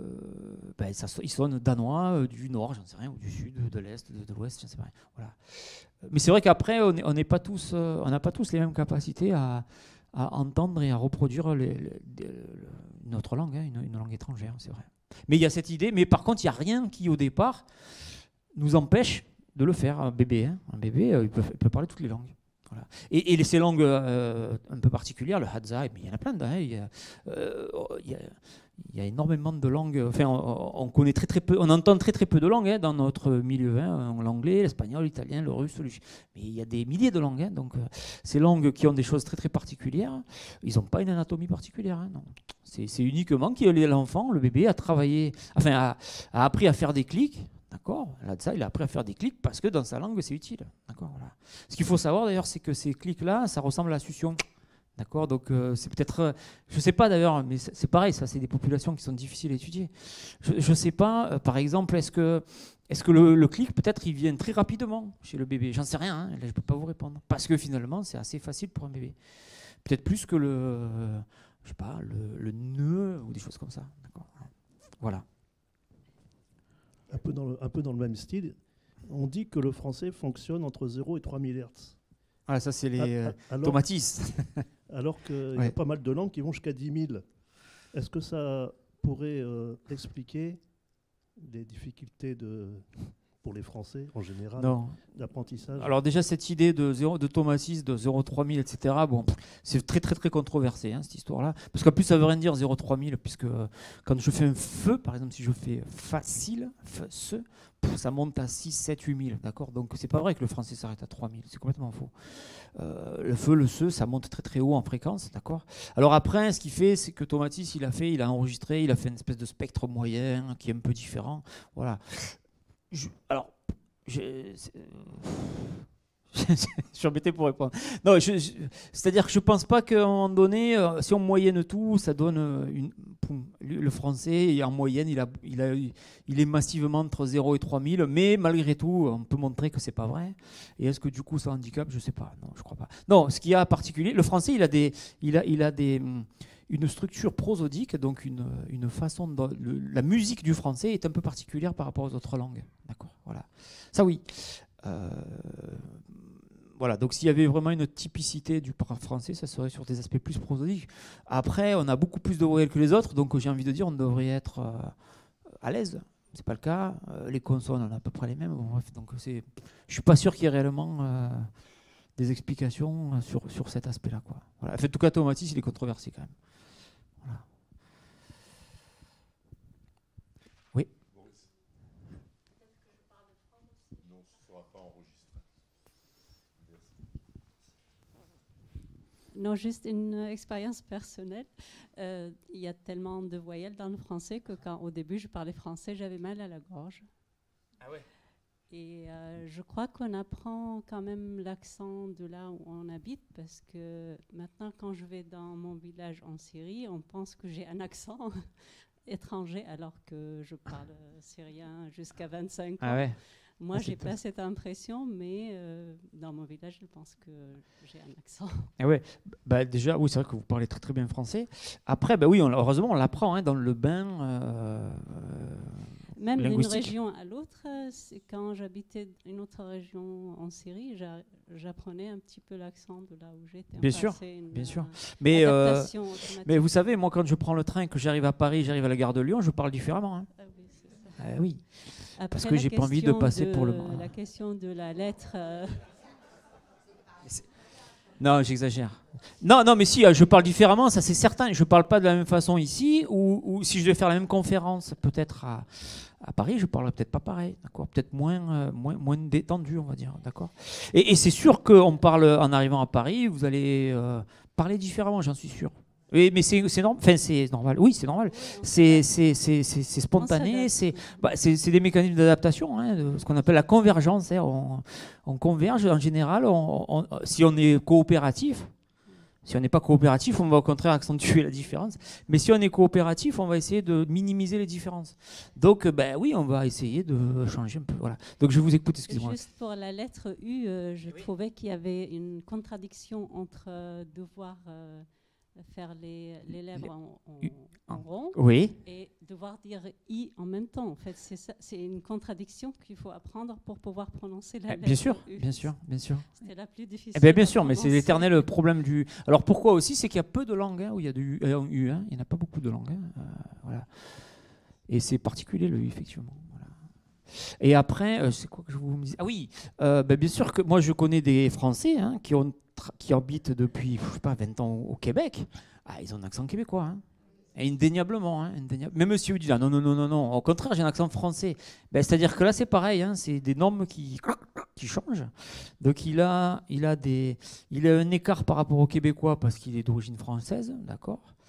ben, ça, ils sonnent danois euh, du nord, j'en sais rien, ou du sud, de l'est, de, de l'ouest, j'en sais rien. Voilà. Mais c'est vrai qu'après, on n'est on n'est pas tous, euh, on n'a pas tous les mêmes capacités à, à entendre et à reproduire les, les, les, notre langue, hein, une, une langue étrangère, c'est vrai. Mais il y a cette idée, mais par contre, il n'y a rien qui, au départ, nous empêche de le faire. Un bébé, hein, un bébé, euh, il, peut, il peut parler toutes les langues. Voilà. Et, et ces langues euh, un peu particulières, le Hadza, mais il y en a plein. Hein, il, y a, euh, il, y a, il y a énormément de langues. Enfin, on, on connaît très très peu, on entend très très peu de langues hein, dans notre milieu. Hein, l'anglais, l'espagnol, l'italien, le russe, le, mais il y a des milliers de langues. Hein, donc, euh, ces langues qui ont des choses très très particulières, ils n'ont pas une anatomie particulière. Hein, non. C'est, c'est uniquement que l'enfant, le bébé, a travaillé, enfin, a, a appris à faire des clics. D'accord. Là, de ça, il a appris à faire des clics parce que dans sa langue, c'est utile. D'accord. Voilà. Ce qu'il faut savoir d'ailleurs, c'est que ces clics-là, ça ressemble à la succion. D'accord. Donc, euh, c'est peut-être. Euh, je ne sais pas d'ailleurs, mais c'est pareil, ça, c'est des populations qui sont difficiles à étudier. Je ne sais pas, euh, par exemple, est-ce que, est-ce que le, le clic, peut-être, il vient très rapidement chez le bébé? J'en sais rien, hein, là, je ne peux pas vous répondre. Parce que finalement, c'est assez facile pour un bébé. Peut-être plus que le. Euh, je sais pas, le, le nœud ou des choses comme ça. D'accord. Voilà. Un peu, dans le, un peu dans le même style, on dit que le français fonctionne entre zéro et trois mille hertz. Ah, ça, c'est les euh, alors, tomatis. Alors qu'il ouais. y a pas mal de langues qui vont jusqu'à dix mille. Est-ce que ça pourrait euh, expliquer les difficultés de, pour les Français en général d'apprentissage? Alors déjà, cette idée de, zéro, de tomatis, de zéro virgule trois mille, et cetera, bon, c'est très très très controversé, hein, cette histoire-là. Parce qu'en plus, ça veut rien dire zéro virgule trois mille, puisque euh, quand je fais un feu, par exemple, si je fais facile, fe, ce, ça monte à six, sept, huit mille, d'accord? Donc c'est pas vrai que le français s'arrête à trois mille, c'est complètement faux. Euh, le feu, le ce, ça monte très très haut en fréquence, d'accord? Alors après, ce qu'il fait, c'est que Tomatis, il a fait, il a enregistré, il a fait une espèce de spectre moyen qui est un peu différent, voilà. Je, alors, je, je suis embêté pour répondre. Non, c'est-à-dire que je pense pas qu'à un moment donné, euh, si on moyenne tout, ça donne une. Poum, le français, en moyenne, il, a, il, a, il est massivement entre zéro et trois mille, mais malgré tout, on peut montrer que c'est pas vrai. Et est-ce que du coup ça handicape? Je sais pas. Non, je crois pas. Non, ce qu'il y a à particulier, le français, il a des, il a, il a des, une structure prosodique, donc une, une façon de, le, la musique du français est un peu particulière par rapport aux autres langues. D'accord. Voilà. Ça oui. Euh, Voilà, donc s'il y avait vraiment une typicité du français, ça serait sur des aspects plus prosodiques. Après, on a beaucoup plus de voyelles que les autres, donc j'ai envie de dire on devrait être euh, à l'aise. C'est pas le cas. Euh, les consonnes, on a à peu près les mêmes. Bon, bref, donc c'est, je suis pas sûr qu'il y ait réellement euh, des explications sur, sur cet aspect-là, quoi. Voilà. En tout cas, Tomatis, il est controversé quand même. Voilà. Oui. Non, juste une expérience personnelle. Euh, il y a tellement de voyelles dans le français que quand au début je parlais français, j'avais mal à la gorge. Ah ouais. Et euh, je crois qu'on apprend quand même l'accent de là où on habite, parce que maintenant quand je vais dans mon village en Syrie, on pense que j'ai un accent étranger alors que je parle syrien jusqu'à vingt-cinq ans. Ah ouais. Moi, ah, j'ai pas cette impression, mais euh, dans mon village, je pense que j'ai un accent. Ah ouais, bah déjà, oui, c'est vrai que vous parlez très très bien français. Après, bah oui, on, heureusement, on l'apprend hein, dans le bain. Euh, Même d'une région à l'autre, c'est quand j'habitais une autre région en Syrie, j'apprenais un petit peu l'accent de là où j'étais. Bien sûr, bien sûr. Mais, euh, mais vous savez, moi, quand je prends le train et que j'arrive à Paris, j'arrive à la gare de Lyon, je parle différemment. Hein. Ah oui, c'est ça. Ah oui. Après, parce que j'ai pas envie de passer de, pour le. La question de la lettre. Euh... Non, j'exagère. Non, non, mais si, je parle différemment, ça c'est certain. Je parle pas de la même façon ici, ou, ou si je devais faire la même conférence, peut-être à, à Paris, je parlerais peut-être pas pareil, d'accord, peut-être moins, euh, moins, moins détendu, on va dire, d'accord. Et, et c'est sûr qu'on parle en arrivant à Paris, vous allez euh, parler différemment, j'en suis sûr. Oui, mais c'est normal. Enfin, c'est normal. Oui, c'est normal. C'est spontané. C'est bah, des mécanismes d'adaptation, hein, de ce qu'on appelle la convergence. Hein. On, on converge en général. On, on, si on est coopératif, si on n'est pas coopératif, on va au contraire accentuer la différence. Mais si on est coopératif, on va essayer de minimiser les différences. Donc, ben oui, on va essayer de changer un peu. Voilà. Donc, je vous écoute. Excusez-moi. Juste pour la lettre U, euh, je oui. trouvais qu'il y avait une contradiction entre euh, devoir euh, faire les, les lèvres en, en, en rond oui. et devoir dire I en même temps. En fait, c'est une contradiction qu'il faut apprendre pour pouvoir prononcer la eh, lettre bien sûr, U. Bien sûr, bien sûr. C'était la plus difficile. Eh bien, bien sûr, mais c'est l'éternel problème du... Alors pourquoi aussi? C'est qu'il y a peu de langues hein, où il y a du euh, U. Hein. Il n'y en a pas beaucoup de langues. Hein. Euh, voilà. Et c'est particulier le U, effectivement. Voilà. Et après, euh, c'est quoi que je vous disais? Ah oui, euh, ben, bien sûr que moi je connais des Français hein, qui ont qui habitent depuis, je sais pas, vingt ans au Québec, ah, ils ont un accent québécois. Hein. Et indéniablement. Hein, indéniable. Même si vous dites, ah, non, non, non, non, non, au contraire, j'ai un accent français. Ben, c'est-à-dire que là, c'est pareil, hein, c'est des normes qui, qui changent. Donc, il a, il, a des, il a un écart par rapport au Québécois parce qu'il est d'origine française, d'accord.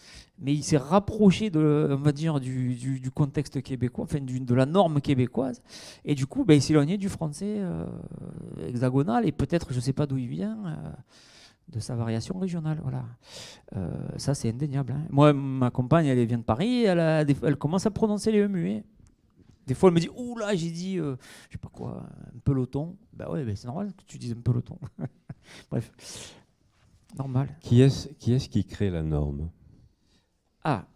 mais il s'est rapproché de, on va dire, du, du, du contexte québécois, enfin du, de la norme québécoise, et du coup, ben, il s'est éloigné du français euh, hexagonal, et peut-être, je ne sais pas d'où il vient, euh, de sa variation régionale. Voilà. Euh, ça, c'est indéniable. Hein. Moi, ma compagne, elle vient de Paris, elle, a des, elle commence à prononcer les E muets. Des fois, elle me dit, ouh là, j'ai dit, euh, je sais pas quoi, un peloton. Ben ouais, ben c'est normal que tu dises un peloton. Bref, normal. Qui est-ce qui, est qui crée la norme? Ah,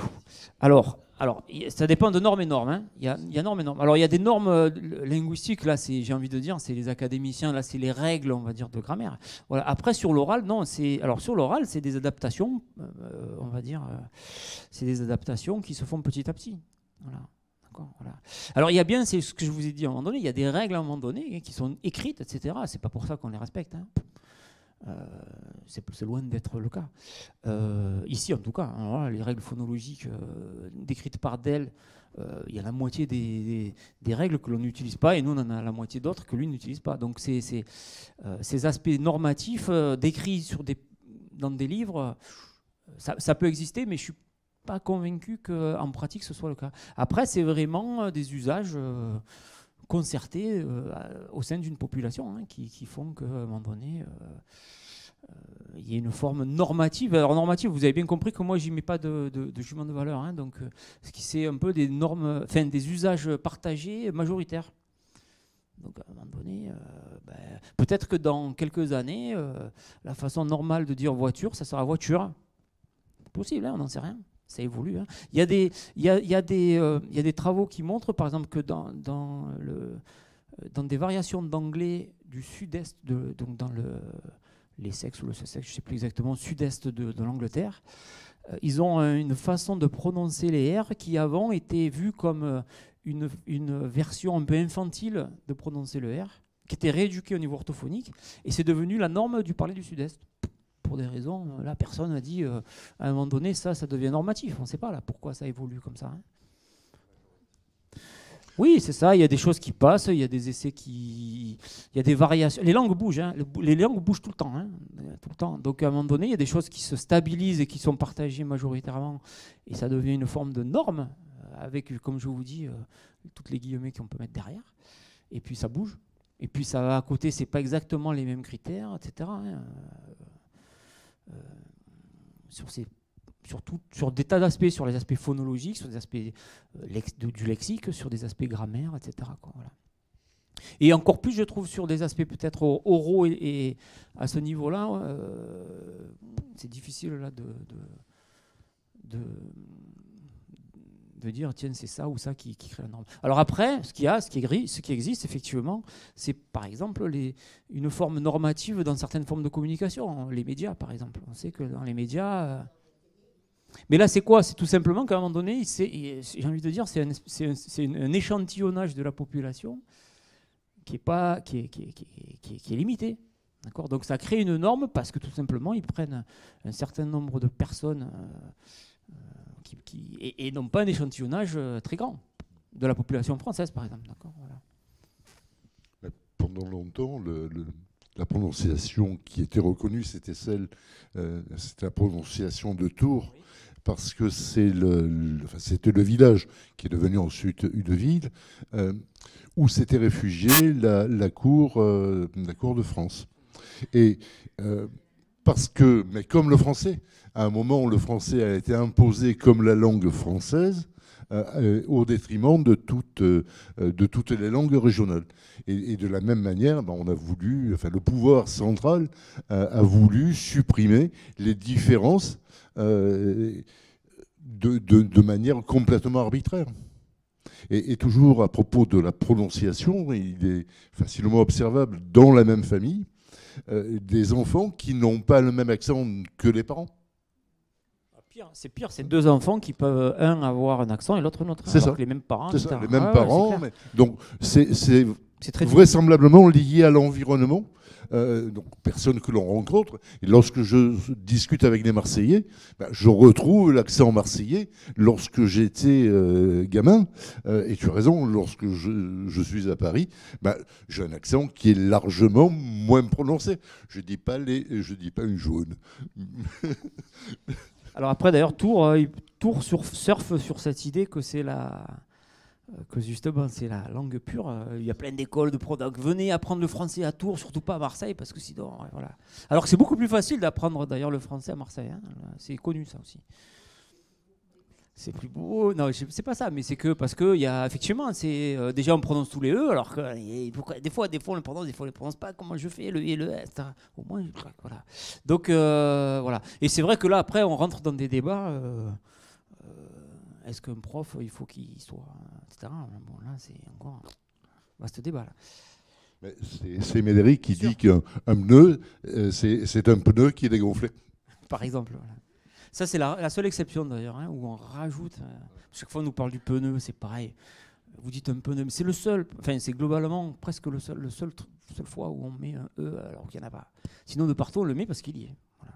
alors, alors, ça dépend de normes et normes. Hein. Il y a, il y a normes et normes. Alors, il y a des normes euh, linguistiques, là, c'est, j'ai envie de dire, c'est les académiciens, là, c'est les règles, on va dire, de grammaire. Voilà. Après, sur l'oral, non, c'est, alors sur l'oral, c'est des adaptations, euh, on va dire, euh, c'est des adaptations qui se font petit à petit. Voilà. Voilà. Alors il y a bien, c'est ce que je vous ai dit à un moment donné, il y a des règles à un moment donné qui sont écrites, et cetera. C'est pas pour ça qu'on les respecte. Hein. Euh, c'est, c'est loin d'être le cas. Euh, ici en tout cas, alors là, les règles phonologiques euh, décrites par Dell, euh, il y a la moitié des, des, des règles que l'on n'utilise pas et nous on en a la moitié d'autres que lui n'utilise pas. Donc c'est, c'est, euh, ces aspects normatifs euh, décrits sur des, dans des livres, ça, ça peut exister, mais je suis pas convaincu qu'en pratique ce soit le cas. Après, c'est vraiment des usages euh, concertés euh, au sein d'une population hein, qui, qui font qu'à un moment donné, euh, euh, il y a une forme normative. Alors normative, vous avez bien compris que moi, j'y mets pas de, de, de jugement de valeur. Hein, donc, euh, ce qui c'est un peu des normes, enfin des usages partagés majoritaires. Donc à un moment donné, euh, ben, peut-être que dans quelques années, euh, la façon normale de dire voiture, ça sera voiture. C'est possible, hein, on n'en sait rien. Ça évolue. Hein. Il y a des, il y a, il y a des, euh, il y a des travaux qui montrent, par exemple, que dans, dans, le, dans des variations d'anglais du sud-est, de, donc dans le, l'Essex ou le Sussex, je ne sais plus exactement, sud-est de, de l'Angleterre, euh, ils ont une façon de prononcer les R qui avant était vue comme une, une version un peu infantile de prononcer le R, qui était rééduquée au niveau orthophonique, et c'est devenu la norme du parler du sud-est. Pour des raisons, là, personne n'a dit euh, à un moment donné, ça, ça devient normatif. On ne sait pas là pourquoi ça évolue comme ça. Hein. Oui, c'est ça. Il y a des choses qui passent, il y a des essais qui, il y a des variations. Les langues bougent. Hein. Les langues bougent tout le temps, hein. Tout le temps. Donc à un moment donné, il y a des choses qui se stabilisent et qui sont partagées majoritairement, et ça devient une forme de norme avec, comme je vous dis, euh, toutes les guillemets qu'on peut mettre derrière. Et puis ça bouge. Et puis ça va à côté, c'est pas exactement les mêmes critères, et cetera. Hein. Euh, sur, ces, sur, tout, sur des tas d'aspects, sur les aspects phonologiques, sur des aspects euh, lex, du, du lexique, sur des aspects grammaire, et cetera. Quoi, voilà. Et encore plus, je trouve, sur des aspects peut-être oraux et, et à ce niveau-là, euh, c'est difficile là de, de, de, de dire tiens, c'est ça ou ça qui, qui crée la norme. Alors après, ce qu'il y a, ce qui, est, ce qui existe effectivement, c'est par exemple les, une forme normative dans certaines formes de communication, les médias par exemple. On sait que dans les médias... Euh... Mais là, c'est quoi? C'est tout simplement qu'à un moment donné, c'est, j'ai envie de dire, c'est un, c'est un, c'est un échantillonnage de la population qui est, pas, qui est, qui est, qui est, qui est, qui est limité. D'accord? Donc ça crée une norme parce que tout simplement, ils prennent un certain nombre de personnes... Euh, Qui, qui, et, et non pas un échantillonnage euh, très grand de la population française, par exemple. D'accord, voilà. Mais pendant longtemps, le, le, la prononciation qui était reconnue, c'était celle, euh, c'était la prononciation de Tours, parce que c'est le, le, enfin, c'était le village qui est devenu ensuite une ville, euh, où s'était réfugiée la, la, cour, euh, la cour de France. Et euh, parce que, mais comme le français, à un moment où le français a été imposé comme la langue française, euh, au détriment de toutes, euh, de toutes les langues régionales. Et, et de la même manière, ben, on a voulu, enfin, le pouvoir central euh, a voulu supprimer les différences euh, de, de, de manière complètement arbitraire. Et, et toujours à propos de la prononciation, il est facilement observable dans la même famille euh, des enfants qui n'ont pas le même accent que les parents. C'est pire, c'est deux enfants qui peuvent un avoir un accent et l'autre un autre. C'est ça. Les mêmes parents. C'est ça, les ah, mêmes ouais, parents. c'est mais, donc c'est, c'est, c'est très vraisemblablement lié à l'environnement. Euh, donc personne que l'on rencontre. Et lorsque je discute avec les Marseillais, ben, je retrouve l'accent marseillais lorsque j'étais euh, gamin. Euh, et tu as raison, lorsque je, je suis à Paris, ben, j'ai un accent qui est largement moins prononcé. Je dis pas les, je dis pas une jaune. Alors après, d'ailleurs, Tours, euh, Tours sur, surfe sur cette idée que c'est la... que justement c'est la langue pure. Il y a plein d'écoles de prodoc. Venez apprendre le français à Tours, surtout pas à Marseille, parce que sinon, ouais, voilà. Alors que c'est beaucoup plus facile d'apprendre d'ailleurs le français à Marseille. Hein. C'est connu ça aussi. C'est plus beau. Non, c'est pas ça, mais c'est que parce que il y a effectivement, c'est euh, déjà on prononce tous les e, alors que et, des fois, des fois on le prononce, des fois on le prononce pas. Comment je fais le e, le s, au moins voilà. Donc euh, voilà. Et c'est vrai que là après on rentre dans des débats. Euh, euh, Est-ce qu'un prof il faut qu'il soit, et cetera. Bon là c'est encore un vaste débat là. C'est Médéric qui dit qu'un pneu, euh, c'est un pneu qui est dégonflé. Par exemple. Voilà. Ça, c'est la, la seule exception d'ailleurs, hein, où on rajoute. Euh, chaque fois, on nous parle du pneu, c'est pareil. Vous dites un pneu, mais c'est le seul, enfin, c'est globalement presque le seul, le seul, seule fois où on met un E alors qu'il n'y en a pas. Sinon, de partout, on le met parce qu'il y est. Voilà.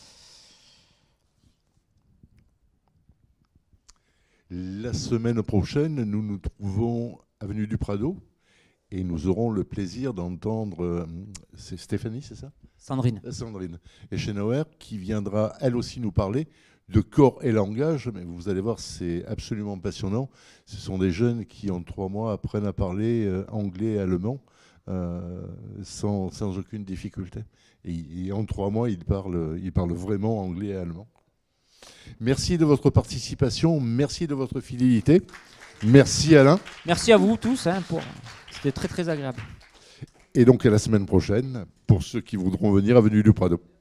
La semaine prochaine, nous nous trouvons avenue du Prado et nous aurons le plaisir d'entendre. Euh, c'est Stéphanie, c'est ça ? Sandrine. Sandrine Eschenauer, qui viendra elle aussi nous parler de corps et langage. Mais vous allez voir, c'est absolument passionnant. Ce sont des jeunes qui, en trois mois, apprennent à parler euh, anglais et allemand euh, sans, sans aucune difficulté. Et, et en trois mois, ils parlent, ils parlent vraiment anglais et allemand. Merci de votre participation. Merci de votre fidélité. Merci Alain. Merci à vous tous. Hein, pour... C'était très très agréable. Et donc à la semaine prochaine, pour ceux qui voudront venir, avenue du Prado.